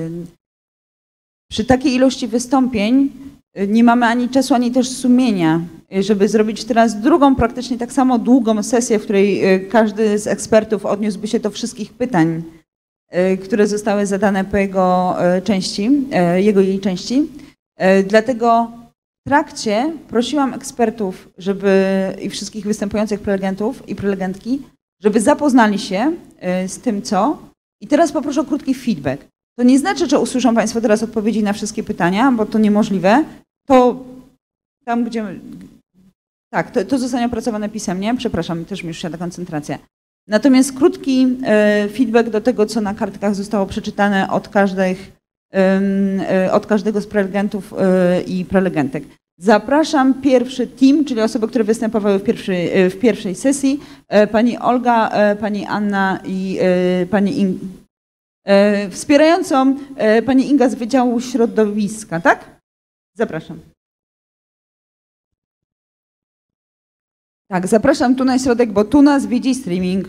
Przy takiej ilości wystąpień nie mamy ani czasu, ani też sumienia, żeby zrobić teraz drugą, praktycznie tak samo długą sesję, w której każdy z ekspertów odniósłby się do wszystkich pytań, które zostały zadane po jego części, jego jej części. Dlatego w trakcie prosiłam ekspertów, żeby i wszystkich występujących prelegentów i prelegentki, żeby zapoznali się z tym, co. I teraz poproszę o krótki feedback. To nie znaczy, że usłyszą Państwo teraz odpowiedzi na wszystkie pytania, bo to niemożliwe. To tam, gdzie... Tak, to, to zostanie opracowane pisemnie. Przepraszam, też mi już siada koncentracja. Natomiast krótki feedback do tego, co na kartkach zostało przeczytane od każdych od każdego z prelegentów i prelegentek. Zapraszam pierwszy team, czyli osoby, które występowały w pierwszej, w pierwszej sesji. Pani Olga, pani Anna i pani Inga. Wspierającą pani Inga z Wydziału Środowiska, tak? Zapraszam. Tak, zapraszam tu na środek, bo tu nas widzi streaming.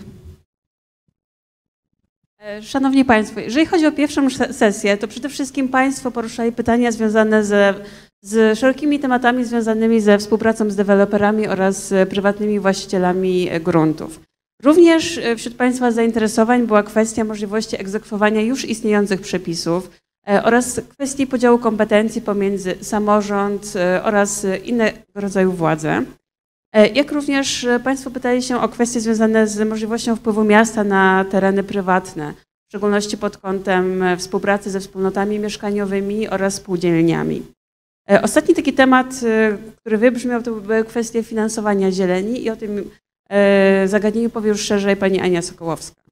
Szanowni Państwo, jeżeli chodzi o pierwszą sesję, to przede wszystkim Państwo poruszali pytania związane ze, z szerokimi tematami związanymi ze współpracą z deweloperami oraz prywatnymi właścicielami gruntów. Również wśród Państwa zainteresowań była kwestia możliwości egzekwowania już istniejących przepisów oraz kwestii podziału kompetencji pomiędzy samorząd oraz innego rodzaju władze. Jak również Państwo pytali się o kwestie związane z możliwością wpływu miasta na tereny prywatne, w szczególności pod kątem współpracy ze wspólnotami mieszkaniowymi oraz spółdzielniami. Ostatni taki temat, który wybrzmiał, to były kwestie finansowania zieleni i o tym zagadnieniu powie już szerzej pani Ania Sokołowska.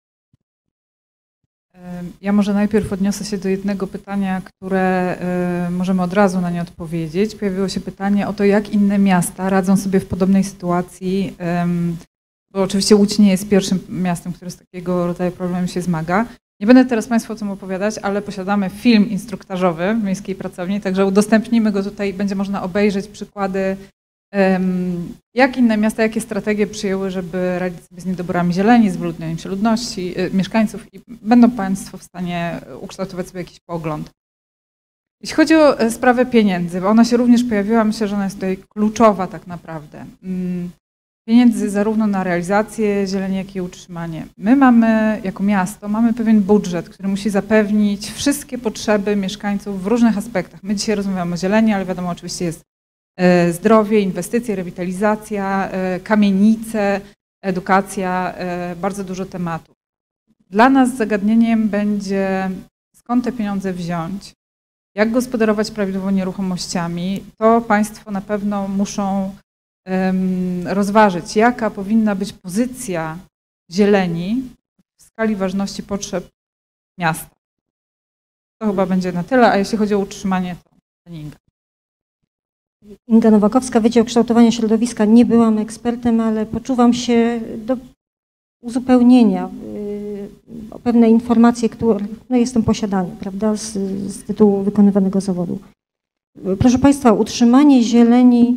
Ja może najpierw odniosę się do jednego pytania, które możemy od razu na nie odpowiedzieć. Pojawiło się pytanie o to, jak inne miasta radzą sobie w podobnej sytuacji, bo oczywiście Łódź nie jest pierwszym miastem, które z takiego rodzaju problemem się zmaga. Nie będę teraz Państwu o tym opowiadać, ale posiadamy film instruktażowy w Miejskiej Pracowni, także udostępnimy go tutaj, będzie można obejrzeć przykłady, jak inne miasta, jakie strategie przyjęły, żeby radzić sobie z niedoborami zieleni, z wyludnianiem się ludności, mieszkańców i będą Państwo w stanie ukształtować sobie jakiś pogląd. Jeśli chodzi o sprawę pieniędzy, bo ona się również pojawiła, myślę, że ona jest tutaj kluczowa tak naprawdę. Pieniędzy zarówno na realizację zieleni, jak i utrzymanie. My mamy, jako miasto, mamy pewien budżet, który musi zapewnić wszystkie potrzeby mieszkańców w różnych aspektach. My dzisiaj rozmawiamy o zieleni, ale wiadomo, oczywiście jest zdrowie, inwestycje, rewitalizacja, kamienice, edukacja, bardzo dużo tematów. Dla nas zagadnieniem będzie, skąd te pieniądze wziąć, jak gospodarować prawidłowo nieruchomościami. To Państwo na pewno muszą um, rozważyć, jaka powinna być pozycja zieleni w skali ważności potrzeb miasta. To chyba będzie na tyle, a jeśli chodzi o utrzymanie, to pani Inga. Inga Nowakowska, Wydział Kształtowania Środowiska. Nie byłam ekspertem, ale poczuwam się do uzupełnienia o pewne informacje, które no, jestem posiadany, prawda, z, z tytułu wykonywanego zawodu. Proszę Państwa, utrzymanie zieleni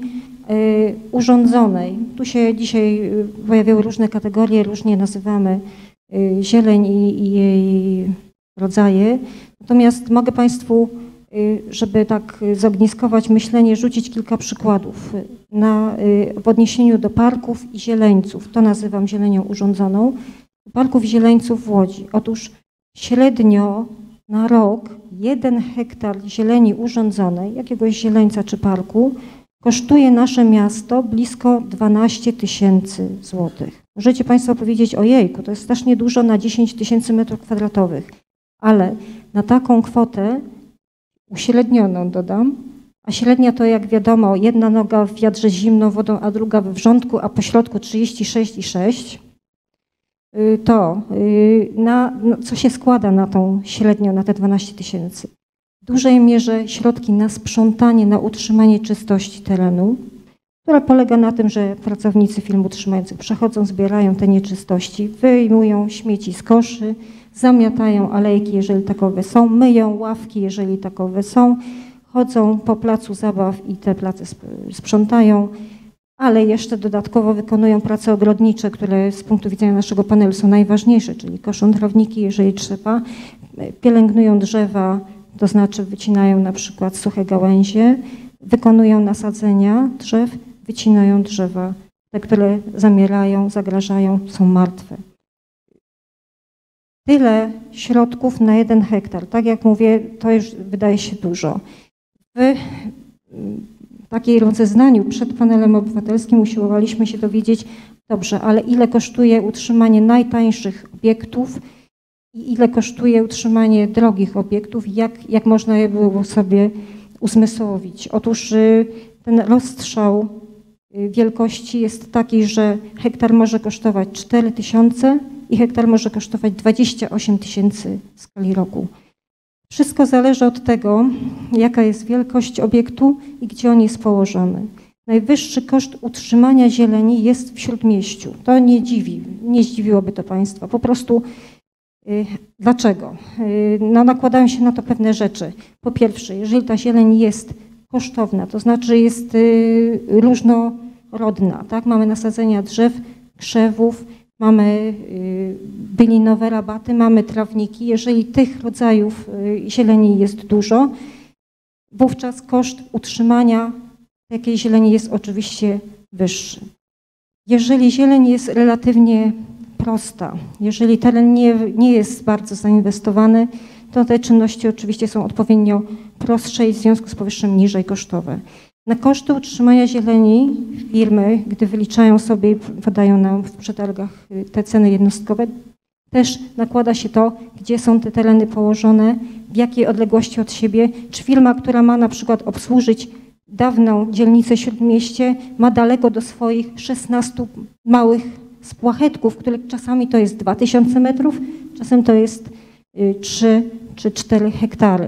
urządzonej. Tu się dzisiaj pojawiały różne kategorie, różnie nazywamy zieleń i, i jej rodzaje. Natomiast mogę Państwu, żeby tak zogniskować myślenie, rzucić kilka przykładów na, w odniesieniu do parków i zieleńców. To nazywam zielenią urządzoną. Parków i zieleńców w Łodzi. Otóż średnio na rok jeden hektar zieleni urządzonej, jakiegoś zieleńca czy parku, kosztuje nasze miasto blisko dwanaście tysięcy złotych. Możecie Państwo powiedzieć, ojejku, to jest strasznie dużo na dziesięć tysięcy metrów kwadratowych, ale na taką kwotę uśrednioną dodam, a średnia to jak wiadomo jedna noga w wiadrze z zimną wodą, a druga we wrzątku, a po środku trzydzieści sześć i sześć, to na, no, co się składa na tą średnią, na te dwanaście tysięcy. W dużej mierze środki na sprzątanie, na utrzymanie czystości terenu, która polega na tym, że pracownicy firm utrzymujących przechodzą, zbierają te nieczystości, wyjmują śmieci z koszy, zamiatają alejki, jeżeli takowe są, myją ławki, jeżeli takowe są, chodzą po placu zabaw i te place sprzątają, ale jeszcze dodatkowo wykonują prace ogrodnicze, które z punktu widzenia naszego panelu są najważniejsze, czyli koszą trawniki, jeżeli trzeba, pielęgnują drzewa, to znaczy wycinają na przykład suche gałęzie, wykonują nasadzenia drzew, wycinają drzewa, te, które zamierają, zagrażają, są martwe. Tyle środków na jeden hektar. Tak jak mówię, to już wydaje się dużo. W takiej rozeznaniu przed panelem obywatelskim usiłowaliśmy się dowiedzieć, dobrze, ale ile kosztuje utrzymanie najtańszych obiektów i ile kosztuje utrzymanie drogich obiektów, jak, jak można je było sobie uzmysłowić. Otóż ten rozstrzał wielkości jest taki, że hektar może kosztować cztery tysiące i hektar może kosztować dwadzieścia osiem tysięcy w skali roku. Wszystko zależy od tego, jaka jest wielkość obiektu i gdzie on jest położony. Najwyższy koszt utrzymania zieleni jest w Śródmieściu. To nie dziwi, nie zdziwiłoby to Państwa. Po prostu yy, dlaczego? Yy, no, nakładają się na to pewne rzeczy. Po pierwsze, jeżeli ta zieleń jest kosztowna, to znaczy jest yy, różnorodna. Tak? Mamy nasadzenia drzew, krzewów, mamy bylinowe rabaty, mamy trawniki. Jeżeli tych rodzajów zieleni jest dużo, wówczas koszt utrzymania takiej zieleni jest oczywiście wyższy. Jeżeli zieleń jest relatywnie prosta, jeżeli teren nie, nie jest bardzo zainwestowany, to te czynności oczywiście są odpowiednio prostsze i w związku z powyższym niżej kosztowe. Na koszty utrzymania zieleni firmy, gdy wyliczają sobie i podają nam w przetargach te ceny jednostkowe, też nakłada się to, gdzie są te tereny położone, w jakiej odległości od siebie. Czy firma, która ma na przykład obsłużyć dawną dzielnicę Śródmieście, ma daleko do swoich szesnastu małych spłachetków, których czasami to jest dwa tysiące metrów, czasem to jest trzy czy cztery hektary.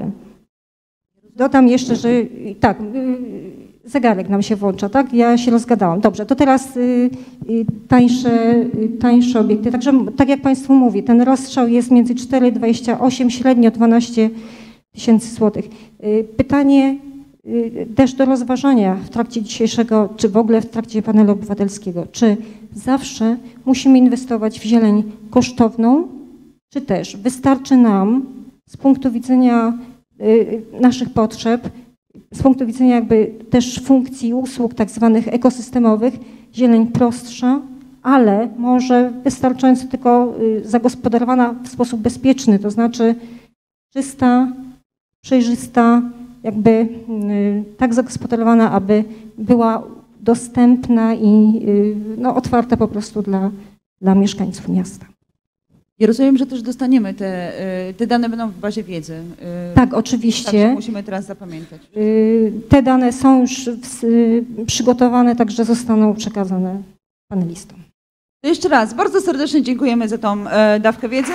Dodam jeszcze, że tak, zegarek nam się włącza, tak? Ja się rozgadałam. Dobrze, to teraz y, y, tańsze, y, tańsze obiekty. Także tak jak Państwu mówię, ten rozstrzał jest między cztery i dwadzieścia osiem, średnio dwanaście tysięcy złotych. Y, pytanie y, też do rozważania w trakcie dzisiejszego, czy w ogóle w trakcie panelu obywatelskiego. Czy zawsze musimy inwestować w zieleń kosztowną, czy też wystarczy nam z punktu widzenia y, naszych potrzeb, z punktu widzenia jakby też funkcji usług tak zwanych ekosystemowych, zieleń prostsza, ale może wystarczająco tylko zagospodarowana w sposób bezpieczny, to znaczy czysta, przejrzysta, jakby tak zagospodarowana, aby była dostępna i no, otwarta po prostu dla, dla mieszkańców miasta. Ja rozumiem, że też dostaniemy te, te dane będą w bazie wiedzy. Tak, oczywiście. Także musimy teraz zapamiętać. Te dane są już przygotowane, także zostaną przekazane panelistom. To jeszcze raz bardzo serdecznie dziękujemy za tą dawkę wiedzy.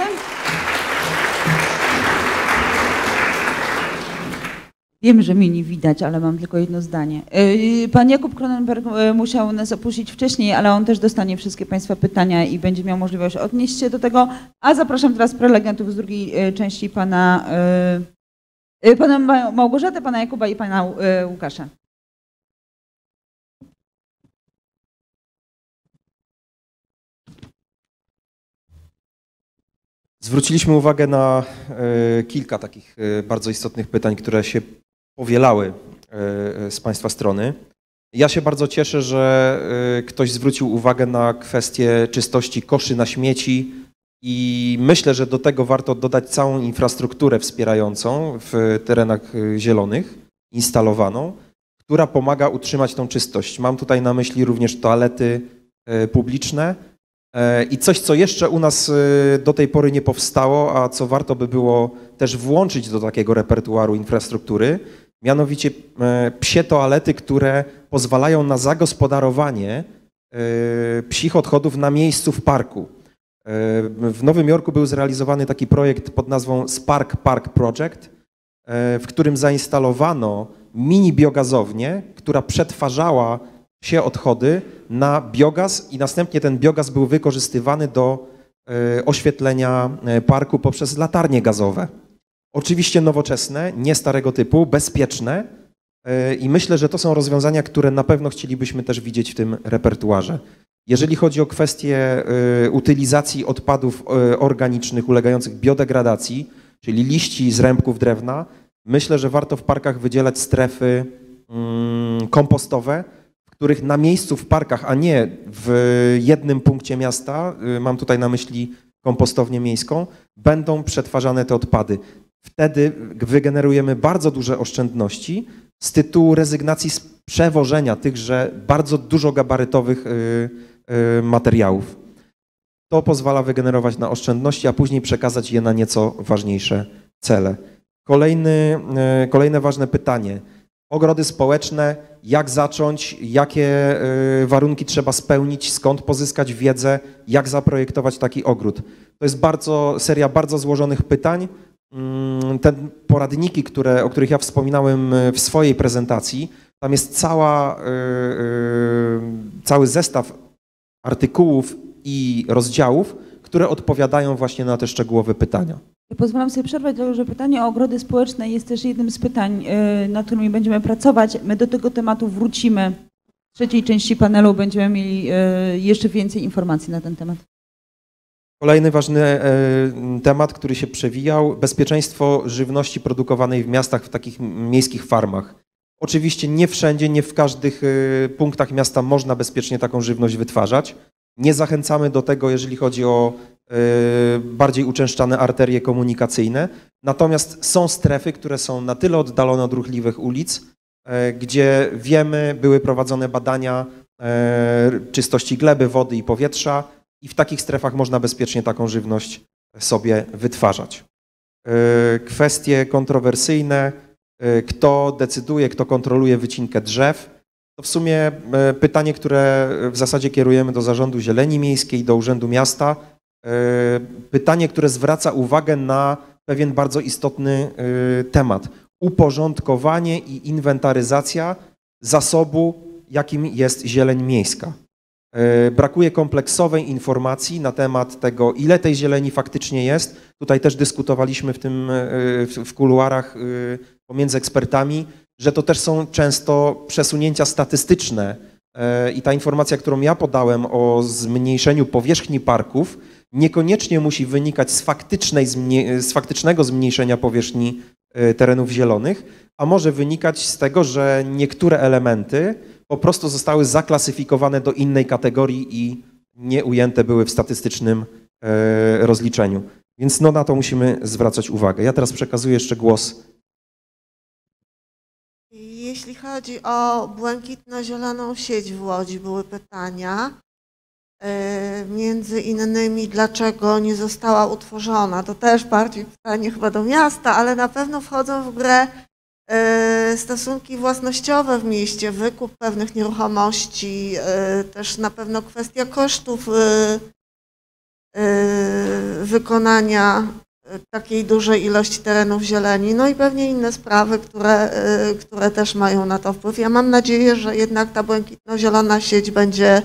Wiem, że mnie nie widać, ale mam tylko jedno zdanie. Pan Jakub Cronenberg musiał nas opuścić wcześniej, ale on też dostanie wszystkie Państwa pytania i będzie miał możliwość odnieść się do tego. A zapraszam teraz prelegentów z drugiej części, pana, pana Małgorzatę, pana Jakuba i pana Łukasza. Zwróciliśmy uwagę na e, kilka takich e, bardzo istotnych pytań, które się powielały e, z Państwa strony. Ja się bardzo cieszę, że e, ktoś zwrócił uwagę na kwestię czystości koszy na śmieci i myślę, że do tego warto dodać całą infrastrukturę wspierającą w terenach zielonych, instalowaną, która pomaga utrzymać tą czystość. Mam tutaj na myśli również toalety e, publiczne, i coś, co jeszcze u nas do tej pory nie powstało, a co warto by było też włączyć do takiego repertuaru infrastruktury, mianowicie psie toalety, które pozwalają na zagospodarowanie psich odchodów na miejscu w parku. W Nowym Jorku był zrealizowany taki projekt pod nazwą Spark Park Project, w którym zainstalowano mini biogazownię, która przetwarzała psie odchody na biogaz i następnie ten biogaz był wykorzystywany do oświetlenia parku poprzez latarnie gazowe. Oczywiście nowoczesne, nie starego typu, bezpieczne i myślę, że to są rozwiązania, które na pewno chcielibyśmy też widzieć w tym repertuarze. Jeżeli chodzi o kwestię utylizacji odpadów organicznych ulegających biodegradacji, czyli liści, zrębków drewna, myślę, że warto w parkach wydzielać strefy kompostowe, w których na miejscu w parkach, a nie w jednym punkcie miasta, mam tutaj na myśli kompostownię miejską, będą przetwarzane te odpady. Wtedy wygenerujemy bardzo duże oszczędności z tytułu rezygnacji z przewożenia tychże bardzo dużo gabarytowych materiałów. To pozwala wygenerować na oszczędności, a później przekazać je na nieco ważniejsze cele. Kolejny, kolejne ważne pytanie. Ogrody społeczne, jak zacząć, jakie warunki trzeba spełnić, skąd pozyskać wiedzę, jak zaprojektować taki ogród. To jest bardzo, seria bardzo złożonych pytań. Te poradniki, które, o których ja wspominałem w swojej prezentacji, tam jest cała, cały zestaw artykułów i rozdziałów, które odpowiadają właśnie na te szczegółowe pytania. Ja pozwalam sobie przerwać, dlatego że pytanie o ogrody społeczne jest też jednym z pytań, nad którymi będziemy pracować. My do tego tematu wrócimy. W trzeciej części panelu będziemy mieli jeszcze więcej informacji na ten temat. Kolejny ważny temat, który się przewijał, bezpieczeństwo żywności produkowanej w miastach, w takich miejskich farmach. Oczywiście nie wszędzie, nie w każdych punktach miasta można bezpiecznie taką żywność wytwarzać. Nie zachęcamy do tego, jeżeli chodzi o bardziej uczęszczane arterie komunikacyjne. Natomiast są strefy, które są na tyle oddalone od ruchliwych ulic, gdzie wiemy, były prowadzone badania czystości gleby, wody i powietrza i w takich strefach można bezpiecznie taką żywność sobie wytwarzać. Kwestie kontrowersyjne, kto decyduje, kto kontroluje wycinkę drzew. To w sumie pytanie, które w zasadzie kierujemy do Zarządu Zieleni Miejskiej, do Urzędu Miasta. Pytanie, które zwraca uwagę na pewien bardzo istotny temat. Uporządkowanie i inwentaryzacja zasobu, jakim jest zieleń miejska. Brakuje kompleksowej informacji na temat tego, ile tej zieleni faktycznie jest. Tutaj też dyskutowaliśmy w tym w kuluarach pomiędzy ekspertami, że to też są często przesunięcia statystyczne i ta informacja, którą ja podałem o zmniejszeniu powierzchni parków, niekoniecznie musi wynikać z, faktycznej, z faktycznego zmniejszenia powierzchni terenów zielonych, a może wynikać z tego, że niektóre elementy po prostu zostały zaklasyfikowane do innej kategorii i nie ujęte były w statystycznym rozliczeniu. Więc no na to musimy zwracać uwagę. Ja teraz przekazuję jeszcze głos. Jeśli chodzi o błękitno-zieloną sieć w Łodzi, były pytania. Między innymi, dlaczego nie została utworzona. To też bardziej pytanie chyba do miasta, ale na pewno wchodzą w grę stosunki własnościowe w mieście, wykup pewnych nieruchomości, też na pewno kwestia kosztów wykonania takiej dużej ilości terenów zieleni, no i pewnie inne sprawy, które, które też mają na to wpływ. Ja mam nadzieję, że jednak ta błękitno-zielona sieć będzie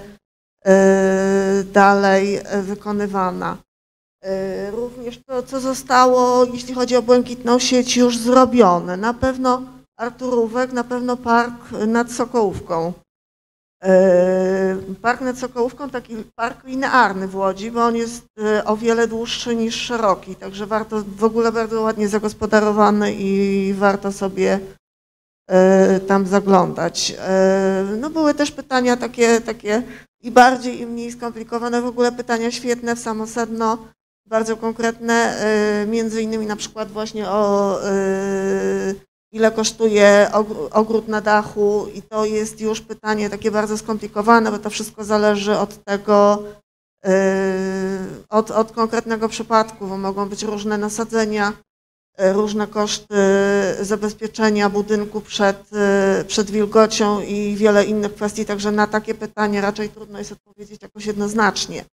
dalej wykonywana. Również to, co zostało, jeśli chodzi o błękitną sieć, już zrobione. Na pewno Arturówek, na pewno park nad Sokołówką. Park nad Sokołówką, taki park linearny w Łodzi, bo on jest o wiele dłuższy niż szeroki, także warto, w ogóle bardzo ładnie zagospodarowany i warto sobie tam zaglądać. No były też pytania takie, takie i bardziej i mniej skomplikowane, w ogóle pytania świetne w samo sedno, bardzo konkretne, między innymi na przykład właśnie o ile kosztuje ogród na dachu i to jest już pytanie takie bardzo skomplikowane, bo to wszystko zależy od tego, od, od konkretnego przypadku, bo mogą być różne nasadzenia, różne koszty zabezpieczenia budynku przed, przed wilgocią i wiele innych kwestii, także na takie pytanie raczej trudno jest odpowiedzieć jakoś jednoznacznie.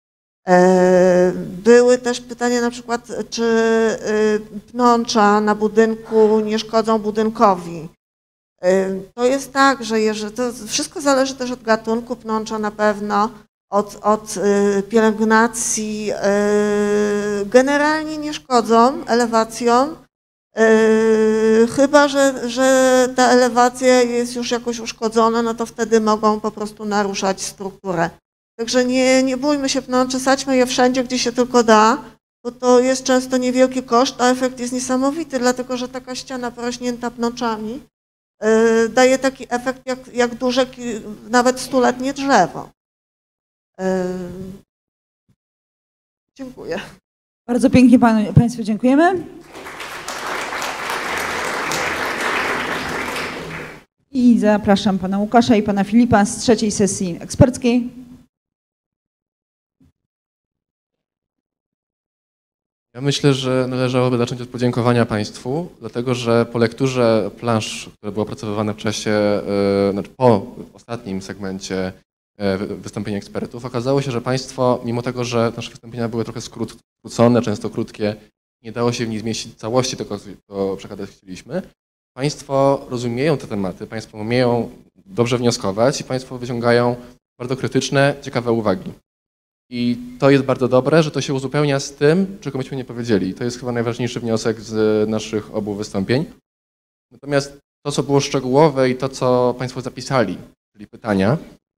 Były też pytania na przykład, czy pnącza na budynku nie szkodzą budynkowi. To jest tak, że jeżeli, to wszystko zależy też od gatunku pnącza na pewno, od, od pielęgnacji. Generalnie nie szkodzą elewacją, chyba że, że ta elewacja jest już jakoś uszkodzona, no to wtedy mogą po prostu naruszać strukturę. Także nie, nie bójmy się pnączy, sadźmy je wszędzie, gdzie się tylko da, bo to jest często niewielki koszt, a efekt jest niesamowity, dlatego że taka ściana porośnięta pnączami yy, daje taki efekt jak, jak duże, nawet stuletnie drzewo. Yy. Dziękuję. Bardzo pięknie panu, Państwu dziękujemy. I zapraszam pana Łukasza i pana Filipa z trzeciej sesji eksperckiej. Ja myślę, że należałoby zacząć od podziękowania Państwu, dlatego że po lekturze plansz, które były opracowywane w czasie, znaczy po ostatnim segmencie wystąpień ekspertów, okazało się, że Państwo, mimo tego, że nasze wystąpienia były trochę skrócone, często krótkie, nie dało się w nich zmieścić całości tego, co przekazać chcieliśmy, Państwo rozumieją te tematy, Państwo umieją dobrze wnioskować i Państwo wyciągają bardzo krytyczne, ciekawe uwagi. I to jest bardzo dobre, że to się uzupełnia z tym, czego myśmy nie powiedzieli. To jest chyba najważniejszy wniosek z naszych obu wystąpień. Natomiast to, co było szczegółowe i to, co Państwo zapisali, czyli pytania,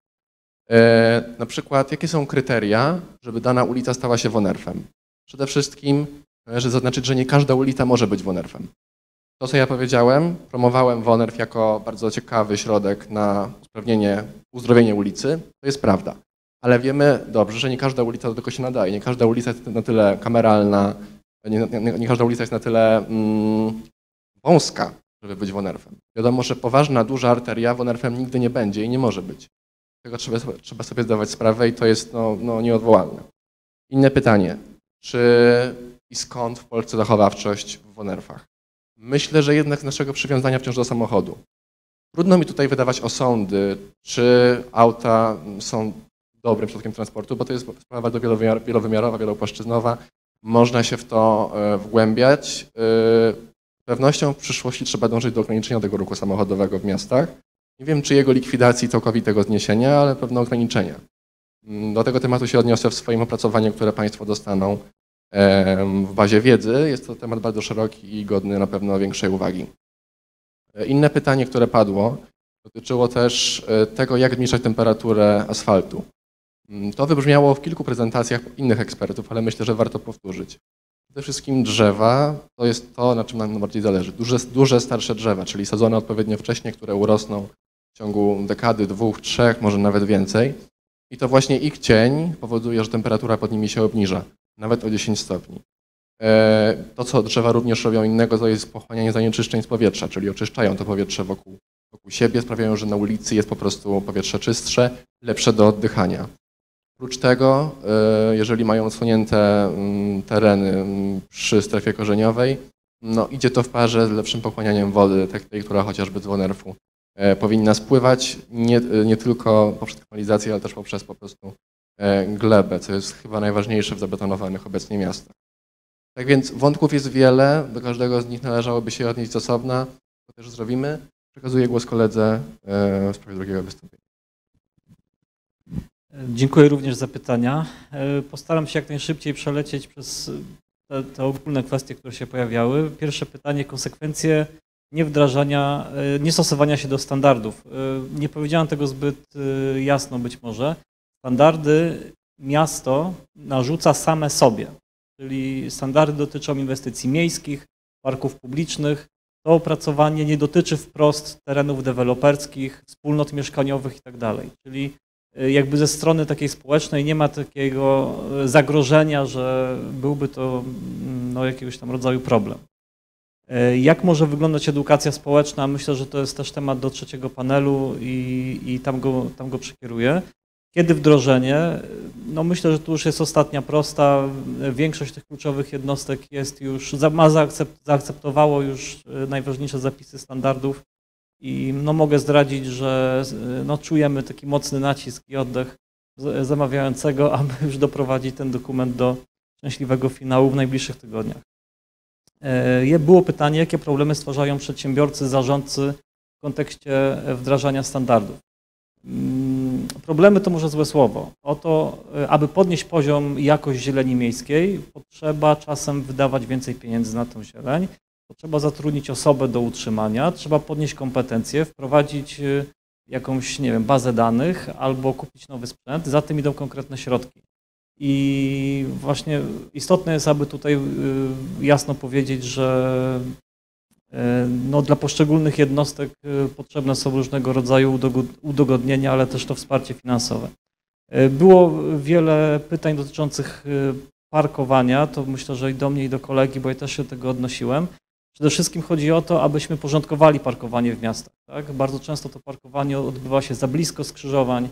e, na przykład, jakie są kryteria, żeby dana ulica stała się wonerfem? Przede wszystkim należy zaznaczyć, że nie każda ulica może być wonerfem. To, co ja powiedziałem, promowałem wonerf jako bardzo ciekawy środek na usprawnienie, uzdrowienie ulicy, to jest prawda. Ale wiemy dobrze, że nie każda ulica do tego się nadaje, nie każda ulica jest na tyle kameralna, nie, nie, nie każda ulica jest na tyle mm, wąska, żeby być wonerfem. Wiadomo, że poważna, duża arteria wonerfem nigdy nie będzie i nie może być. Tego trzeba, trzeba sobie zdawać sprawę i to jest no, no, nieodwołalne. Inne pytanie. Czy i skąd w Polsce zachowawczość w wonerfach? Myślę, że jednak z naszego przywiązania wciąż do samochodu. Trudno mi tutaj wydawać osądy, czy auta są dobrym środkiem transportu, bo to jest sprawa wielowymiarowa, wielopłaszczyznowa. Można się w to wgłębiać. Z pewnością w przyszłości trzeba dążyć do ograniczenia tego ruchu samochodowego w miastach. Nie wiem, czy jego likwidacji, całkowitego zniesienia, ale pewne ograniczenia. Do tego tematu się odniosę w swoim opracowaniu, które Państwo dostaną w bazie wiedzy. Jest to temat bardzo szeroki i godny na pewno większej uwagi. Inne pytanie, które padło, dotyczyło też tego, jak zmniejszać temperaturę asfaltu. To wybrzmiało w kilku prezentacjach innych ekspertów, ale myślę, że warto powtórzyć. Przede wszystkim drzewa to jest to, na czym nam najbardziej zależy. Duże, duże, starsze drzewa, czyli sadzone odpowiednio wcześnie, które urosną w ciągu dekady, dwóch, trzech, może nawet więcej. I to właśnie ich cień powoduje, że temperatura pod nimi się obniża, nawet o dziesięć stopni. To, co drzewa również robią innego, to jest pochłanianie zanieczyszczeń z powietrza, czyli oczyszczają to powietrze wokół, wokół siebie, sprawiają, że na ulicy jest po prostu powietrze czystsze, lepsze do oddychania. Oprócz tego, jeżeli mają odsłonięte tereny przy strefie korzeniowej, no idzie to w parze z lepszym pochłanianiem wody, tej, która chociażby z wonerfu powinna spływać, nie, nie tylko poprzez kanalizację, ale też poprzez po prostu glebę, co jest chyba najważniejsze w zabetonowanych obecnie miastach. Tak więc wątków jest wiele, do każdego z nich należałoby się odnieść z osobna, to też zrobimy. Przekazuję głos koledze w sprawie drugiego wystąpienia. Dziękuję również za pytania. Postaram się jak najszybciej przelecieć przez te, te ogólne kwestie, które się pojawiały. Pierwsze pytanie, konsekwencje niewdrażania, niestosowania się do standardów. Nie powiedziałem tego zbyt jasno być może. Standardy miasto narzuca same sobie, czyli standardy dotyczą inwestycji miejskich, parków publicznych. To opracowanie nie dotyczy wprost terenów deweloperskich, wspólnot mieszkaniowych i tak dalej. Czyli jakby ze strony takiej społecznej nie ma takiego zagrożenia, że byłby to no, jakiegoś tam rodzaju problem. Jak może wyglądać edukacja społeczna? Myślę, że to jest też temat do trzeciego panelu i, i tam, go, tam go przekieruję. Kiedy wdrożenie? No myślę, że tu już jest ostatnia prosta. Większość tych kluczowych jednostek jest już, ma zaakcept, zaakceptowało już najważniejsze zapisy standardów i no mogę zdradzić, że no czujemy taki mocny nacisk i oddech zamawiającego, aby już doprowadzić ten dokument do szczęśliwego finału w najbliższych tygodniach. Było pytanie, jakie problemy stwarzają przedsiębiorcy, zarządcy w kontekście wdrażania standardów. Problemy to może złe słowo. Oto, aby podnieść poziom i jakość zieleni miejskiej, potrzeba czasem wydawać więcej pieniędzy na tą zieleń, potrzeba zatrudnić osobę do utrzymania, trzeba podnieść kompetencje, wprowadzić jakąś, nie wiem, bazę danych albo kupić nowy sprzęt, za tym idą konkretne środki. I właśnie istotne jest, aby tutaj jasno powiedzieć, że no, dla poszczególnych jednostek potrzebne są różnego rodzaju udogodnienia, ale też to wsparcie finansowe. Było wiele pytań dotyczących parkowania, to myślę, że i do mnie, i do kolegi, bo ja też się do tego odnosiłem. Przede wszystkim chodzi o to, abyśmy porządkowali parkowanie w miastach. Tak? Bardzo często to parkowanie odbywa się za blisko skrzyżowań,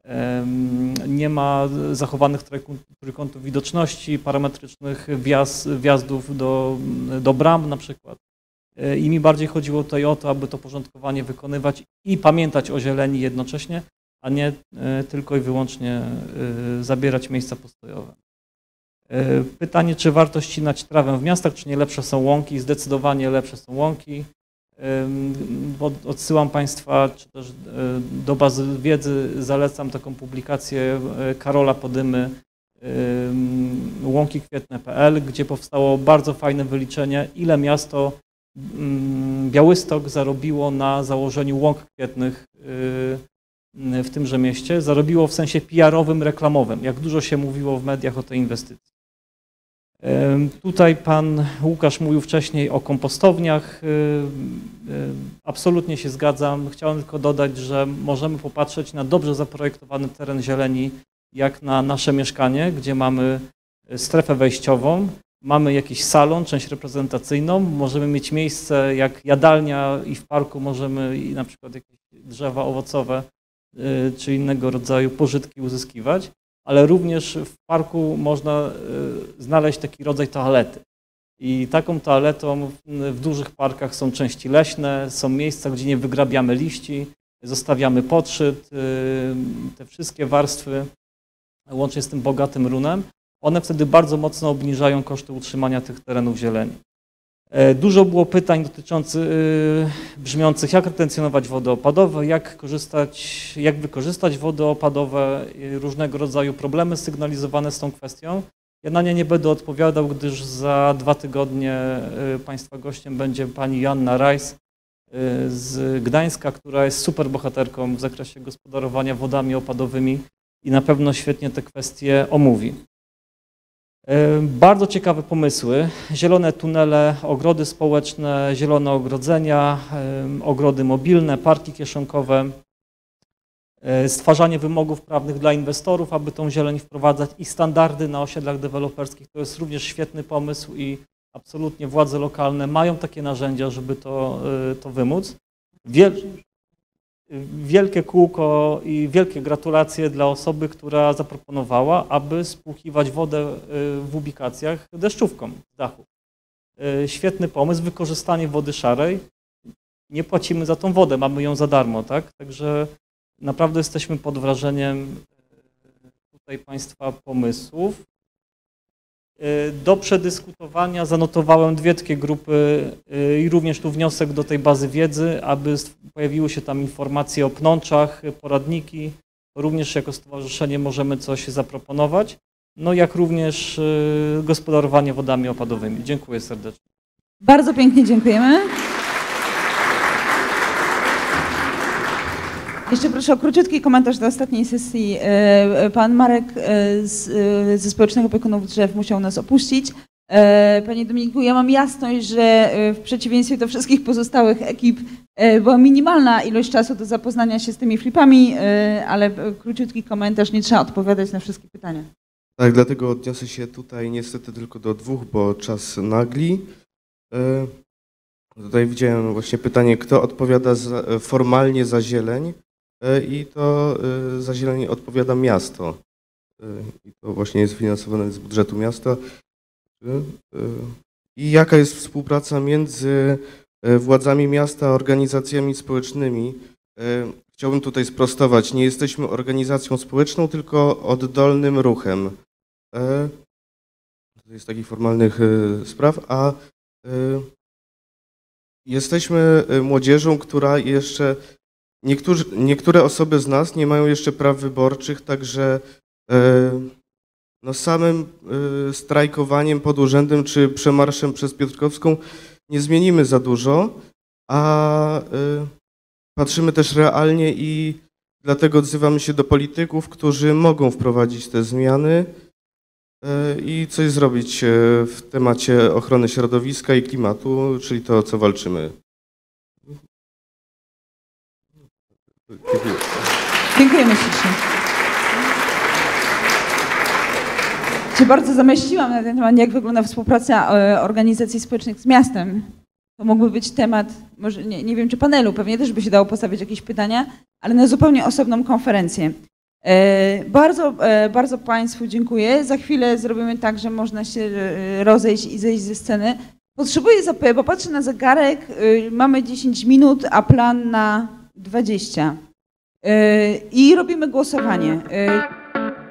nie ma zachowanych trójkątów widoczności, parametrycznych wjazd, wjazdów do, do bram na przykład. I mi bardziej chodziło tutaj o to, aby to porządkowanie wykonywać i pamiętać o zieleni jednocześnie, a nie tylko i wyłącznie zabierać miejsca postojowe. Pytanie, czy warto ścinać trawę w miastach, czy nie lepsze są łąki? Zdecydowanie lepsze są łąki. Odsyłam Państwa, czy też do bazy wiedzy, zalecam taką publikację Karola Podymy, łąki kwietne kropka p l, gdzie powstało bardzo fajne wyliczenie, ile miasto Białystok zarobiło na założeniu łąk kwietnych w tymże mieście. Zarobiło w sensie P R-owym, reklamowym, jak dużo się mówiło w mediach o tej inwestycji. Tutaj pan Łukasz mówił wcześniej o kompostowniach. Absolutnie się zgadzam. Chciałem tylko dodać, że możemy popatrzeć na dobrze zaprojektowany teren zieleni, jak na nasze mieszkanie, gdzie mamy strefę wejściową, mamy jakiś salon, część reprezentacyjną, możemy mieć miejsce jak jadalnia i w parku możemy i na przykład jakieś drzewa owocowe czy innego rodzaju pożytki uzyskiwać, ale również w parku można znaleźć taki rodzaj toalety. I taką toaletą w dużych parkach są części leśne, są miejsca, gdzie nie wygrabiamy liści, zostawiamy podszyt, te wszystkie warstwy, łącznie z tym bogatym runem, one wtedy bardzo mocno obniżają koszty utrzymania tych terenów zieleni. Dużo było pytań dotyczących, brzmiących, jak retencjonować wody opadowe, jak korzystać, jak wykorzystać wody opadowe, różnego rodzaju problemy sygnalizowane z tą kwestią. Ja na nie nie będę odpowiadał, gdyż za dwa tygodnie Państwa gościem będzie pani Joanna Rajs z Gdańska, która jest super bohaterką w zakresie gospodarowania wodami opadowymi i na pewno świetnie te kwestie omówi. Bardzo ciekawe pomysły. Zielone tunele, ogrody społeczne, zielone ogrodzenia, ogrody mobilne, parki kieszonkowe, stwarzanie wymogów prawnych dla inwestorów, aby tą zieleń wprowadzać i standardy na osiedlach deweloperskich. To jest również świetny pomysł i absolutnie władze lokalne mają takie narzędzia, żeby to, to wymóc. Wiel Wielkie kółko i wielkie gratulacje dla osoby, która zaproponowała, aby spłukiwać wodę w ubikacjach deszczówką z dachu. Świetny pomysł, wykorzystanie wody szarej. Nie płacimy za tą wodę, mamy ją za darmo, tak? Także naprawdę jesteśmy pod wrażeniem tutaj Państwa pomysłów. Do przedyskutowania zanotowałem dwie takie grupy i również tu wniosek do tej bazy wiedzy, aby pojawiły się tam informacje o pnączach, poradniki. Również jako stowarzyszenie możemy coś zaproponować. No jak również gospodarowanie wodami opadowymi. Dziękuję serdecznie. Bardzo pięknie dziękujemy. Jeszcze proszę o króciutki komentarz do ostatniej sesji. Pan Marek z, ze Społecznych Opiekunów Drzew musiał nas opuścić. Panie Dominiku, ja mam jasność, że w przeciwieństwie do wszystkich pozostałych ekip była minimalna ilość czasu do zapoznania się z tymi flipami, ale króciutki komentarz, nie trzeba odpowiadać na wszystkie pytania. Tak, dlatego odniosę się tutaj niestety tylko do dwóch, bo czas nagli. Tutaj widziałem właśnie pytanie, kto odpowiada za, formalnie za zieleń i to za zieleń odpowiada miasto. I to właśnie jest finansowane z budżetu miasta. I jaka jest współpraca między władzami miasta a organizacjami społecznymi? Chciałbym tutaj sprostować, nie jesteśmy organizacją społeczną, tylko oddolnym ruchem. To jest takich formalnych spraw, a jesteśmy młodzieżą, która jeszcze, niektórzy, niektóre osoby z nas nie mają jeszcze praw wyborczych, także no samym strajkowaniem pod urzędem czy przemarszem przez Piotrkowską nie zmienimy za dużo, a patrzymy też realnie i dlatego odzywamy się do polityków, którzy mogą wprowadzić te zmiany i coś zrobić w temacie ochrony środowiska i klimatu, czyli to, o co walczymy. Dziękujemy ślicznie. Się bardzo zamyśliłam na ten temat, jak wygląda współpraca organizacji społecznych z miastem. To mógłby być temat, może nie, nie wiem czy panelu, pewnie też by się dało postawić jakieś pytania, ale na zupełnie osobną konferencję. E, bardzo, e, bardzo Państwu dziękuję. Za chwilę zrobimy tak, że można się rozejść i zejść ze sceny. Potrzebuję zapytać, bo patrzę na zegarek, y, mamy dziesięć minut, a plan na dwadzieścia. Y, I robimy głosowanie. Y,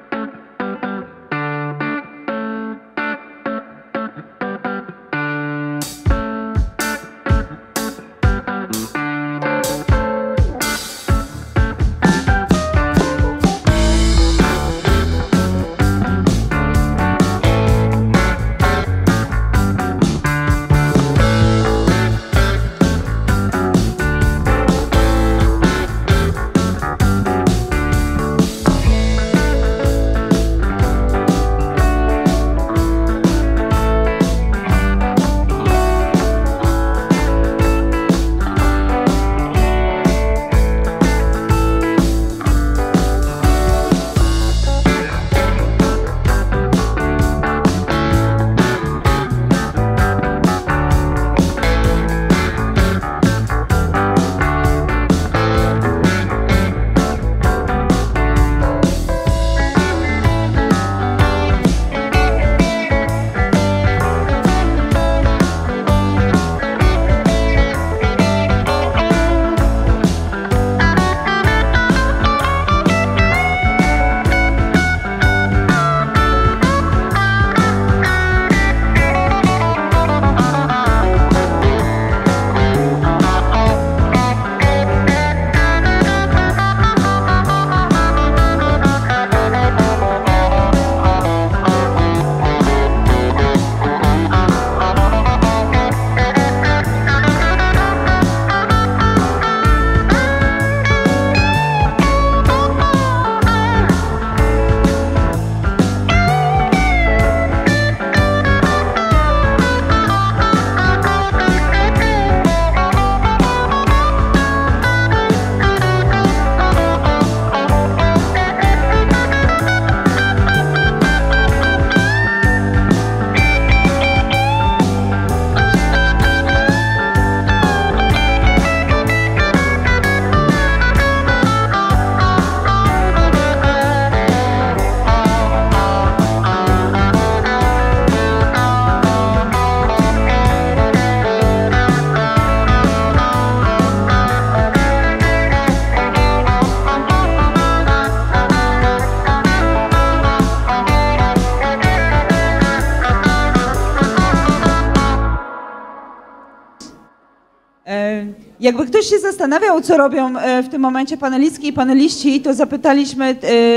Jakby ktoś się zastanawiał, co robią w tym momencie panelistki i paneliści, to zapytaliśmy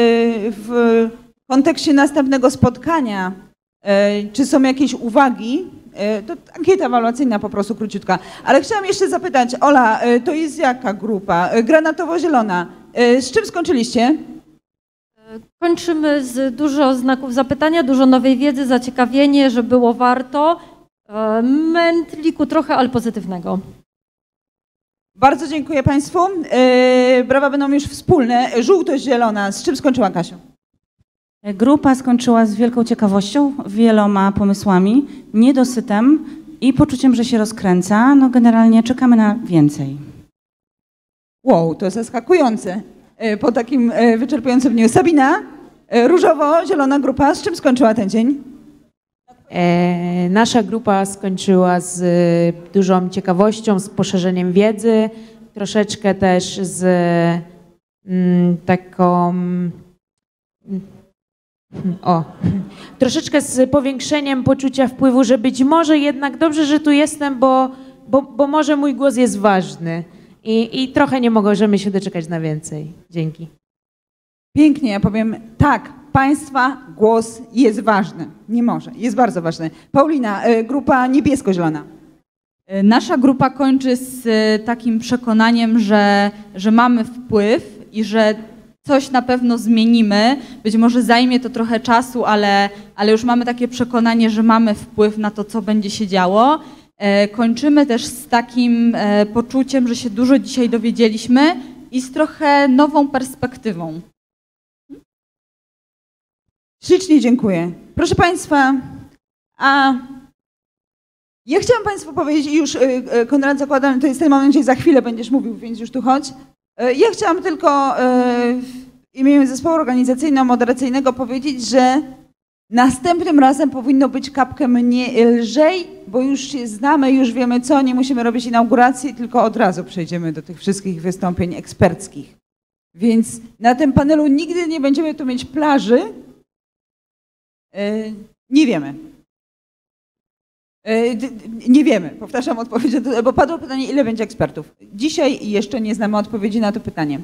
w kontekście następnego spotkania, czy są jakieś uwagi. To ankieta ewaluacyjna po prostu króciutka. Ale chciałam jeszcze zapytać, Ola, to jest jaka grupa? Granatowo-zielona. Z czym skończyliście? Kończymy z dużo znaków zapytania, dużo nowej wiedzy, zaciekawienie, że było warto. Mętliku trochę, ale pozytywnego. Bardzo dziękuję Państwu. Brawa będą już wspólne. Żółto-zielona. Z czym skończyła Kasiu? Grupa skończyła z wielką ciekawością, wieloma pomysłami, niedosytem i poczuciem, że się rozkręca. No generalnie czekamy na więcej. Wow, to zaskakujące. Po takim wyczerpującym dniu. Sabina, różowo-zielona grupa. Z czym skończyła ten dzień? E, nasza grupa skończyła z dużą ciekawością, z poszerzeniem wiedzy, troszeczkę też z mm, taką... Mm, o, troszeczkę z powiększeniem poczucia wpływu, że być może jednak dobrze, że tu jestem, bo, bo, bo może mój głos jest ważny i, i trochę nie możemy się doczekać na więcej. Dzięki. Pięknie, ja powiem tak, Państwa głos jest ważny. Nie może, jest bardzo ważny. Paulina, grupa niebiesko-zielona. Nasza grupa kończy z takim przekonaniem, że, że mamy wpływ i że coś na pewno zmienimy. Być może zajmie to trochę czasu, ale, ale już mamy takie przekonanie, że mamy wpływ na to, co będzie się działo. Kończymy też z takim poczuciem, że się dużo dzisiaj dowiedzieliśmy i z trochę nową perspektywą. Ślicznie dziękuję. Proszę Państwa, a ja chciałam Państwu powiedzieć, i już Konrad, zakładam, to jest ten moment, gdzie za chwilę będziesz mówił, więc już tu chodź. Ja chciałam tylko w imieniu zespołu organizacyjno-moderacyjnego powiedzieć, że następnym razem powinno być kapkę mniej lżej, bo już się znamy, już wiemy co, nie musimy robić inauguracji, tylko od razu przejdziemy do tych wszystkich wystąpień eksperckich. Więc na tym panelu nigdy nie będziemy tu mieć plaży. Nie wiemy. Nie wiemy, powtarzam odpowiedź, bo padło pytanie, ile będzie ekspertów. Dzisiaj jeszcze nie znamy odpowiedzi na to pytanie.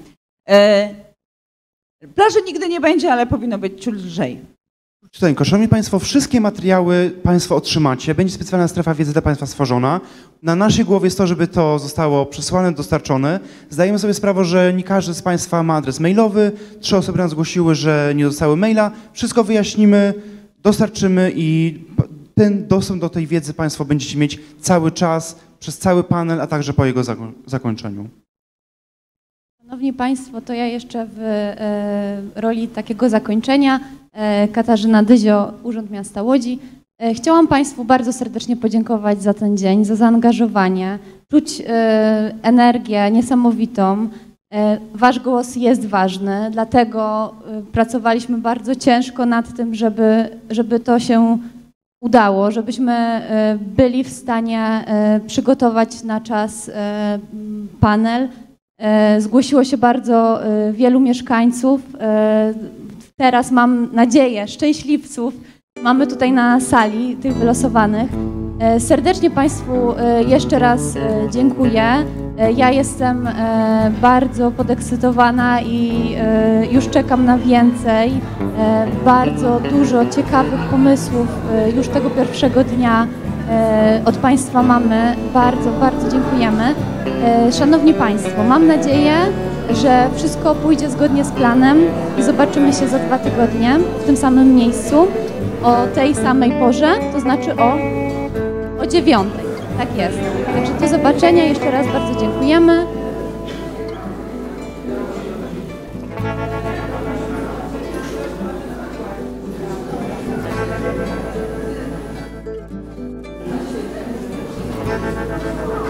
Plaży nigdy nie będzie, ale powinno być ciut lżej. Czytańko, szanowni Państwo, wszystkie materiały Państwo otrzymacie, będzie specjalna strefa wiedzy dla Państwa stworzona. Na naszej głowie jest to, żeby to zostało przesłane, dostarczone. Zdajemy sobie sprawę, że nie każdy z Państwa ma adres mailowy. Trzy osoby nam zgłosiły, że nie dostały maila. Wszystko wyjaśnimy, dostarczymy i ten dostęp do tej wiedzy Państwo będziecie mieć cały czas, przez cały panel, a także po jego zako zakończeniu. Szanowni Państwo, to ja jeszcze w e, roli takiego zakończenia, e, Katarzyna Dyzio, Urząd Miasta Łodzi. E, chciałam Państwu bardzo serdecznie podziękować za ten dzień, za zaangażowanie, czuć e, energię niesamowitą. E, wasz głos jest ważny, dlatego e, pracowaliśmy bardzo ciężko nad tym, żeby, żeby to się udało, żebyśmy e, byli w stanie e, przygotować na czas e, panel. Zgłosiło się bardzo wielu mieszkańców. Teraz mam nadzieję, szczęśliwców mamy tutaj na sali, tych wylosowanych. Serdecznie Państwu jeszcze raz dziękuję. Ja jestem bardzo podekscytowana i już czekam na więcej. Bardzo dużo ciekawych pomysłów już tego pierwszego dnia od Państwa mamy. Bardzo, bardzo dziękujemy. Szanowni Państwo, mam nadzieję, że wszystko pójdzie zgodnie z planem i zobaczymy się za dwa tygodnie w tym samym miejscu o tej samej porze, to znaczy o, o dziewiątej. Tak jest. Także do zobaczenia. Jeszcze raz bardzo dziękujemy. Thank you.